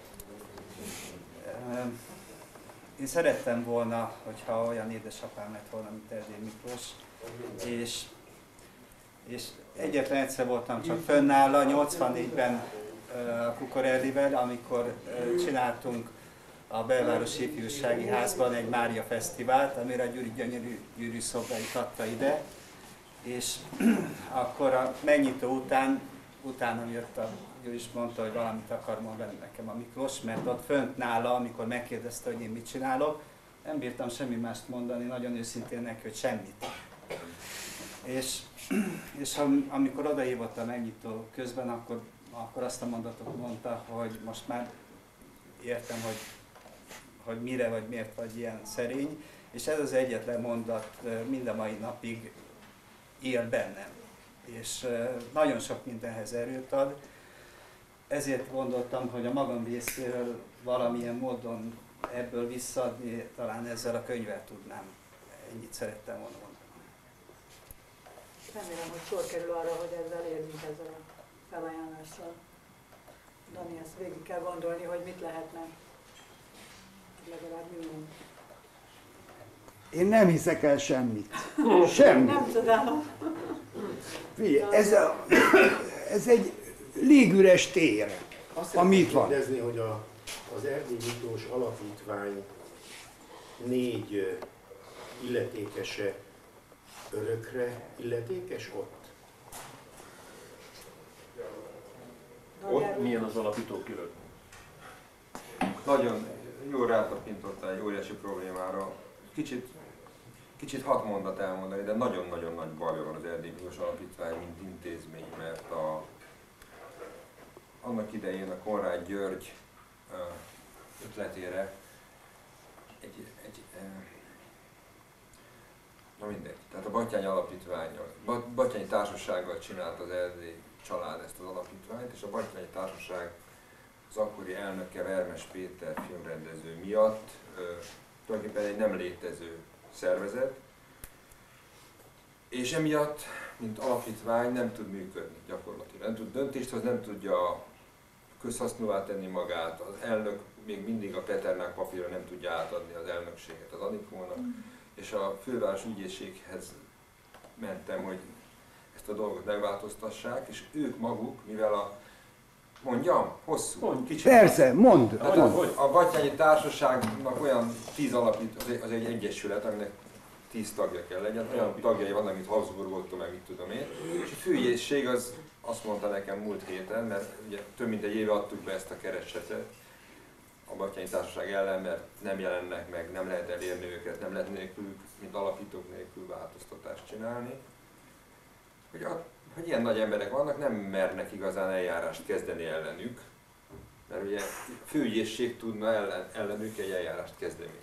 Én szerettem volna, hogyha olyan édesapám lett volna, mint Erdély Miklós, és, és egyetlen egyszer voltam csak fönnáll nyolcvannégyben a Kukorellivel, amikor csináltunk a Belvárosi Ifjúsági Házban egy Mária Fesztivált, amire a Gyuri Gyönyörű Gyűrű Szobráit adta ide, és akkor a megnyitó után, utána jött a Gyuri is mondta, hogy valamit akar mondani nekem a Miklós, mert ott fönt nála, amikor megkérdezte, hogy én mit csinálok, nem bírtam semmi mást mondani, nagyon őszintén neki, hogy semmit. És, és amikor odahívott a megnyitó közben, akkor, akkor azt a mondatot mondta, hogy most már értem, hogy hogy mire vagy miért vagy ilyen szerény, és ez az egyetlen mondat mind a mai napig él bennem, és nagyon sok mindenhez erőt ad. Ezért gondoltam, hogy a magam részéről valamilyen módon ebből visszaadni, talán ezzel a könyvvel tudnám. Ennyit szerettem volna mondani. Remélem, hogy sor kerül arra, hogy ezzel élünk ezzel a felajánlással. Dani, ezt végig kell gondolni, hogy mit lehetne. Legalább minimum. Én nem hiszek el semmit. Semmit. Nem csodálom. Figyelj, ez, a, ez egy légüres tér, Azt amit van. kérdezni, hogy a, az Erdély Miklós Alapítvány négy ö, illetékese örökre illetékes ott? Ott milyen az alapító külön? Nagyon jól rátapintottál egy óriási problémára. Kicsit, kicsit hat mondat elmondani, de nagyon-nagyon nagy baj van az Erdély Miklós Alapítvány, mint intézmény, mert a, annak idején a Konrád György ötletére egy, egy na mindegy, tehát a Batthyány Alapítvánnyal, Batthyány Társasággal csinált az Erdély család ezt az alapítványt, és a Batthyány Társaság az akkori elnöke Vermes Péter filmrendező miatt ö, tulajdonképpen egy nem létező szervezet, és emiatt, mint alapítvány nem tud működni gyakorlatilag. Nem tud döntést hozni, nem tudja közhasznúvá tenni magát, az elnök még mindig a Peternák papírra nem tudja átadni az elnökséget az Anikónak, mm. és a főváros ügyészséghez mentem, hogy ezt a dolgot megváltoztassák, és ők maguk, mivel a mondjam, hosszú, Mond. kicsit. Persze, mondd! Hát mondd. a, a Batthyányi Társaságnak olyan tíz alapít, az egy, az egy egyesület, aminek tíz tagja kell legyen, olyan tagjai vannak, mint Habsburgoktól, meg mit tudom én. És a főügyészség az azt mondta nekem múlt héten, mert ugye több mint egy éve adtuk be ezt a keresetet a Batthyányi Társaság ellen, mert nem jelennek meg, nem lehet elérni őket, nem lehet nélkülük, mint alapítók nélkül változtatást csinálni. Hogy, a, hogy ilyen nagy emberek vannak, nem mernek igazán eljárást kezdeni ellenük, mert ugye főügyészség tudna ellen, ellenük egy eljárást kezdeményezni.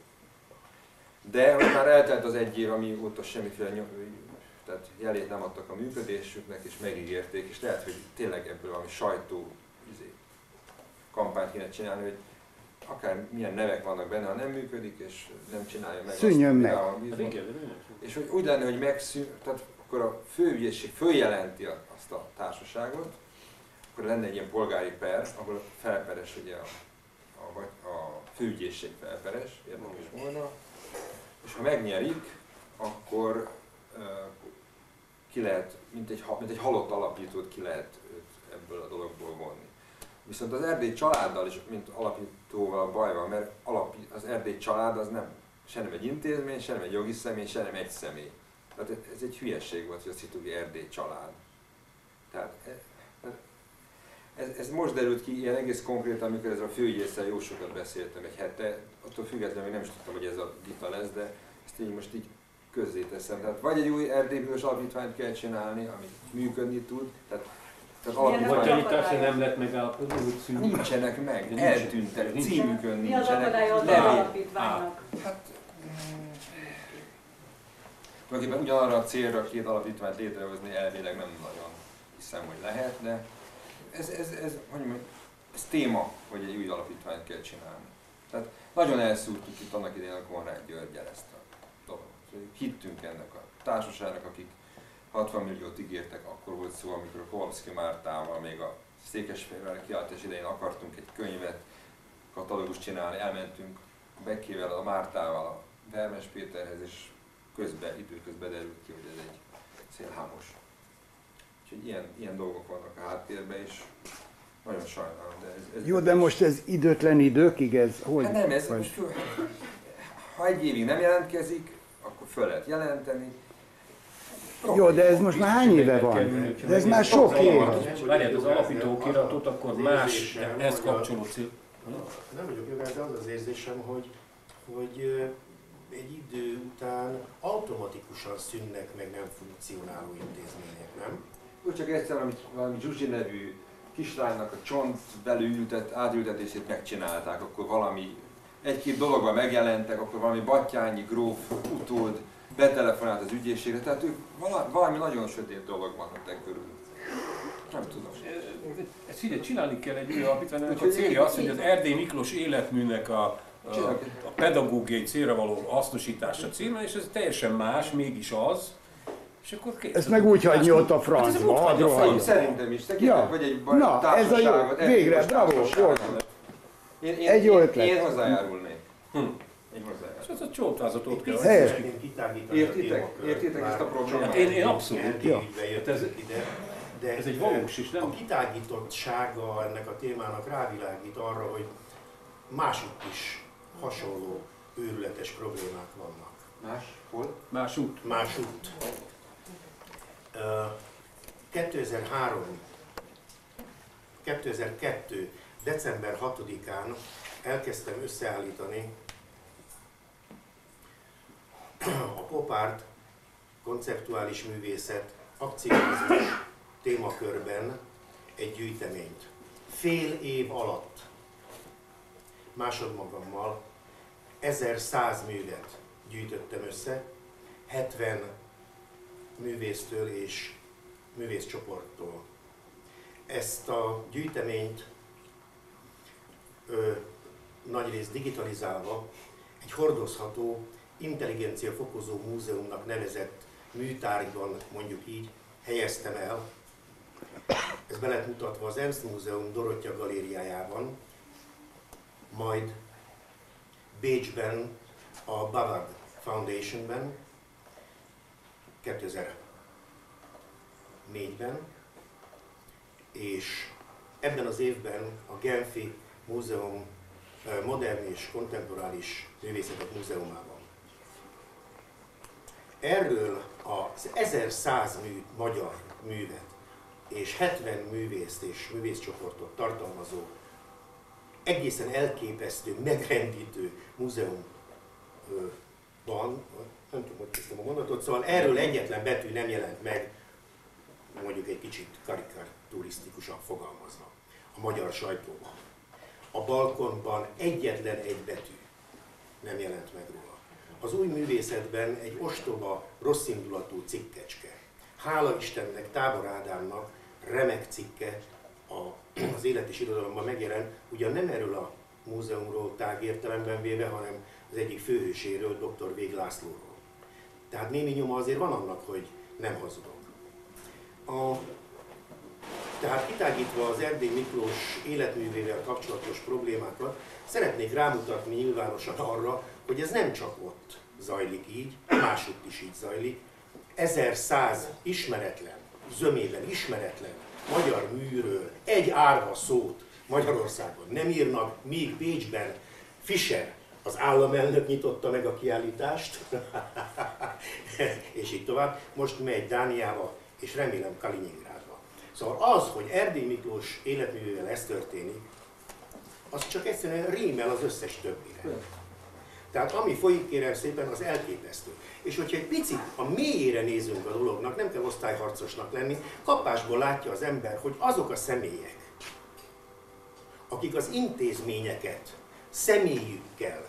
De hogy már eltelt az egy év, amióta semmiféle nyom, tehát jelét nem adtak a működésüknek, és megígérték, és lehet, hogy tényleg ebből valami sajtó izé, kampányt kéne csinálni, hogy akár milyen nevek vannak benne, ha nem működik, és nem csinálja meg Szűnjön azt, meg. van bízva. És hogy úgy lenne, hogy megszűn, tehát akkor a főügyészség följelenti azt a társaságot, akkor lenne egy ilyen polgári per, ahol felperes ugye a, a, a főügyészség felperes, érdekes volna, és ha megnyerik, akkor uh, ki lehet, mint egy, mint egy halott alapítót ki lehet őt ebből a dologból vonni. Viszont az Erdély családdal is, mint alapítóval baj van, mert alapi, az Erdély család az nem, se nem egy intézmény, se nem egy jogi személy, se nem egy személy. Tehát ez egy hülyeség volt, hogy azt hittük, hogy Erdély család. Tehát ez, ez most derült ki ilyen egész konkrétan, amikor ezzel a főügyésszel jó sokat beszéltem egy hete, attól függetlenül még nem is tudtam, hogy ez a vita lesz, de ezt így most így közzéteszem. Tehát vagy egy új erdélybűvös alapítványt kell csinálni, ami működni tud, tehát Vagy gyanítás, hogy nem lett megállapodni, hogy szűn. Nincsenek meg, eltűntek, címükön Mi nincsenek. az akadály az alapítványnak? Hát, tulajdonképpen ugyanarra a célra két alapítványt létrehozni elvileg nem nagyon hiszem, hogy lehet, de ez, ez, ez, hogy mondjam, ez téma, hogy egy új alapítványt kell csinálni. Tehát nagyon elszúrtuk itt annak idején a Konrád Györgyel ezt a dolgot. Hittünk ennek a társaságnak, akik hatvan milliót ígértek, akkor volt szó, amikor a Kolomszki Mártával még a Székesfehérvári kiállítás idején akartunk egy könyvet, katalógust csinálni, elmentünk a Bekkével, a Mártával, a Vermes Péterhez, és közben, időközben derült ki, hogy ez egy szélhámos. Úgyhogy ilyen, ilyen dolgok vannak a háttérben, és nagyon sajnálom, de ez... ez Jó, de most ez időtlen időkig, ez hogy? Hát nem, ez most, ha egy évig nem jelentkezik, akkor föl lehet jelenteni. Jó, de ez most már hány éve van? De ez már sok év. Várját, az alapító okiratot, akkor más, ezt kapcsoló cél. Nem vagyok jogász, de az az érzésem, hogy, hogy egy idő után automatikusan szűnnek meg nem funkcionáló intézmények, nem? Úgy csak egyszer, amit valami Zsuzsi nevű kislánynak a csontbelű ültet, átültetését megcsinálták, akkor valami egy-két dologban megjelentek, akkor valami Battyányi gróf utód betelefonált az ügyészségre, tehát ők valami nagyon sötét dolog van ott körül. Nem tudom. Ezt figyelj, csinálni kell egy új alapítványnak, a célja az, hogy az Erdély Miklós életműnek a, a, a pedagógiai célra való hasznosítása címe, és ez teljesen más, mégis az. És akkor kész. Ezt meg úgy hagyni ott a francba, hadd rohadjon. Szerintem is, te ja. vagy egy Na, ez a jó, végre, bravo, jó. Egy jó ötlet. Én hozzájárulnék. Hm. Én És ez a csótázatot kell. Helyes. Értitek? Értitek ezt a problémát? Én, én abszolút. Ja. Ez, de ez egy valós is, nem? A kitágítottsága ennek a témának rávilágít arra, hogy másutt is hasonló őrületes problémák vannak. Más? Hol? Másút. Másút. kétezer-három kétezer-kettő. december hatodikán elkezdtem összeállítani a pop art, konceptuális művészet, akcionizmus témakörben egy gyűjteményt. Fél év alatt másodmagammal ezerszáz művet gyűjtöttem össze, hetven művésztől és művészcsoporttól. Ezt a gyűjteményt ö, nagyrészt digitalizálva egy hordozható, intelligenciafokozó múzeumnak nevezett műtárgyban, mondjuk így, helyeztem el. Ez be lett mutatva az Ernst Múzeum Dorottya galériájában, majd Bécsben, a Bavad Foundationben, kétezer-négyben, és ebben az évben a Genfi Múzeum Modern és Kontemporális Művészetek Múzeumában. Erről az ezerszáz mű, magyar művet és hetven művészt és művészcsoportot tartalmazó egészen elképesztő, megrendítő múzeumban, nem tudom, hogy kezdtem a mondatot, szóval erről egyetlen betű nem jelent meg, mondjuk egy kicsit karikaturisztikusan fogalmazva, a magyar sajtóban. A balkonban egyetlen egy betű nem jelent meg róla. Az új művészetben egy ostoba, rosszindulatú cikkecske. Hála Istennek, Tábor Ádámnak remek cikke az Élet és Irodalomban megjelent, ugyan nem erről a múzeumról tág értelemben véve, hanem az egyik főhőséről, doktor Vég Lászlóról. Tehát némi nyoma azért van annak, hogy nem hazudok. A, tehát kitágítva az Erdély Miklós életművével kapcsolatos problémákat, szeretnék rámutatni nyilvánosan arra, hogy ez nem csak ott zajlik így, másutt is így zajlik. ezerszáz ismeretlen, zömében ismeretlen magyar műről egy árva szót Magyarországon nem írnak, míg Bécsben Fischer, az államelnök nyitotta meg a kiállítást, és így tovább. Most megy Dániába, és remélem Kaliningrádba. Szóval az, hogy Erdély Miklós életművével ez történik, az csak egyszerűen rímel az összes többire. Tehát ami folyik, kérem szépen, az elképesztő. És hogyha egy picit a mélyére nézünk a dolognak, nem kell osztályharcosnak lenni, kapásból látja az ember, hogy azok a személyek, akik az intézményeket személyükkel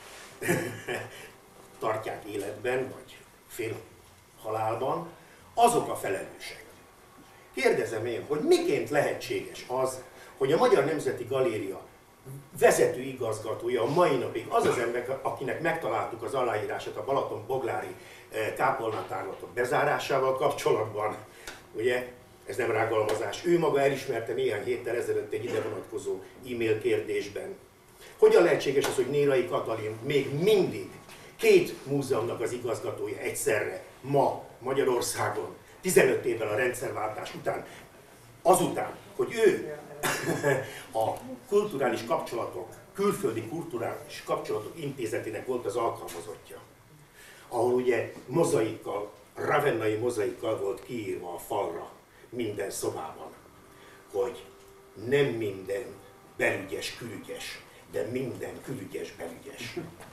tartják életben, vagy fél halálban, azok a felelősek. Kérdezem én, hogy miként lehetséges az, hogy a Magyar Nemzeti Galéria vezető igazgatója a mai napig az az ember, akinek megtaláltuk az aláírását a Balaton-Boglári kápolnatárlatok bezárásával kapcsolatban, ugye, ez nem rágalmazás, ő maga elismerte néhány héttel ezelőtt egy ide vonatkozó e-mail kérdésben. Hogyan lehetséges az, hogy Nérai Katalin még mindig két múzeumnak az igazgatója egyszerre ma Magyarországon, tizenöt évvel a rendszerváltás után, azután, hogy ő a kulturális kapcsolatok, külföldi kulturális kapcsolatok intézetének volt az alkalmazottja, ahol ugye mozaikkal, ravennai mozaikkal volt kiírva a falra minden szobában, hogy nem minden belügyes külügyes, de minden külügyes belügyes.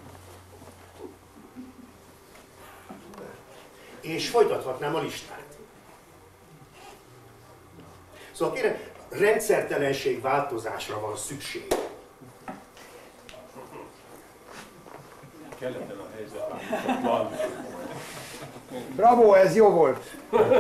És folytathatnám a listát. Szóval kérem, rendszertelenség változásra van szükség. Kelletlen a helyzet, van. Bravo, ez jó volt.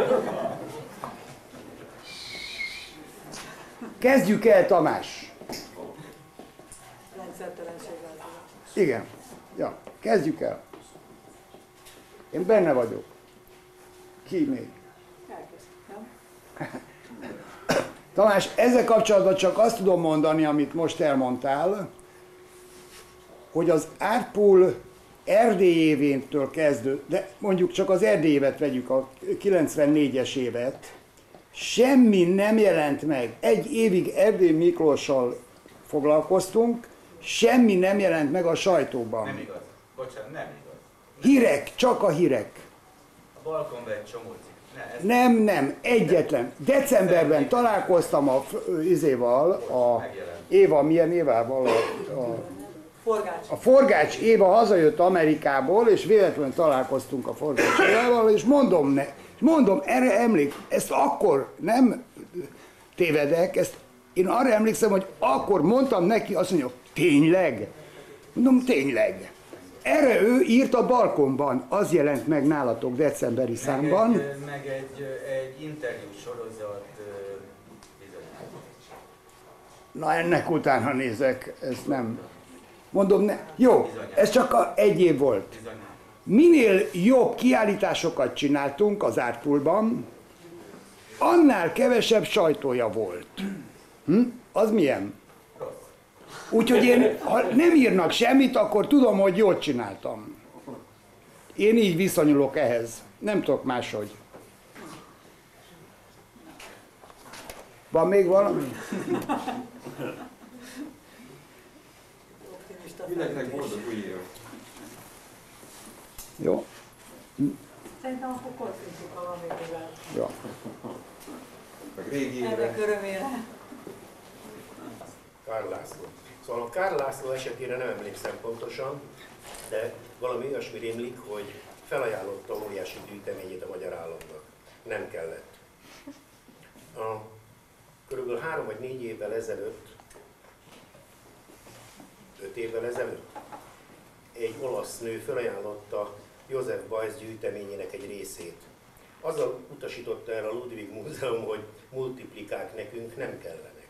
Kezdjük el, Tamás. Rendszertelenség változás. Igen. Ja, kezdjük el. Én benne vagyok. Ki még? Elkezdtem. Tamás, ezzel kapcsolatban csak azt tudom mondani, amit most elmondtál, hogy az Ártpool Erdély événtől kezdő, de mondjuk csak az Erdély évet vegyük, a kilencvennégyes évet, semmi nem jelent meg. Egy évig Erdély Miklóssal foglalkoztunk, semmi nem jelent meg a sajtóban. Nem igaz. Bocsánat, nem igaz. Hírek, csak a hírek. A balkonban egy csomó cikk. Ne, ez Nem, nem, egyetlen. Decemberben találkoztam a izéval, a Éva, milyen Évával? A, a, Forgács. a Forgács Éva hazajött Amerikából, és véletlenül találkoztunk a Forgács Évával, és mondom, ne, mondom, erre emlék, ezt akkor nem tévedek, ezt én arra emlékszem, hogy akkor mondtam neki, azt mondja, tényleg? Mondom, tényleg. Erre ő írt a balkonban, az jelent meg nálatok decemberi meg számban. Egy, meg egy, egy interjú sorozat bizonyára. Na ennek utána nézek, ez nem... Mondom, ne. Jó, ez csak a egy év volt. Minél jobb kiállításokat csináltunk az Ártpoolban, annál kevesebb sajtója volt. Hm? Az milyen? Úgyhogy én, ha nem írnak semmit, akkor tudom, hogy jól csináltam. Én így viszonyulok ehhez. Nem tudok máshogy. Van még valami? Mindenkinek boldog új év. Jó. Szerintem akkor korszintjuk valamivel. Jó. Meg régi évre. Ennek örömére. Kár László. Szóval a Kár László esetére nem emlékszem pontosan, de valami olyasmi rémlik, hogy felajánlotta óriási gyűjteményét a magyar államnak. Nem kellett. A, körülbelül három vagy négy évvel ezelőtt, öt évvel ezelőtt, egy olasz nő felajánlotta József Bajsz gyűjteményének egy részét. Azzal utasította el a Ludwig Múzeum, hogy multiplikák nekünk nem kellenek.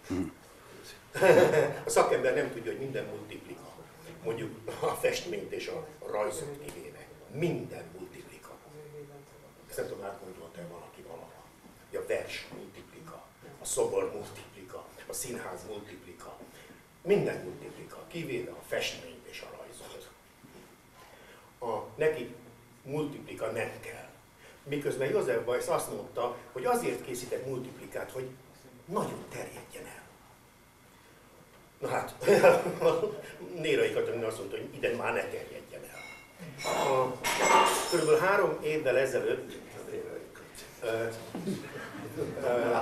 A szakember nem tudja, hogy minden multiplika. Mondjuk a festményt és a rajzot kivéve. Minden multiplika. Ezt nem tudom, átgondolta-e valaki valaha. A vers multiplika, a szobor multiplika, a színház multiplika. Minden multiplika, kivéve a festményt és a rajzot. A, neki multiplika nem kell. Miközben József Bajsz azt mondta, hogy azért készített multiplikát, hogy nagyon terjedjen el. Na hát, Nérai Katalin azt mondta, hogy ide már ne terjedjen el. A, körülbelül három évvel ezelőtt Ö, ö,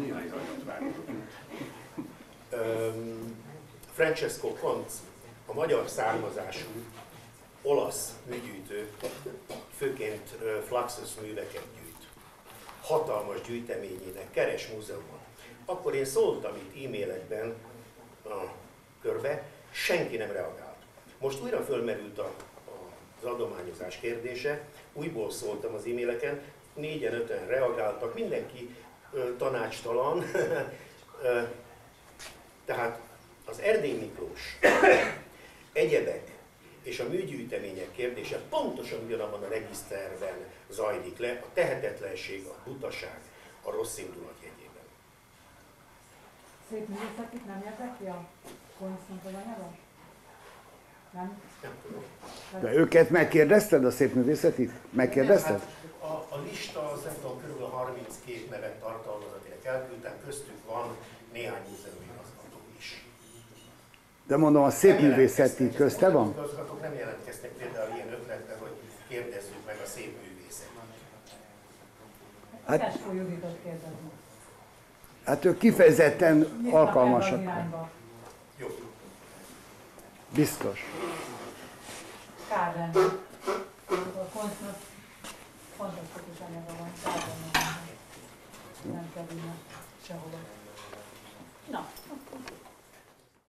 ö, Francesco Conz, a magyar származású olasz műgyűjtő, főként Fluxus műveket gyűjt. Hatalmas gyűjteményének keres múzeumon. Akkor én szóltam itt e-mailekben a körbe, senki nem reagált. Most újra fölmerült a, a, az adományozás kérdése, újból szóltam az e-maileken, négyen, öten reagáltak, mindenki ö, tanácstalan. ö, tehát az Erdély Miklós, egyebek és a műgyűjtemények kérdése pontosan ugyanabban a regiszterben zajlik le, a tehetetlenség, a butaság, a rossz indulat jegyében. Szép művészetit nem érdekli a konszont az anyaga? Nem? Nem tudom. De őket megkérdezted, a szép művészetit? Megkérdezted? Nem, hát a, a lista az nem tudom, körülbelül harminckét nevet tartalmaz, akinek elküldtem, köztük van néhány múzeumigazgató is. De mondom, a szép művészeti közte van? Az igazgatók nem jelentkeztek például ilyen ötletben, hogy kérdezzük meg a szép művészetet. Hát, Keskó Juditot kérdezni. Hát ők kifejezetten alkalmasak. Jó. Biztos. Kár lenne. A konsznak fantasztikus anyaga van. Kár lenne. Nem kerülne sehova.